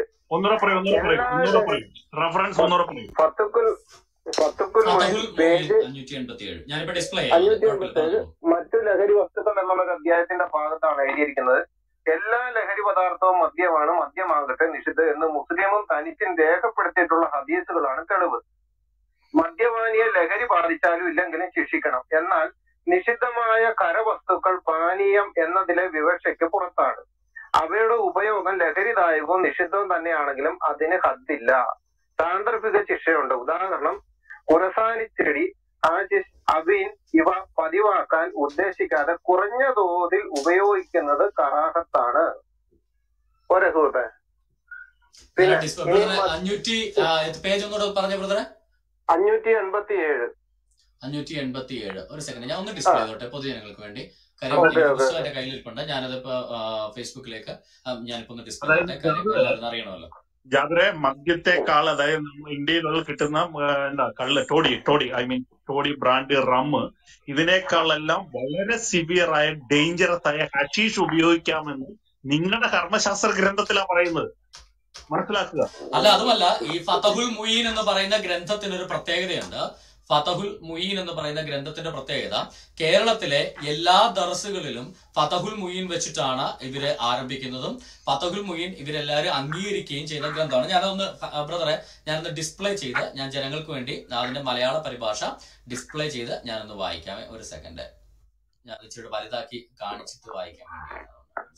പത്തുക്കുൽ പത്തുക്കുൽ പേജ് അഞ്ഞൂറ്റി എൺപത്തി ഏഴ് മറ്റു ലഹരി വസ്തുക്കൾ എന്നുള്ളൊരു അധ്യായത്തിന്റെ ഭാഗത്താണ് എഴുതിയിരിക്കുന്നത്. എല്ലാ ലഹരി പദാർത്ഥവും മദ്യമാണ്, മദ്യമാകട്ടെ നിഷിദ്ധ എന്ന് മുസ്ലിമും തനിച്ചും രേഖപ്പെടുത്തിയിട്ടുള്ള ഹദീസുകളാണ് തെളിവ്. മദ്യപാനിയെ ലഹരി ബാധിച്ചാലും ഇല്ലെങ്കിലും ശിക്ഷിക്കണം. എന്നാൽ നിഷിദ്ധമായ കരവസ്തുക്കൾ പാനീയം എന്നതിലെ വിവക്ഷയ്ക്ക് പുറത്താണ്. അവയുടെ ഉപയോഗം ലഹരിദായകവും നിഷിദ്ധവും തന്നെയാണെങ്കിലും അതിന് ഹദ്ദില്ല, സാന്ദർഭിക ശിക്ഷയുണ്ട്. ഉദാഹരണം, കുരസാനിച്ചെടി, ആശിഷ്, അബീൻ ഇവ പതിവാക്കാൻ ഉദ്ദേശിക്കാതെ കുറഞ്ഞ തോതിൽ ഉപയോഗിക്കുന്നത് കറാഹത്താണ്. പോരെ സുഹൃത്തെ? പിന്നെ അഞ്ഞൂറ്റി പേജ് ഒന്നുകൂടെ പറഞ്ഞ ബ്രദറെ. അഞ്ഞൂറ്റി എൺപത്തി ഏഴ് അഞ്ഞൂറ്റി എൺപത്തി ഏഴ് ഒരു സെക്കൻഡ് ഞാൻ ഒന്ന് ഡിസ്പ്ലേ ചെയ്തോട്ടെ പൊതുജനങ്ങൾക്ക് വേണ്ടി. കാര്യം പുസ്തകത്തിന്റെ കയ്യിലിരിപ്പുണ്ട്. ഞാനതിപ്പോ ഫേസ്ബുക്കിലേക്ക് ഞാനിപ്പോ ഒന്ന് ഡിസ്പ്ലേ ചെയ്തോട്ടെ, കാര്യം എല്ലാവരും അറിയണമല്ലോ. ജാബിറെ, മദ്യത്തെക്കാൾ അതായത് ഇന്ത്യയിലുള്ള കിട്ടുന്ന എന്താ കള്ള് toddy toddy I mean toddy brand rum ഇതിനേക്കാളെല്ലാം വളരെ സിവിയർ ആയ ഡേഞ്ചറസ് ആയ ഹഷീഷ് ഉപയോഗിക്കാമെന്ന് നിങ്ങളുടെ കർമ്മശാസ്ത്ര ഗ്രന്ഥത്തിലാണ് പറയുന്നത്. മനസ്സിലാക്കുക. അല്ല അതുമല്ല, ഈ ഫതഹുൽ മുഈൻ എന്ന് പറയുന്ന ഗ്രന്ഥത്തിനൊരു പ്രത്യേകതയുണ്ട്. ഫതഹുൽ മുഈൻ എന്ന് പറയുന്ന ഗ്രന്ഥത്തിന്റെ പ്രത്യേകത കേരളത്തിലെ എല്ലാ ദർസുകളിലും ഫതഹുൽ മുഈൻ വെച്ചിട്ടാണ് ഇവര് ആരംഭിക്കുന്നതും ഫതഹുൽ മുഈൻ ഇവരെല്ലാവരും അംഗീകരിക്കുകയും ചെയ്ത ഗ്രന്ഥമാണ്. ഞാനതൊന്ന് ബ്രദറെ ഞാനൊന്ന് ഡിസ്പ്ലേ ചെയ്ത് ഞാൻ ജനങ്ങൾക്ക് വേണ്ടി അതിന്റെ മലയാള പരിഭാഷ ഡിസ്പ്ലേ ചെയ്ത് ഞാനൊന്ന് വായിക്കാമേ. ഒരു സെക്കൻഡ് ഞാൻ ഇച്ചിരി വലുതാക്കി കാണിച്ചിട്ട് വായിക്കാൻ വേണ്ടിയാണ്.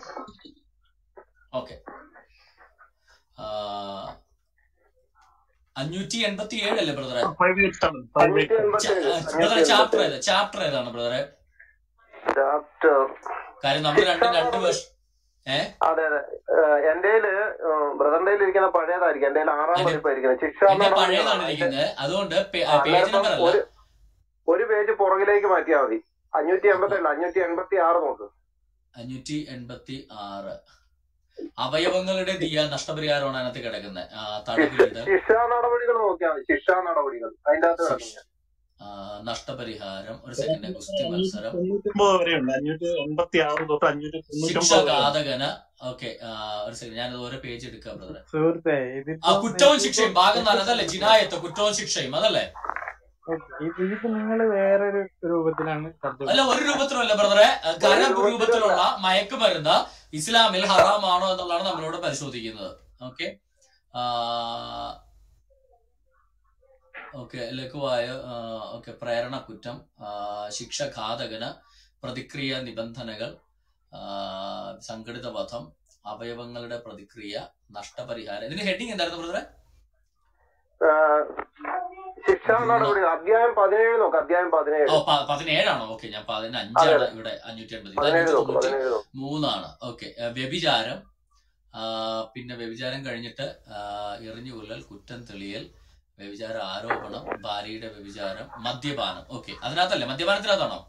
ഓക്കെ, അഞ്ഞൂറ്റി എൺപത്തി ഏഴല്ലേ ബ്രദറെ? ഫൈവ് എയ്റ്റ് സെവൻ ഫൈവ് അഞ്ഞൂറ്റി എയ്റ്റ് എൺപത്തി ഏഴ് ബ്രദറെ അഞ്ഞൂറ്റി ചാപ്റ്റർ എൺപത്തി ഏഴ് ഏത് ചാപ്റ്റർ ഏതാണ് ബ്രദറെ? ചാപ്റ്റർ കാര്യം നമ്മൾ രണ്ട് രണ്ട് വേർഷൻ ഏഹ് അതെ അതെ എന്റെ ബ്രദറിന്റെ ഇരിക്കുന്ന പഴയതായിരിക്കും. എന്റെ ആറാം പതിപ്പായിരിക്കുന്നത്. ശിക്ഷ എന്റെ പഴയതാണ് ഇരിക്കുന്നത്, അതുകൊണ്ട് പേജ് അന്നേരം നമ്പർ അല്ല. ഒരു ഒരു പേജ് പുറകിലേക്ക് മാറ്റിയാൽ മതി. അഞ്ഞൂറ്റി എൺപത്തി ഏഴ് അഞ്ഞൂറ്റി എൺപത്തി ആറ് നോക്ക്. അഞ്ഞൂറ്റി എൺപത്തി ആറ് അവയവങ്ങളുടെ ദിയ നഷ്ടപരിഹാരമാണ് അതിനകത്ത് കിടക്കുന്നത്. തടവിലീട് ശിക്ഷാ നടപടികൾ നോക്കിയാൽ മതി. ശിക്ഷാ നടപടികൾ അതിന്റെ അകത്ത് കിടക്കുന്നത് നഷ്ടപരിഹാരം. ഒരു സെക്കൻഡ്. ഗുസ്തി മത്സരം, വരെയുണ്ട്. അഞ്ഞൂറ്റി എൺപത്തി ആറ് തൊട്ട് അഞ്ഞൂറ്റി ശിക്ഷ തൊണ്ണൂറ്റി ഘാതകന. ഓക്കെ, ഒരു സെക്കൻഡ്, ഞാനത് ഓരോ പേജ് എടുക്കാം ബ്രദറെ. സുഹൃത്തെ ആ ഇതിപ്പോ കുറ്റവും ശിക്ഷയും ഭാഗം നാല് അതല്ലേ? ജിനായത്ത് കുറ്റവും ശിക്ഷയും അതല്ലേ? ഇതിപ്പോ നിങ്ങൾ വേറൊരു രൂപത്തിലാണ് തർജ്ജമ അല്ല, ഒരു രൂപത്തിലും അല്ല ബ്രദറെ. ഖര രൂപത്തിലുള്ള മയക്കുമരുന്ന് ഇസ്ലാമിൽ ഹറാമാണോ എന്നുള്ളതാണ് നമ്മളോട് പരിശോധിക്കുന്നത്. ഓക്കെ ഓക്കെ ലഘുവായ ഓക്കെ പ്രേരണ കുറ്റം, ശിക്ഷ ഘാതകന്, പ്രതിക്രിയ നിബന്ധനകൾ, സംഘടിത വധം, അവയവങ്ങളുടെ പ്രതിക്രിയ, നഷ്ടപരിഹാരം. ഇതിന്റെ ഹെഡിങ് എന്തായിരുന്നു ബ്രദറെ? ശിക്ഷാ നടപടികൾ അധ്യായം പതിനേഴ് നോക്കാം. അധ്യായം പതിനേഴ്. ഓ പതിനേഴാണോ? ഓക്കെ, ഞാൻ പതിനഞ്ചാണ് ഇവിടെ. അഞ്ഞൂറ്റി എൺപത് അഞ്ഞൂറ്റി തൊണ്ണൂറ്റി മൂന്നാണ്. ഓക്കെ, വ്യഭിചാരം, പിന്നെ വ്യഭിചാരം കഴിഞ്ഞിട്ട് എറിഞ്ഞു കൊല്ലൽ, കുറ്റം തെളിയൽ, വ്യഭിചാര ആരോപണം, ഭാര്യയുടെ വ്യഭിചാരം, മദ്യപാനം. ഓക്കെ, അതിനകത്തല്ലേ? മദ്യപാനത്തിനകത്താണോ?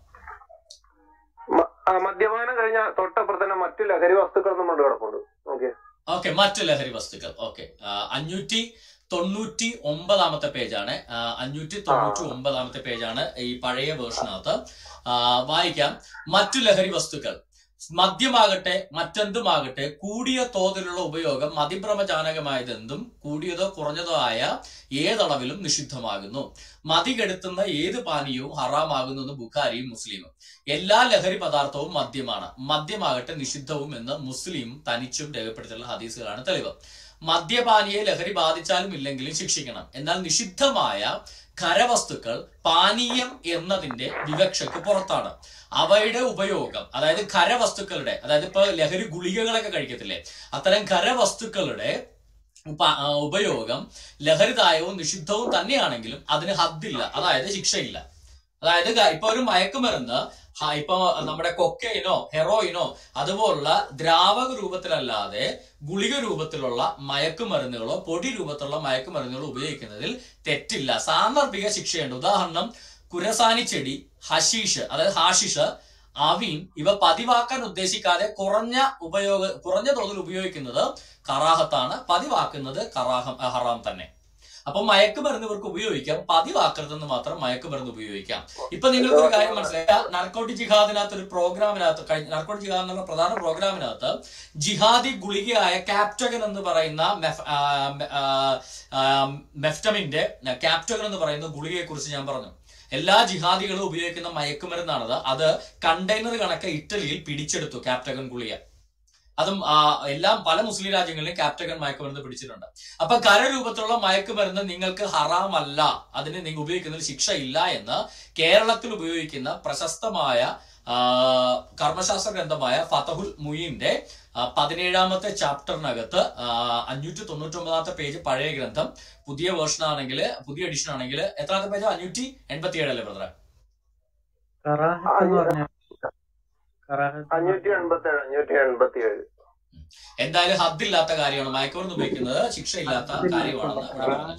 മദ്യപാനം കഴിഞ്ഞ തൊട്ടപ്പുറത്ത് തന്നെ മറ്റു ലഹരി വസ്തുക്കൾ നമ്മൾ കിടപ്പുണ്ട്. ഓക്കെ ഓക്കെ മറ്റു ലഹരി വസ്തുക്കൾ. ഓക്കെ, അഞ്ഞൂറ്റി തൊണ്ണൂറ്റി ഒമ്പതാമത്തെ പേജാണ്. അഞ്ഞൂറ്റി തൊണ്ണൂറ്റി ഒമ്പതാമത്തെ പേജാണ് ഈ പഴയ വേർഷനകത്ത്. വായിക്കാം. മറ്റു ലഹരി വസ്തുക്കൾ. മദ്യമാകട്ടെ മറ്റെന്തുമാകട്ടെ കൂടിയ തോതിലുള്ള ഉപയോഗം മതിഭ്രമജാനകമായതെന്തും കൂടിയതോ കുറഞ്ഞതോ ആയ ഏതളവിലും നിഷിദ്ധമാകുന്നു. മതി കെടുത്തുന്ന ഏത് പാനീയവും ഹറാമാകുന്നു എന്ന് ബുഖാരിയും മുസ്ലിമും. എല്ലാ ലഹരി പദാർത്ഥവും മദ്യമാണ്, മദ്യമാകട്ടെ നിഷിദ്ധവും എന്ന് മുസ്ലിം തനിച്ചും രേഖപ്പെടുത്തിയുള്ള ഹദീസുകളാണ് തെളിവ്. മദ്യപാനിയെ ലഹരി ബാധിച്ചാലും ഇല്ലെങ്കിലും ശിക്ഷിക്കണം. എന്നാൽ നിഷിദ്ധമായ ഖരവസ്തുക്കൾ പാനീയം എന്നതിന്റെ വിവക്ഷയ്ക്ക് പുറത്താണ്. അവയുടെ ഉപയോഗം, അതായത് ഖരവസ്തുക്കളുടെ, അതായത് ഇപ്പൊ ലഹരി ഗുളികകളൊക്കെ കഴിക്കത്തില്ലേ, അത്തരം ഖരവസ്തുക്കളുടെ ഉപയോഗം ലഹരിദായകവും നിഷിദ്ധവും തന്നെയാണെങ്കിലും അതിന് ഹദ്ദില്ല, അതായത് ശിക്ഷയില്ല. അതായത് ഇപ്പൊ ഒരു മയക്കുമരുന്ന് ഇപ്പൊ നമ്മുടെ കൊക്കൈനോ ഹെറോയിനോ അതുപോലുള്ള ദ്രാവക രൂപത്തിലല്ലാതെ ഗുളിക രൂപത്തിലുള്ള മയക്കുമരുന്നുകളോ പൊടി രൂപത്തിലുള്ള മയക്കുമരുന്നുകളോ ഉപയോഗിക്കുന്നതിൽ തെറ്റില്ല. സാന്ദർഭിക ശിക്ഷയുണ്ട്. ഉദാഹരണം, കുരസാനി ചെടി, ഹഷീഷ് അതായത് ഹാഷിഷ്, അവീൻ ഇവ പതിവാക്കാൻ ഉദ്ദേശിക്കാതെ കുറഞ്ഞ ഉപയോഗ കുറഞ്ഞ തോതിൽ ഉപയോഗിക്കുന്നത് കറാഹത്താണ്. പതിവാക്കുന്നത് കറാഹം ഹറാം തന്നെ. അപ്പൊ മയക്കുമരുന്ന് ഇവർക്ക് ഉപയോഗിക്കാം, പതിവാക്കരുതെന്ന് മാത്രം മയക്കുമരുന്ന് ഉപയോഗിക്കാം. ഇപ്പൊ നിങ്ങൾക്ക് ഒരു കാര്യം മനസ്സിലാക്കുക, നർക്കോട്ടിക് ജിഹാദിനകത്ത് ഒരു പ്രോഗ്രാമിനകത്ത് കഴിഞ്ഞ നർക്കോട്ടിക് ജിഹാദ് എന്നുള്ള പ്രധാന പ്രോഗ്രാമിനകത്ത് ജിഹാദി ഗുളികയായ ക്യാപ്റ്റഗൻ എന്ന് പറയുന്ന മെഫ്റ്റമിന്റെ ക്യാപ്റ്റഗൻ എന്ന് പറയുന്ന ഗുളികയെ കുറിച്ച് ഞാൻ പറഞ്ഞു. എല്ലാ ജിഹാദികളും ഉപയോഗിക്കുന്ന മയക്കുമരുന്നാണത്. അത് കണ്ടെയ്നർ കണക്ക് ഇറ്റലിയിൽ പിടിച്ചെടുത്തു ക്യാപ്റ്റഗൻ ഗുളിക. അതും എല്ലാം പല മുസ്ലിം രാജ്യങ്ങളിലും ക്യാപ്റ്റഗൻ മയക്കുമരുന്ന് പിടിച്ചിട്ടുണ്ട്. അപ്പൊ കരരൂപത്തിലുള്ള മയക്കുമരുന്ന് നിങ്ങൾക്ക് ഹറാമല്ല, അതിന് നിങ്ങൾ ഉപയോഗിക്കുന്നതിൽ ശിക്ഷ ഇല്ല എന്ന് കേരളത്തിൽ ഉപയോഗിക്കുന്ന പ്രശസ്തമായ കർമ്മശാസ്ത്ര ഗ്രന്ഥമായ ഫതഹുൽ മുയീന്റെ പതിനേഴാമത്തെ ചാപ്റ്ററിനകത്ത് അഞ്ഞൂറ്റി തൊണ്ണൂറ്റി ഒമ്പതാമത്തെ പേജ് പഴയ ഗ്രന്ഥം, പുതിയ വേർഷൻ ആണെങ്കിൽ പുതിയ എഡിഷൻ ആണെങ്കിൽ എത്രാമത്തെ പേജ്? അഞ്ഞൂറ്റി എൺപത്തി ഏഴല്ലേ ബ്രദറെ? അഞ്ഞൂറ്റി എൺപത്തി ഏഴ് അഞ്ഞൂറ്റി എൺപത്തി ഏഴ് എന്തായാലും ഹദ്ദില്ലാത്ത കാര്യമാണ് മയക്കുമരുന്ന് ഉപയോഗിക്കുന്നത്, ശിക്ഷയില്ലാത്ത കാര്യമാണെന്ന്.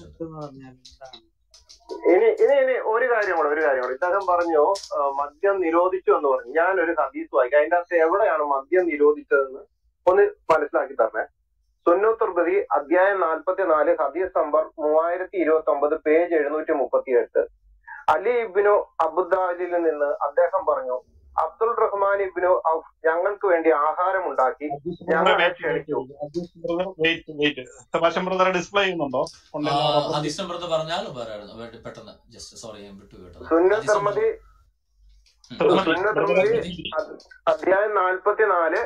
ഇനി ഇനി ഇനി ഒരു കാര്യം കൂടെ ഒരു കാര്യം കൂടെ ഇദ്ദേഹം പറഞ്ഞു മദ്യം നിരോധിച്ചു എന്ന് പറഞ്ഞു. ഞാൻ ഒരു ഹദീസ് വായിക്കാം. അതിന്റെ അകത്ത് എവിടെയാണ് മദ്യം നിരോധിച്ചതെന്ന് ഒന്ന് മനസ്സിലാക്കി തരണേ. സുന്നത്തുർബദി അധ്യായം നാൽപ്പത്തി നാല് ഹദീസ് നമ്പർ മൂവായിരത്തി ഇരുപത്തി ഒമ്പത് പേജ് എഴുന്നൂറ്റി മുപ്പത്തി എട്ട്. അലി ഇബ്നു അബുദാലിൽ നിന്ന് അദ്ദേഹം പറഞ്ഞു, അബ്ദുൾ റഹ്മാൻ ഇബ്നു ഔഫ് ഞങ്ങൾക്ക് വേണ്ടി ആഹാരം ഉണ്ടാക്കി ഞങ്ങളെ ക്ഷണിച്ചു. ഡിസ്പ്ലേ ചെയ്യുന്നുണ്ടോ? സുന്നത്തുർബദി സുന്നത്തുർബദി അധ്യായം നാൽപ്പത്തി നാല്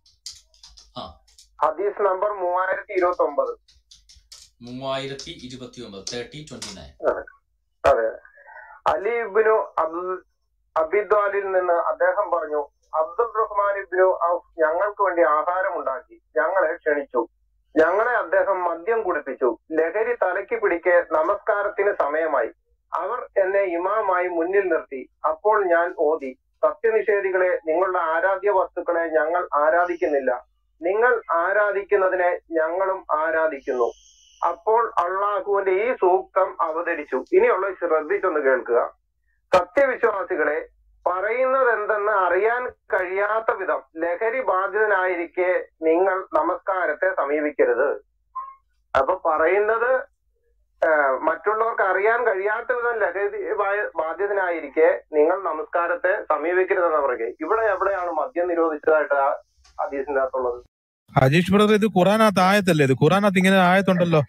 ഹദീസ് നമ്പർ മൂവായിരത്തി ഇരുപത്തി ഒമ്പത് മൂവായിരത്തി ഇരുപത്തി ഒമ്പത് തേർട്ടി ട്വന്റി നയൻ. അതെ. അലി ഇബ്നു അബ്ദുൽ അബിദ്വാലിൽ നിന്ന് അദ്ദേഹം പറഞ്ഞു, അബ്ദുൾ റഹ്മാൻ ഇബ്നു ഔഫ് ഞങ്ങൾക്ക് വേണ്ടി ആഹാരം ഉണ്ടാക്കി ഞങ്ങളെ ക്ഷണിച്ചു. ഞങ്ങളെ അദ്ദേഹം മദ്യം കുടിപ്പിച്ചു. ലഹരി തലയ്ക്ക് പിടിക്കെ നമസ്കാരത്തിന് സമയമായി. അവർ എന്നെ ഇമാമായി മുന്നിൽ നിർത്തി. അപ്പോൾ ഞാൻ ഓതി, സത്യനിഷേധികളെ, നിങ്ങളുടെ ആരാധ്യ വസ്തുക്കളെ ഞങ്ങൾ ആരാധിക്കുന്നില്ല, നിങ്ങൾ ആരാധിക്കുന്നതിനെ ഞങ്ങളും ആരാധിക്കുന്നു. അപ്പോൾ അള്ളാഹുവിന്റെ ഈ സൂക്തം അവതരിച്ചു. ഇനിയുള്ള ശ്രദ്ധിച്ചൊന്ന് കേൾക്കുക. സത്യവിശ്വാസികളെ, പറയുന്നത് എന്തെന്ന് അറിയാൻ കഴിയാത്ത വിധം ലഹരി ബാധിതനായിരിക്കെ നിങ്ങൾ നമസ്കാരത്തെ സമീപിക്കരുത്. അപ്പൊ പറയുന്നത് മറ്റുള്ളവർക്ക് അറിയാൻ കഴിയാത്ത വിധം ലഹരി ബാധിതനായിരിക്കെ നിങ്ങൾ നമസ്കാരത്തെ സമീപിക്കരുതെന്ന് പറയുക. ഇവിടെ എവിടെയാണ് മദ്യം നിരോധിച്ചതായിട്ട് ആ ഹദീസിന്റെ അകത്തുള്ളത്? അജീഷ് ബ്രദർ, ഇത് ഖുറാനകത്ത് ആയത്തല്ലേ? ഇത് ഖുറാനകത്ത് ഇങ്ങനെ ആയത്തുണ്ടല്ലോ.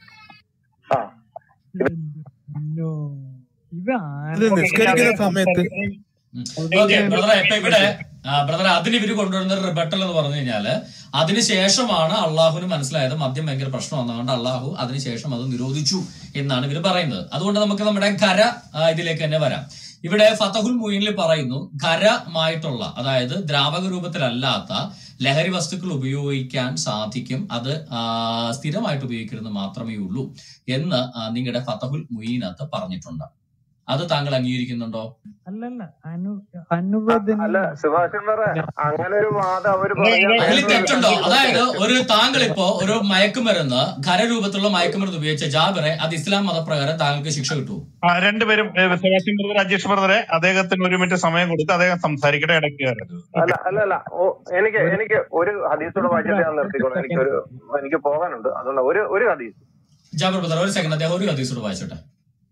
ഇത് നിസ്കരിക്കുന്ന സമയത്ത് ബ്രദറെ, ഇപ്പൊ ഇവിടെ ബ്രദർ അതിന് ഇവര് കൊണ്ടുവരുന്ന ഒരു റിബട്ടൽ എന്ന് പറഞ്ഞു കഴിഞ്ഞാല് അതിനുശേഷമാണ് അള്ളാഹുവിന് മനസ്സിലായത് മദ്യം ഭയങ്കര പ്രശ്നമാണെന്നുകൊണ്ട് അള്ളാഹു അതിനുശേഷം അത് നിരോധിച്ചു എന്നാണ് ഇവർ പറയുന്നത്. അതുകൊണ്ട് നമുക്ക് നമ്മുടെ ഖര ഇതിലേക്ക് തന്നെ വരാം. ഇവിടെ ഫതഹുൽ മുഈനിൽ പറയുന്നു, ഖരമായിട്ടുള്ള, അതായത് ദ്രാവക രൂപത്തിലല്ലാത്ത ലഹരി വസ്തുക്കൾ ഉപയോഗിക്കാൻ സാധിക്കും, അത് സ്ഥിരമായിട്ട് ഉപയോഗിക്കരുത് മാത്രമേ ഉള്ളൂ എന്ന് നിങ്ങളുടെ ഫതഹുൽ മുഈനകത്ത് പറഞ്ഞിട്ടുണ്ട്. അത് താങ്കൾ അംഗീകരിക്കുന്നുണ്ടോ? അല്ലല്ല, അല്ല സുഭാഷൻ അങ്ങനെ ഒരു വാദം അവര് അതിൽ തെറ്റുണ്ടോ? അതായത് ഒരു താങ്കൾ ഇപ്പോ ഒരു മയക്കുമരുന്ന് ഖരരൂപത്തിലുള്ള മയക്കുമരുന്ന് ഉപയോഗിച്ച ജാബിറെ, അത് ഇസ്ലാം മതപ്രകാരം താങ്കൾക്ക് ശിക്ഷ കിട്ടുമോ? രണ്ടുപേരും സുഭാഷൻ ബ്രദർ, അജീഷ് ബ്രദറെ, അദ്ദേഹത്തിന് ഒരു മിനിറ്റ് സമയം കൊടുത്ത് അദ്ദേഹം സംസാരിക്കട്ടെ. ഇടയ്ക്ക് അല്ല അല്ല അല്ല എനിക്ക് എനിക്ക് ഒരു ഹദീസോടെ വായിച്ചിട്ട് ഞാൻ നിർത്തിക്കോളാം. എനിക്കൊരു എനിക്ക് പോകാനുണ്ട്, അതുകൊണ്ട് ഒരു ഒരു ഹദീസ്. ജാബിർ ബ്രദർ ഒരു സെക്കൻഡ്, അദ്ദേഹം ഒരു ഹദീസോട് വായിച്ചോട്ടെ.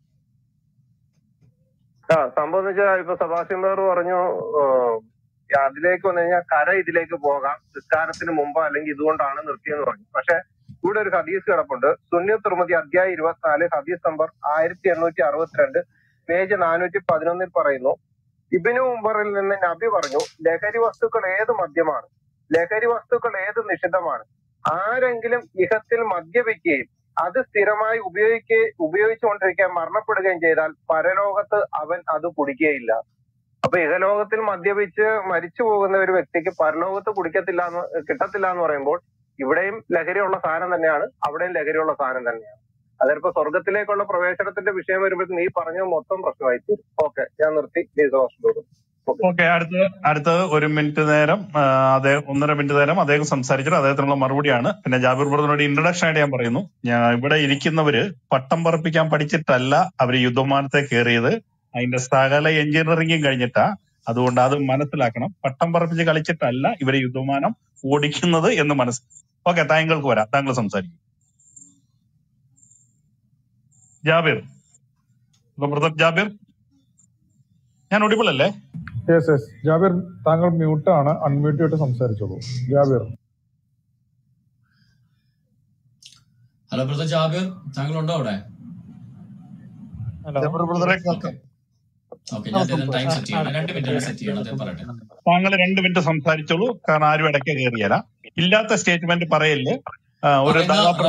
ആ സംഭവം എന്ന് വെച്ചാൽ ഇപ്പൊ സബാസ്റ്റ്യൻ ബ്രദർ പറഞ്ഞു അതിലേക്ക് വന്നു കഴിഞ്ഞാൽ കര ഇതിലേക്ക് പോകാം, നിസ്കാരത്തിന് മുമ്പ് അല്ലെങ്കിൽ ഇതുകൊണ്ടാണ് നിർത്തിയെന്ന് പറഞ്ഞു. പക്ഷെ ഇവിടെ ഒരു ഹദീസ് കിടപ്പുണ്ട്. സുന്നത്ത് തുർമുദി അധ്യായം ഇരുപത്തിനാല് ഹദീസ് നമ്പർ ആയിരത്തി എണ്ണൂറ്റി അറുപത്തിരണ്ട് പേജ് നാനൂറ്റി പതിനൊന്നിൽ പറയുന്നു, ഇബ്നു ഉമറിൽ നിന്ന് നബി പറഞ്ഞു, ലഹരി വസ്തുക്കൾ ഏത് മദ്യമാണ്, ലഹരി വസ്തുക്കൾ ഏത് നിഷിദ്ധമാണ്. ആരെങ്കിലും ഇഹത്തിൽ മദ്യപിക്കുകയും അത് സ്ഥിരമായി ഉപയോഗിക്കുക ഉപയോഗിച്ചുകൊണ്ടിരിക്കാൻ മരണപ്പെടുകയും ചെയ്താൽ പരലോകത്ത് അവൻ അത് കുടിക്കുകയില്ല. അപ്പൊ ഇഹലോകത്തിൽ മദ്യപിച്ച് മരിച്ചു പോകുന്ന ഒരു വ്യക്തിക്ക് പരലോകത്ത് കുടിക്കത്തില്ല എന്ന് കിട്ടത്തില്ല എന്ന് പറയുമ്പോൾ ഇവിടെയും ലഹരിയുള്ള സാധനം തന്നെയാണ്, അവിടെയും ലഹരിയുള്ള സാധനം തന്നെയാണ്. അതിപ്പോ സ്വർഗത്തിലേക്കുള്ള പ്രവേശനത്തിന്റെ വിഷയം വരുമ്പോഴത്തേക്കും നീ പറഞ്ഞത് മൊത്തം പ്രശ്നമായി തീരും. ഓക്കെ, ഞാൻ നിർത്തി. ഓക്കെ, അടുത്ത അടുത്തത് ഒരു മിനിറ്റ് നേരം അദ്ദേഹം ഒന്നര മിനിറ്റ് നേരം അദ്ദേഹം സംസാരിച്ചിട്ട് അദ്ദേഹത്തിനുള്ള മറുപടിയാണ്. പിന്നെ ജാബിർ ബ്രദറിനോട് ഇൻട്രഡക്ഷൻ ആയിട്ട് ഞാൻ പറയുന്നു, ഞാൻ ഇവിടെ ഇരിക്കുന്നവര് പട്ടം പറപ്പിക്കാൻ പഠിച്ചിട്ടല്ല അവര് യുദ്ധവിമാനത്തെ കയറിയത്, അതിന്റെ സകല എഞ്ചിനീയറിംഗും കഴിഞ്ഞിട്ടാ. അതുകൊണ്ട് അത് മനസ്സിലാക്കണം. പട്ടം പറപ്പിച്ച് കളിച്ചിട്ടല്ല ഇവര് യുദ്ധവിമാനം ഓടിക്കുന്നത് എന്ന് മനസ്സ്. ഓക്കെ, താങ്കൾക്ക് വരാം, താങ്കൾ സംസാരിക്കും. ജാബിർ ബ്രദർ, ജാബിർ ഞാൻ ഓഡിബിൾ അല്ലേ? യെസ് യെസ് ജാബിർ, താങ്കൾ മ്യൂട്ടാണ്, അൺമ്യൂട്ട് ചെയ്തിട്ട് സംസാരിച്ചോളൂ. ജാബിർ. ഹലോ ബ്രദർ ജാബിർ, താങ്കൾ ഉണ്ടോ അവിടെ? താങ്കൾ രണ്ട് മിനിറ്റ് സംസാരിച്ചോളൂ, കാരണം ആരും ഇടയ്ക്ക് കയറിയല്ല. ഇല്ലാത്ത സ്റ്റേറ്റ്മെന്റ് പറയല്ലേ. ഒരു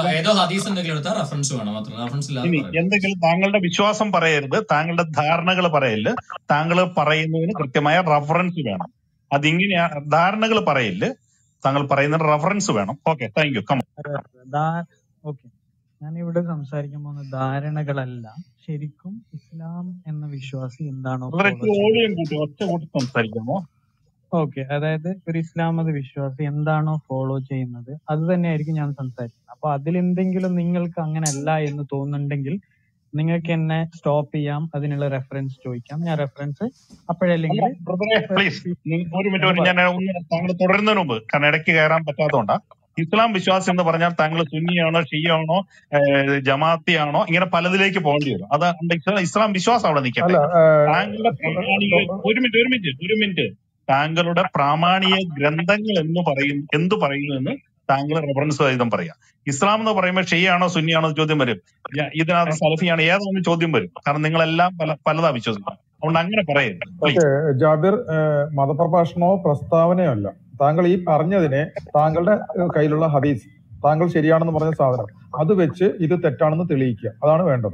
ഇനി എന്തെങ്കിലും താങ്കളുടെ വിശ്വാസം പറയരുത്, താങ്കളുടെ ധാരണകൾ പറയല്. താങ്കൾ പറയുന്നതിന് കൃത്യമായ റഫറൻസ് വേണം. അതിങ്ങനെയാ ധാരണകൾ പറയല്, താങ്കൾ പറയുന്ന റഫറൻസ് വേണം. Okay, thank you. Come okay, ഞാൻ ഇവിടെ സംസാരിക്കാൻ പോകുന്ന ധാരണകളല്ല, ശരിക്കും ഇസ്ലാം എന്ന വിശ്വാസി എന്താണോ സംസാരിക്കാമോ? ഓക്കെ, അതായത് ഒരു ഇസ്ലാം മത വിശ്വാസി എന്താണോ ഫോളോ ചെയ്യുന്നത് അത് തന്നെയായിരിക്കും ഞാൻ സംസാരിക്കുന്നത്. അപ്പൊ അതിലെന്തെങ്കിലും നിങ്ങൾക്ക് അങ്ങനെയല്ല എന്ന് തോന്നുന്നുണ്ടെങ്കിൽ നിങ്ങൾക്ക് എന്നെ സ്റ്റോപ്പ് ചെയ്യാം, അതിനുള്ള റെഫറൻസ് ചോദിക്കാം. ഞാൻ റെഫറൻസ് അപ്പോഴല്ലെങ്കിൽ പ്ലീസ് ഒരു മിനിറ്റ് ഞാൻ താങ്കൾ തുടരുന്നതിന് മുമ്പ്, കാരണം ഇടയ്ക്ക് കയറാൻ പറ്റാത്തതുകൊണ്ടാ. ഇസ്ലാം വിശ്വാസം എന്ന് പറഞ്ഞാൽ താങ്കൾ സുന്നിയാണോ ഷിയാണോ ജമാഅത്തിയാണോ ഇങ്ങനെ പലതിലേക്ക് പോകേണ്ടി വരും. അത് ഇസ്ലാം വിശ്വാസം അവിടെ നിൽക്കട്ടെ. താങ്കളുടെ ഒരു മിനിറ്റ് ഒരു മിനിറ്റ് ഒരു മിനിറ്റ് താങ്കളുടെ പ്രാമാണിക ഗ്രന്ഥങ്ങൾ എന്ന് പറയുന്നു എന്ത് പറയുന്നു എന്ന് താങ്കൾ റെഫറൻസ് സഹിതം പറയാം. ഇസ്ലാം എന്ന് പറയുമ്പോൾ ഷിയാണോ സുന്നിയാണോ ചോദ്യം വരും, ഇതിനകത്ത് സലഫിയാണോ ഏതാണെന്ന് ചോദ്യം വരും. കാരണം നിങ്ങളെല്ലാം പല പലതാ വിശ്വസിക്കുന്നത്. അതുകൊണ്ട് അങ്ങനെ പറയരുത്. ജാബിർ, മതപ്രഭാഷണമോ പ്രസ്താവനയോ അല്ല. താങ്കൾ ഈ പറഞ്ഞതിനെ താങ്കളുടെ കയ്യിലുള്ള ഹദീസ്, താങ്കൾ ശരിയാണെന്ന് പറഞ്ഞ സാധനം അത് വെച്ച് ഇത് തെറ്റാണെന്ന് തെളിയിക്കുക, അതാണ് വേണ്ടത്.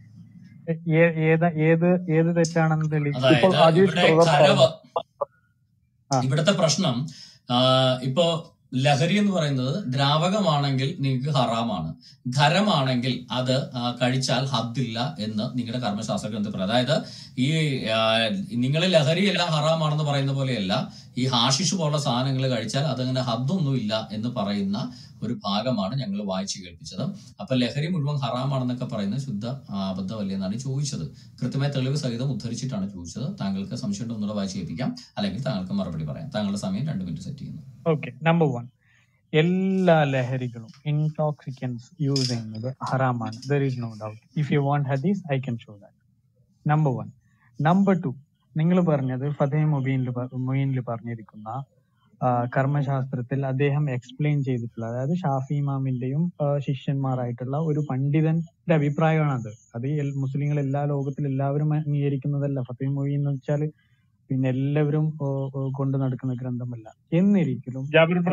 ഏത് ഏത് തെറ്റാണെന്ന് തെളിയിക്കുക. ഇവിടുത്തെ പ്രശ്നം ഇപ്പോ ലഹരി എന്ന് പറയുന്നത് ദ്രാവകമാണെങ്കിൽ നിങ്ങൾക്ക് ഹറാമാണ്, ഖരമാണെങ്കിൽ അത് കഴിച്ചാൽ ഹദ്ദില്ല എന്ന് നിങ്ങളുടെ കർമ്മശാസ്ത്ര ഗ്രന്ഥത്തിൽ പറയും. അതായത് ഈ നിങ്ങൾ ലഹരി എല്ലാം ഹറാമാണെന്ന് പറയുന്ന പോലെയല്ല, ഈ ഹാഷിഷ് പോലുള്ള സാധനങ്ങൾ കഴിച്ചാൽ അതങ്ങനെ ഹദ്ദൊന്നും ഇല്ല എന്ന് പറയുന്ന ഒരു ഭാഗമാണ് ഞങ്ങൾ വായിച്ചു കേൾപ്പിച്ചത്. അപ്പൊ ലഹരി മുഴുവൻ ഹറാമാണെന്നൊക്കെ പറയുന്നത് ശുദ്ധ അബദ്ധമല്ലേ എന്നാണ് ചോദിച്ചത്. കൃത്യമായ തെളിവ് സഹിതം ഉദ്ധരിച്ചിട്ടാണ് ചോദിച്ചത്. താങ്കൾക്ക് സംശയം ഒന്നുകൂടെ വായിച്ചു കേൾപ്പിക്കാം, അല്ലെങ്കിൽ താങ്കൾക്ക് മറുപടി പറയാം. താങ്കളുടെ സമയം രണ്ട് മിനിറ്റ് സെറ്റ് ചെയ്യുന്നു. ഓക്കെ, നമ്പർ വൺ, എല്ലാ ലഹരികളും ഇൻടോക്സിക്കൻസ് യൂസ് ചെയ്യുന്നത് ഹറാമാണ്. There is no doubt. If you want ഹദീസ് I can show that. Number one. Number two, നിങ്ങൾ പറഞ്ഞത് ഫതഹ് മുബീനിൽ മുബീനിൽ പറഞ്ഞിരിക്കുന്ന കർമ്മശാസ്ത്രത്തിൽ അദ്ദേഹം എക്സ്പ്ലെയിൻ ചെയ്തിട്ടുള്ള, അതായത് ഷാഫി ഇമാമിന്റെയും ശിഷ്യന്മാരായിട്ടുള്ള ഒരു പണ്ഡിതന്റെ അഭിപ്രായമാണ് അത്. അത് മുസ്ലിങ്ങൾ എല്ലാ ലോകത്തിൽ എല്ലാവരും അംഗീകരിക്കുന്നതല്ല. ഫതഹ് മുബീൻ എന്ന് വെച്ചാൽ പിന്നെ എല്ലാവരും കൊണ്ടു നടക്കുന്ന ഗ്രന്ഥമല്ല. എന്നിരിക്കലും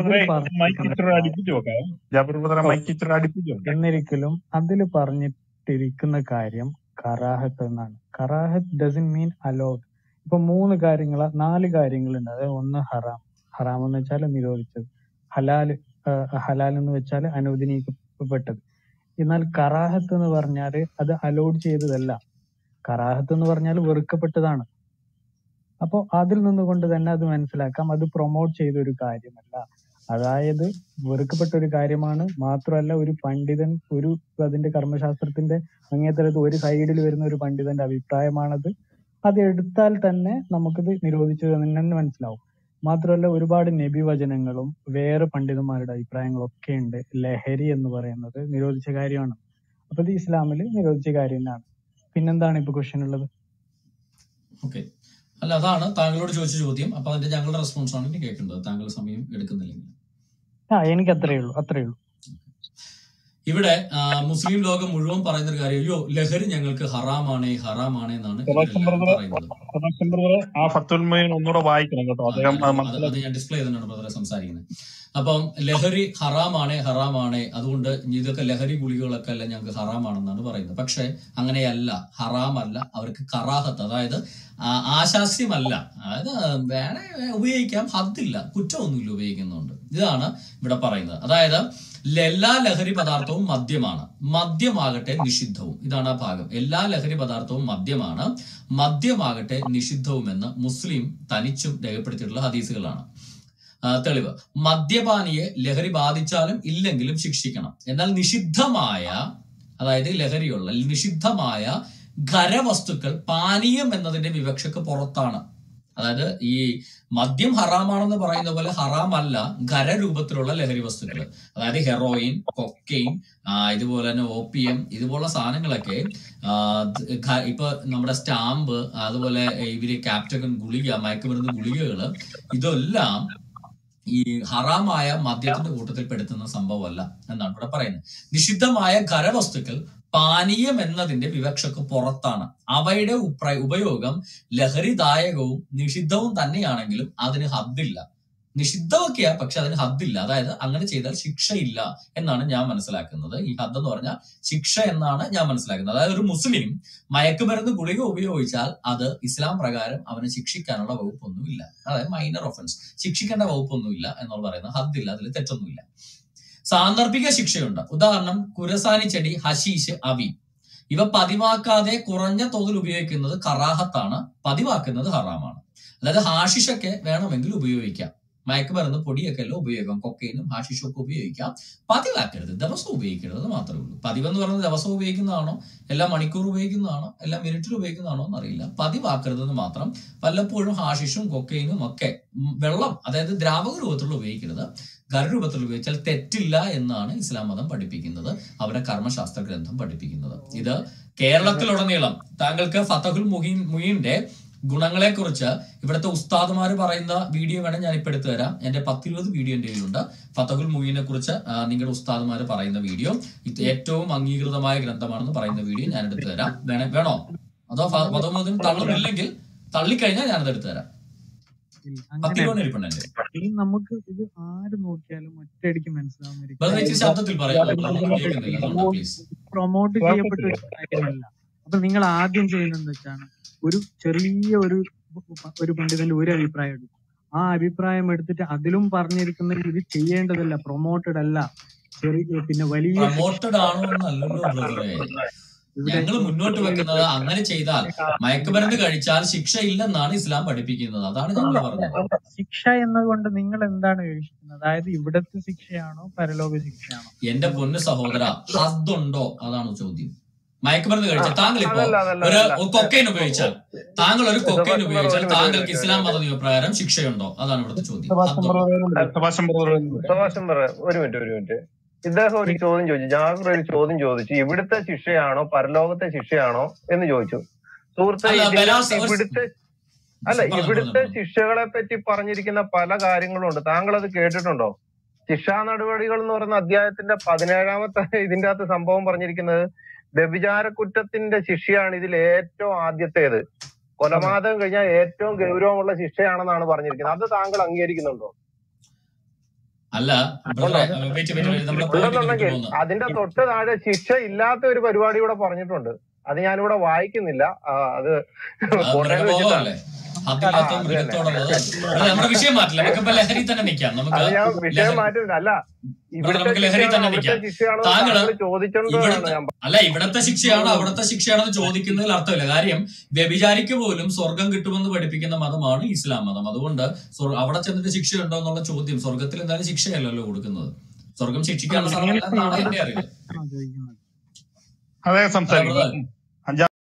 എന്നിരിക്കലും അതിൽ പറഞ്ഞിട്ടിരിക്കുന്ന കാര്യം കറാഹത്ത് എന്നാണ്. കറാഹത്ത് ഡസൻ മീൻ അലൗഡ്. ഇപ്പൊ മൂന്ന് കാര്യങ്ങൾ നാല് കാര്യങ്ങളുണ്ട്. അതായത് ഒന്ന് ഹറാം, ഹറാം എന്ന് വെച്ചാൽ നിരോധിച്ചത്. ഹലാല്, ഹലാൽ എന്ന് വെച്ചാൽ അനുവദനീയപ്പെട്ടത്. എന്നാൽ കറാഹത്ത് എന്ന് പറഞ്ഞാല് അത് അലൗഡ് ചെയ്തതല്ല. കറാഹത്ത് എന്ന് പറഞ്ഞാൽ വെറുക്കപ്പെട്ടതാണ്. അപ്പോ അതിൽ നിന്നുകൊണ്ട് തന്നെ അത് മനസ്സിലാക്കാം, അത് പ്രൊമോട്ട് ചെയ്ത ഒരു കാര്യമല്ല. അതായത് വെറുക്കപ്പെട്ട ഒരു കാര്യമാണ്. മാത്രമല്ല ഒരു പണ്ഡിതൻ, ഒരു അതിന്റെ കർമ്മശാസ്ത്രത്തിന്റെ അങ്ങേത്തരത്ത് ഒരു സൈഡിൽ വരുന്ന ഒരു പണ്ഡിതന്റെ അഭിപ്രായമാണത്. അത് എടുത്താൽ തന്നെ നമുക്കത് നിരോധിച്ചത് തന്നെ മനസ്സിലാവും. മാത്രമല്ല ഒരുപാട് നബി വചനങ്ങളും വേറെ പണ്ഡിതന്മാരുടെ അഭിപ്രായങ്ങളും ഒക്കെ ഉണ്ട്. ലഹരി എന്ന് പറയുന്നത് നിരോധിച്ച കാര്യമാണ്. അപ്പൊ ഇത് ഇസ്ലാമിൽ നിരോധിച്ച കാര്യം തന്നെയാണ്. പിന്നെന്താണ് ഇപ്പൊ ക്വസ്റ്റ്യൻ ഉള്ളത്? ഓക്കെ, അല്ല അതാണ് താങ്കളോട് ചോദിച്ച ചോദ്യം. അപ്പൊ അതിന്റെ ഞങ്ങളുടെ റെസ്പോൺസ് ആണ് ഇനി കേൾക്കേണ്ടത്. താങ്കൾ സമയം എടുക്കുന്നില്ലെങ്കിൽ. ആ എനിക്ക് അത്രേ ഉള്ളൂ അത്രേ ഉള്ളൂ ഇവിടെ മുസ്ലിം ലോകം മുഴുവൻ പറയുന്ന ഒരു കാര്യം, അയ്യോ ലഹരി ഞങ്ങൾക്ക് ഹറാമാണേ ഹറാമാണേ എന്നാണ് പറയുന്നത്. അത് ഞാൻ ഡിസ്പ്ലേ ചെയ്തിട്ടാണ് ബ്രദറെ സംസാരിക്കുന്നത്. അപ്പം ലഹരി ഹറാമാണേ ഹറാമാണേ അതുകൊണ്ട് ഇതൊക്കെ ലഹരി ഗുളികകളൊക്കെ അല്ല ഞങ്ങൾക്ക് ഹറാമാണെന്നാണ് പറയുന്നത്. പക്ഷെ അങ്ങനെയല്ല, ഹറാമല്ല, അവർക്ക് കറാഹത്ത്, അതായത് ആശാസ്യമല്ല, അതായത് വേണേ ഉപയോഗിക്കാം, ഹദ്ദില്ല, കുറ്റമൊന്നുമില്ല ഉപയോഗിക്കുന്നുണ്ട്. ഇതാണ് ഇവിടെ പറയുന്നത്. അതായത് എല്ലാ ലഹരി പദാർത്ഥവും മദ്യമാണ്, മദ്യമാകട്ടെ നിഷിദ്ധവും. ഇതാണ് ആ ഭാഗം. എല്ലാ ലഹരി പദാർത്ഥവും മദ്യമാണ്, മദ്യമാകട്ടെ നിഷിദ്ധവുമെന്ന് മുസ്ലിം തനിച്ചും രേഖപ്പെടുത്തിയിട്ടുള്ള ഹദീസുകളാണ്. തെളിവ്, മദ്യപാനിയെ ലഹരി ബാധിച്ചാലും ഇല്ലെങ്കിലും ശിക്ഷിക്കണം. എന്നാൽ നിഷിദ്ധമായ, അതായത് ലഹരിയുള്ള നിഷിദ്ധമായ ഖരവസ്തുക്കൾ പാനീയം എന്നതിന്റെ വിവക്ഷക്ക് പുറത്താണ്. അതായത് ഈ മദ്യം ഹറാമാണെന്ന് പറയുന്ന പോലെ ഹറാമല്ല ഖരരൂപത്തിലുള്ള ലഹരി വസ്തുക്കൾ. അതായത് ഹെറോയിൻ, കൊക്കെയിൻ, ഇതുപോലെ തന്നെ ഓപ്പിയം, ഇതുപോലുള്ള സാധനങ്ങളൊക്കെ ഇപ്പൊ നമ്മുടെ സ്റ്റാമ്പ്, അതുപോലെ ഇവര് ക്യാപ്റ്റഗൺ ഗുളിക, മയക്കുമരുന്ന് ഗുളികകള്, ഇതെല്ലാം ഈ ഹറാമായ മദ്യത്തിന്റെ കൂട്ടത്തിൽ പെടുത്തുന്ന സംഭവമല്ല എന്നാണ് ഇവിടെ പറയുന്നത്. നിഷിദ്ധമായ ഖരവസ്തുക്കൾ പാനീയം എന്നതിന്റെ വിവക്ഷക്ക് പുറത്താണ്. അവയുടെ ഉപയോഗം ലഹരിദായകവും നിഷിദ്ധവും തന്നെയാണെങ്കിലും അതിന് ഹദ്ദില്ല. നിഷിദ്ധമൊക്കെയാ, പക്ഷെ അതിന് ഹദ്ദില്ല. അതായത് അങ്ങനെ ചെയ്താൽ ശിക്ഷയില്ല എന്നാണ് ഞാൻ മനസ്സിലാക്കുന്നത്. ഈ ഹദ്ദ് എന്ന് പറഞ്ഞാൽ ശിക്ഷ എന്നാണ് ഞാൻ മനസ്സിലാക്കുന്നത്. അതായത് ഒരു മുസ്ലിം മയക്കുമരുന്ന് ഗുളിക ഉപയോഗിച്ചാൽ അത് ഇസ്ലാം പ്രകാരം അവനെ ശിക്ഷിക്കാനുള്ള വകുപ്പൊന്നുമില്ല. അതായത് മൈനർ ഒഫൻസ്, ശിക്ഷിക്കേണ്ട വകുപ്പൊന്നുമില്ല എന്നുള്ള പറയുന്നത് ഹദ്ദില്ല, അതിൽ തെറ്റൊന്നുമില്ല. സാന്ദർഭിക ശിക്ഷയുണ്ട്. ഉദാഹരണം കുരസാനി ചെടി, ഹശീഷ്, അവി, ഇവ പതിവാക്കാതെ കുറഞ്ഞ തോതിൽ ഉപയോഗിക്കുന്നത് കറാഹത്താണ്, പതിവാക്കുന്നത് ഹറാമാണ്. അതായത് ഹാഷിഷൊക്കെ വേണമെങ്കിൽ ഉപയോഗിക്കാം, മയക്കുമരുന്ന് പൊടിയൊക്കെ എല്ലാം ഉപയോഗിക്കാം, കൊക്കൈനും ഹാഷിഷും ഒക്കെ ഉപയോഗിക്കാം, പതിവാക്കരുത്, ദിവസം ഉപയോഗിക്കരുത് മാത്രമേ ഉള്ളൂ. പതിവെന്ന് പറയുന്നത് ദിവസം ഉപയോഗിക്കുന്നതാണോ, എല്ലാ മണിക്കൂർ ഉപയോഗിക്കുന്നതാണോ, എല്ലാ മിനിറ്റിൽ ഉപയോഗിക്കുന്നതാണോ എന്നറിയില്ല. പതിവാക്കരുതെന്ന് മാത്രം. വല്ലപ്പോഴും ഹാഷിഷും കൊക്കൈനും ഒക്കെ വെള്ളം, അതായത് ദ്രാവക രൂപത്തിലുള്ള ഉപയോഗിക്കരുത്, ഖരരൂപത്തിൽ ഉപയോഗിച്ചാൽ തെറ്റില്ല എന്നാണ് ഇസ്ലാം മതം പഠിപ്പിക്കുന്നത്, അവരുടെ കർമ്മശാസ്ത്ര ഗ്രന്ഥം പഠിപ്പിക്കുന്നത്. ഇത് കേരളത്തിലുടനീളം താങ്കൾക്ക് ഫതഹുൽ മുഹീൻ മുഹീന്റെ ഗുണങ്ങളെ കുറിച്ച് ഇവിടുത്തെ ഉസ്താദുമാർ പറയുന്ന വീഡിയോ വേണം ഞാൻ ഇപ്പൊ എടുത്തു തരാം. എന്റെ പത്തിരുപത് വീഡിയോ എന്റെ കയ്യിലുണ്ട്. ഫതഹുൽ മുഹീനെ കുറിച്ച് നിങ്ങളുടെ ഉസ്താദുമാർ പറയുന്ന വീഡിയോ, ഇത് ഏറ്റവും അംഗീകൃതമായ ഗ്രന്ഥമാണെന്ന് പറയുന്ന വീഡിയോ ഞാൻ എടുത്തു തരാം. വേണേ വേണോ? അതോ ഫതഹുൽ മുഹീൻ തള്ളുന്നില്ലെങ്കിൽ തള്ളിക്കഴിഞ്ഞാൽ ഞാനത് എടുത്തു തരാം. നമുക്ക് ഇത് ആര് നോക്കിയാലും ഒറ്റയടിക്ക് മനസ്സിലാവുന്ന ശബ്ദത്തിൽ പ്രൊമോട്ട് ചെയ്യപ്പെട്ട ഒരു കാര്യമല്ല. അപ്പൊ നിങ്ങൾ ആദ്യം ചെയ്യുന്നത് വെച്ചാണ് ഒരു ചെറിയ ഒരു ഒരു പണ്ഡിതന്റെ ഒരു അഭിപ്രായം എടുക്കും, ആ അഭിപ്രായം എടുത്തിട്ട് അതിലും പറഞ്ഞിരിക്കുന്നത് ഇത് ചെയ്യേണ്ടതല്ല, പ്രൊമോട്ടഡ് അല്ല, ചെറിയ പിന്നെ വലിയ പ്രൊമോട്ടഡ് ആണോ എന്നല്ലല്ലോ ബ്രദറെ. ഞങ്ങൾ മുന്നോട്ട് വെക്കുന്നത് അങ്ങനെ ചെയ്താൽ മയക്കുമരുന്ന് കഴിച്ചാൽ ശിക്ഷ ഇല്ലെന്നാണ് ഇസ്ലാം പഠിപ്പിക്കുന്നത്. അതാണ് ഞങ്ങൾ പറഞ്ഞത്. ശിക്ഷ എന്നതുകൊണ്ട് നിങ്ങൾ എന്താണ് ഉദ്ദേശിക്കുന്നത്? അതായത് ഇവിടത്തെ ശിക്ഷയാണോ പരലോക ശിക്ഷയാണോ? എന്റെ പൊന്ന് സഹോദര, ഹദ്ദുണ്ടോ അതാണ് ചോദ്യം. മയക്കുമരുന്ന് കഴിച്ചാൽ താങ്കൾ ഇപ്പോ ഒരു കൊക്കൈൻ ഉപയോഗിച്ചാൽ താങ്കൾ ഒരു കൊക്കൈൻ ഉപയോഗിച്ചാൽ താങ്കൾക്ക് ഇസ്ലാം മത നിയമപ്രകാരം ശിക്ഷയുണ്ടോ? അതാണ് ഇവിടുത്തെ ചോദ്യം. ഒരു മിനിറ്റ് ഒരു മിനിറ്റ് ഇദ്ദേഹം ഒരു ചോദ്യം ചോദിച്ചു, ജാഫർ ഒരു ചോദ്യം ചോദിച്ചു, ഇവിടുത്തെ ശിക്ഷയാണോ പരലോകത്തെ ശിക്ഷയാണോ എന്ന് ചോദിച്ചു. സുഹൃത്തെ, ഇവിടുത്തെ അല്ല ഇവിടുത്തെ ശിക്ഷകളെ പറ്റി പറഞ്ഞിരിക്കുന്ന പല കാര്യങ്ങളും ഉണ്ട്. താങ്കൾ അത് കേട്ടിട്ടുണ്ടോ? ശിക്ഷാ നടപടികൾ എന്ന് പറയുന്ന അധ്യായത്തിന്റെ പതിനേഴാമത്തെ ഇതിന്റെ അകത്ത് സംഭവം പറഞ്ഞിരിക്കുന്നത് വ്യഭിചാര കുറ്റത്തിന്റെ ശിക്ഷയാണ് ഇതിൽ ഏറ്റവും ആദ്യത്തേത്. കൊലപാതകം കഴിഞ്ഞാൽ ഏറ്റവും ഗൗരവമുള്ള ശിക്ഷയാണെന്നാണ് പറഞ്ഞിരിക്കുന്നത്. അത് താങ്കൾ അംഗീകരിക്കുന്നുണ്ടോ? അല്ല, ഉണ്ടെന്നുണ്ടെങ്കിൽ അതിന്റെ തൊട്ട് താഴെ ശിക്ഷ ഇല്ലാത്ത ഒരു പരിപാടി ഇവിടെ പറഞ്ഞിട്ടുണ്ട്. അത് ഞാനിവിടെ വായിക്കുന്നില്ല. അത് നമ്മുടെ വിഷയം മാറ്റില്ല, നമുക്ക് ലഹരി തന്നെ നിൽക്കാം. നമുക്ക് വിഷയം മാറ്റുന്നില്ല. അല്ല നമുക്ക് ലഹരി തന്നെ നിൽക്കാം. താങ്കള് അല്ല ഇവിടത്തെ ശിക്ഷയാണോ അവിടത്തെ ശിക്ഷയാണോ എന്ന് ചോദിക്കുന്നതിൽ അർത്ഥമില്ല. കാര്യം വ്യഭിചാരിക്ക് പോലും സ്വർഗം കിട്ടുമെന്ന് പഠിപ്പിക്കുന്ന മതമാണ് ഇസ്ലാം മതം. അതുകൊണ്ട് അവിടെ ചെന്നിട്ട് ശിക്ഷയുണ്ടോ എന്നുള്ള ചോദ്യം, സ്വർഗത്തിൽ എന്തായാലും ശിക്ഷയല്ലല്ലോ കൊടുക്കുന്നത്. സ്വർഗം ശിക്ഷിക്കാനുള്ള സ്ഥലമല്ല എന്നാണ് എന്റെ അറിവ്. അതെ സംസാരിക്കുന്നത്.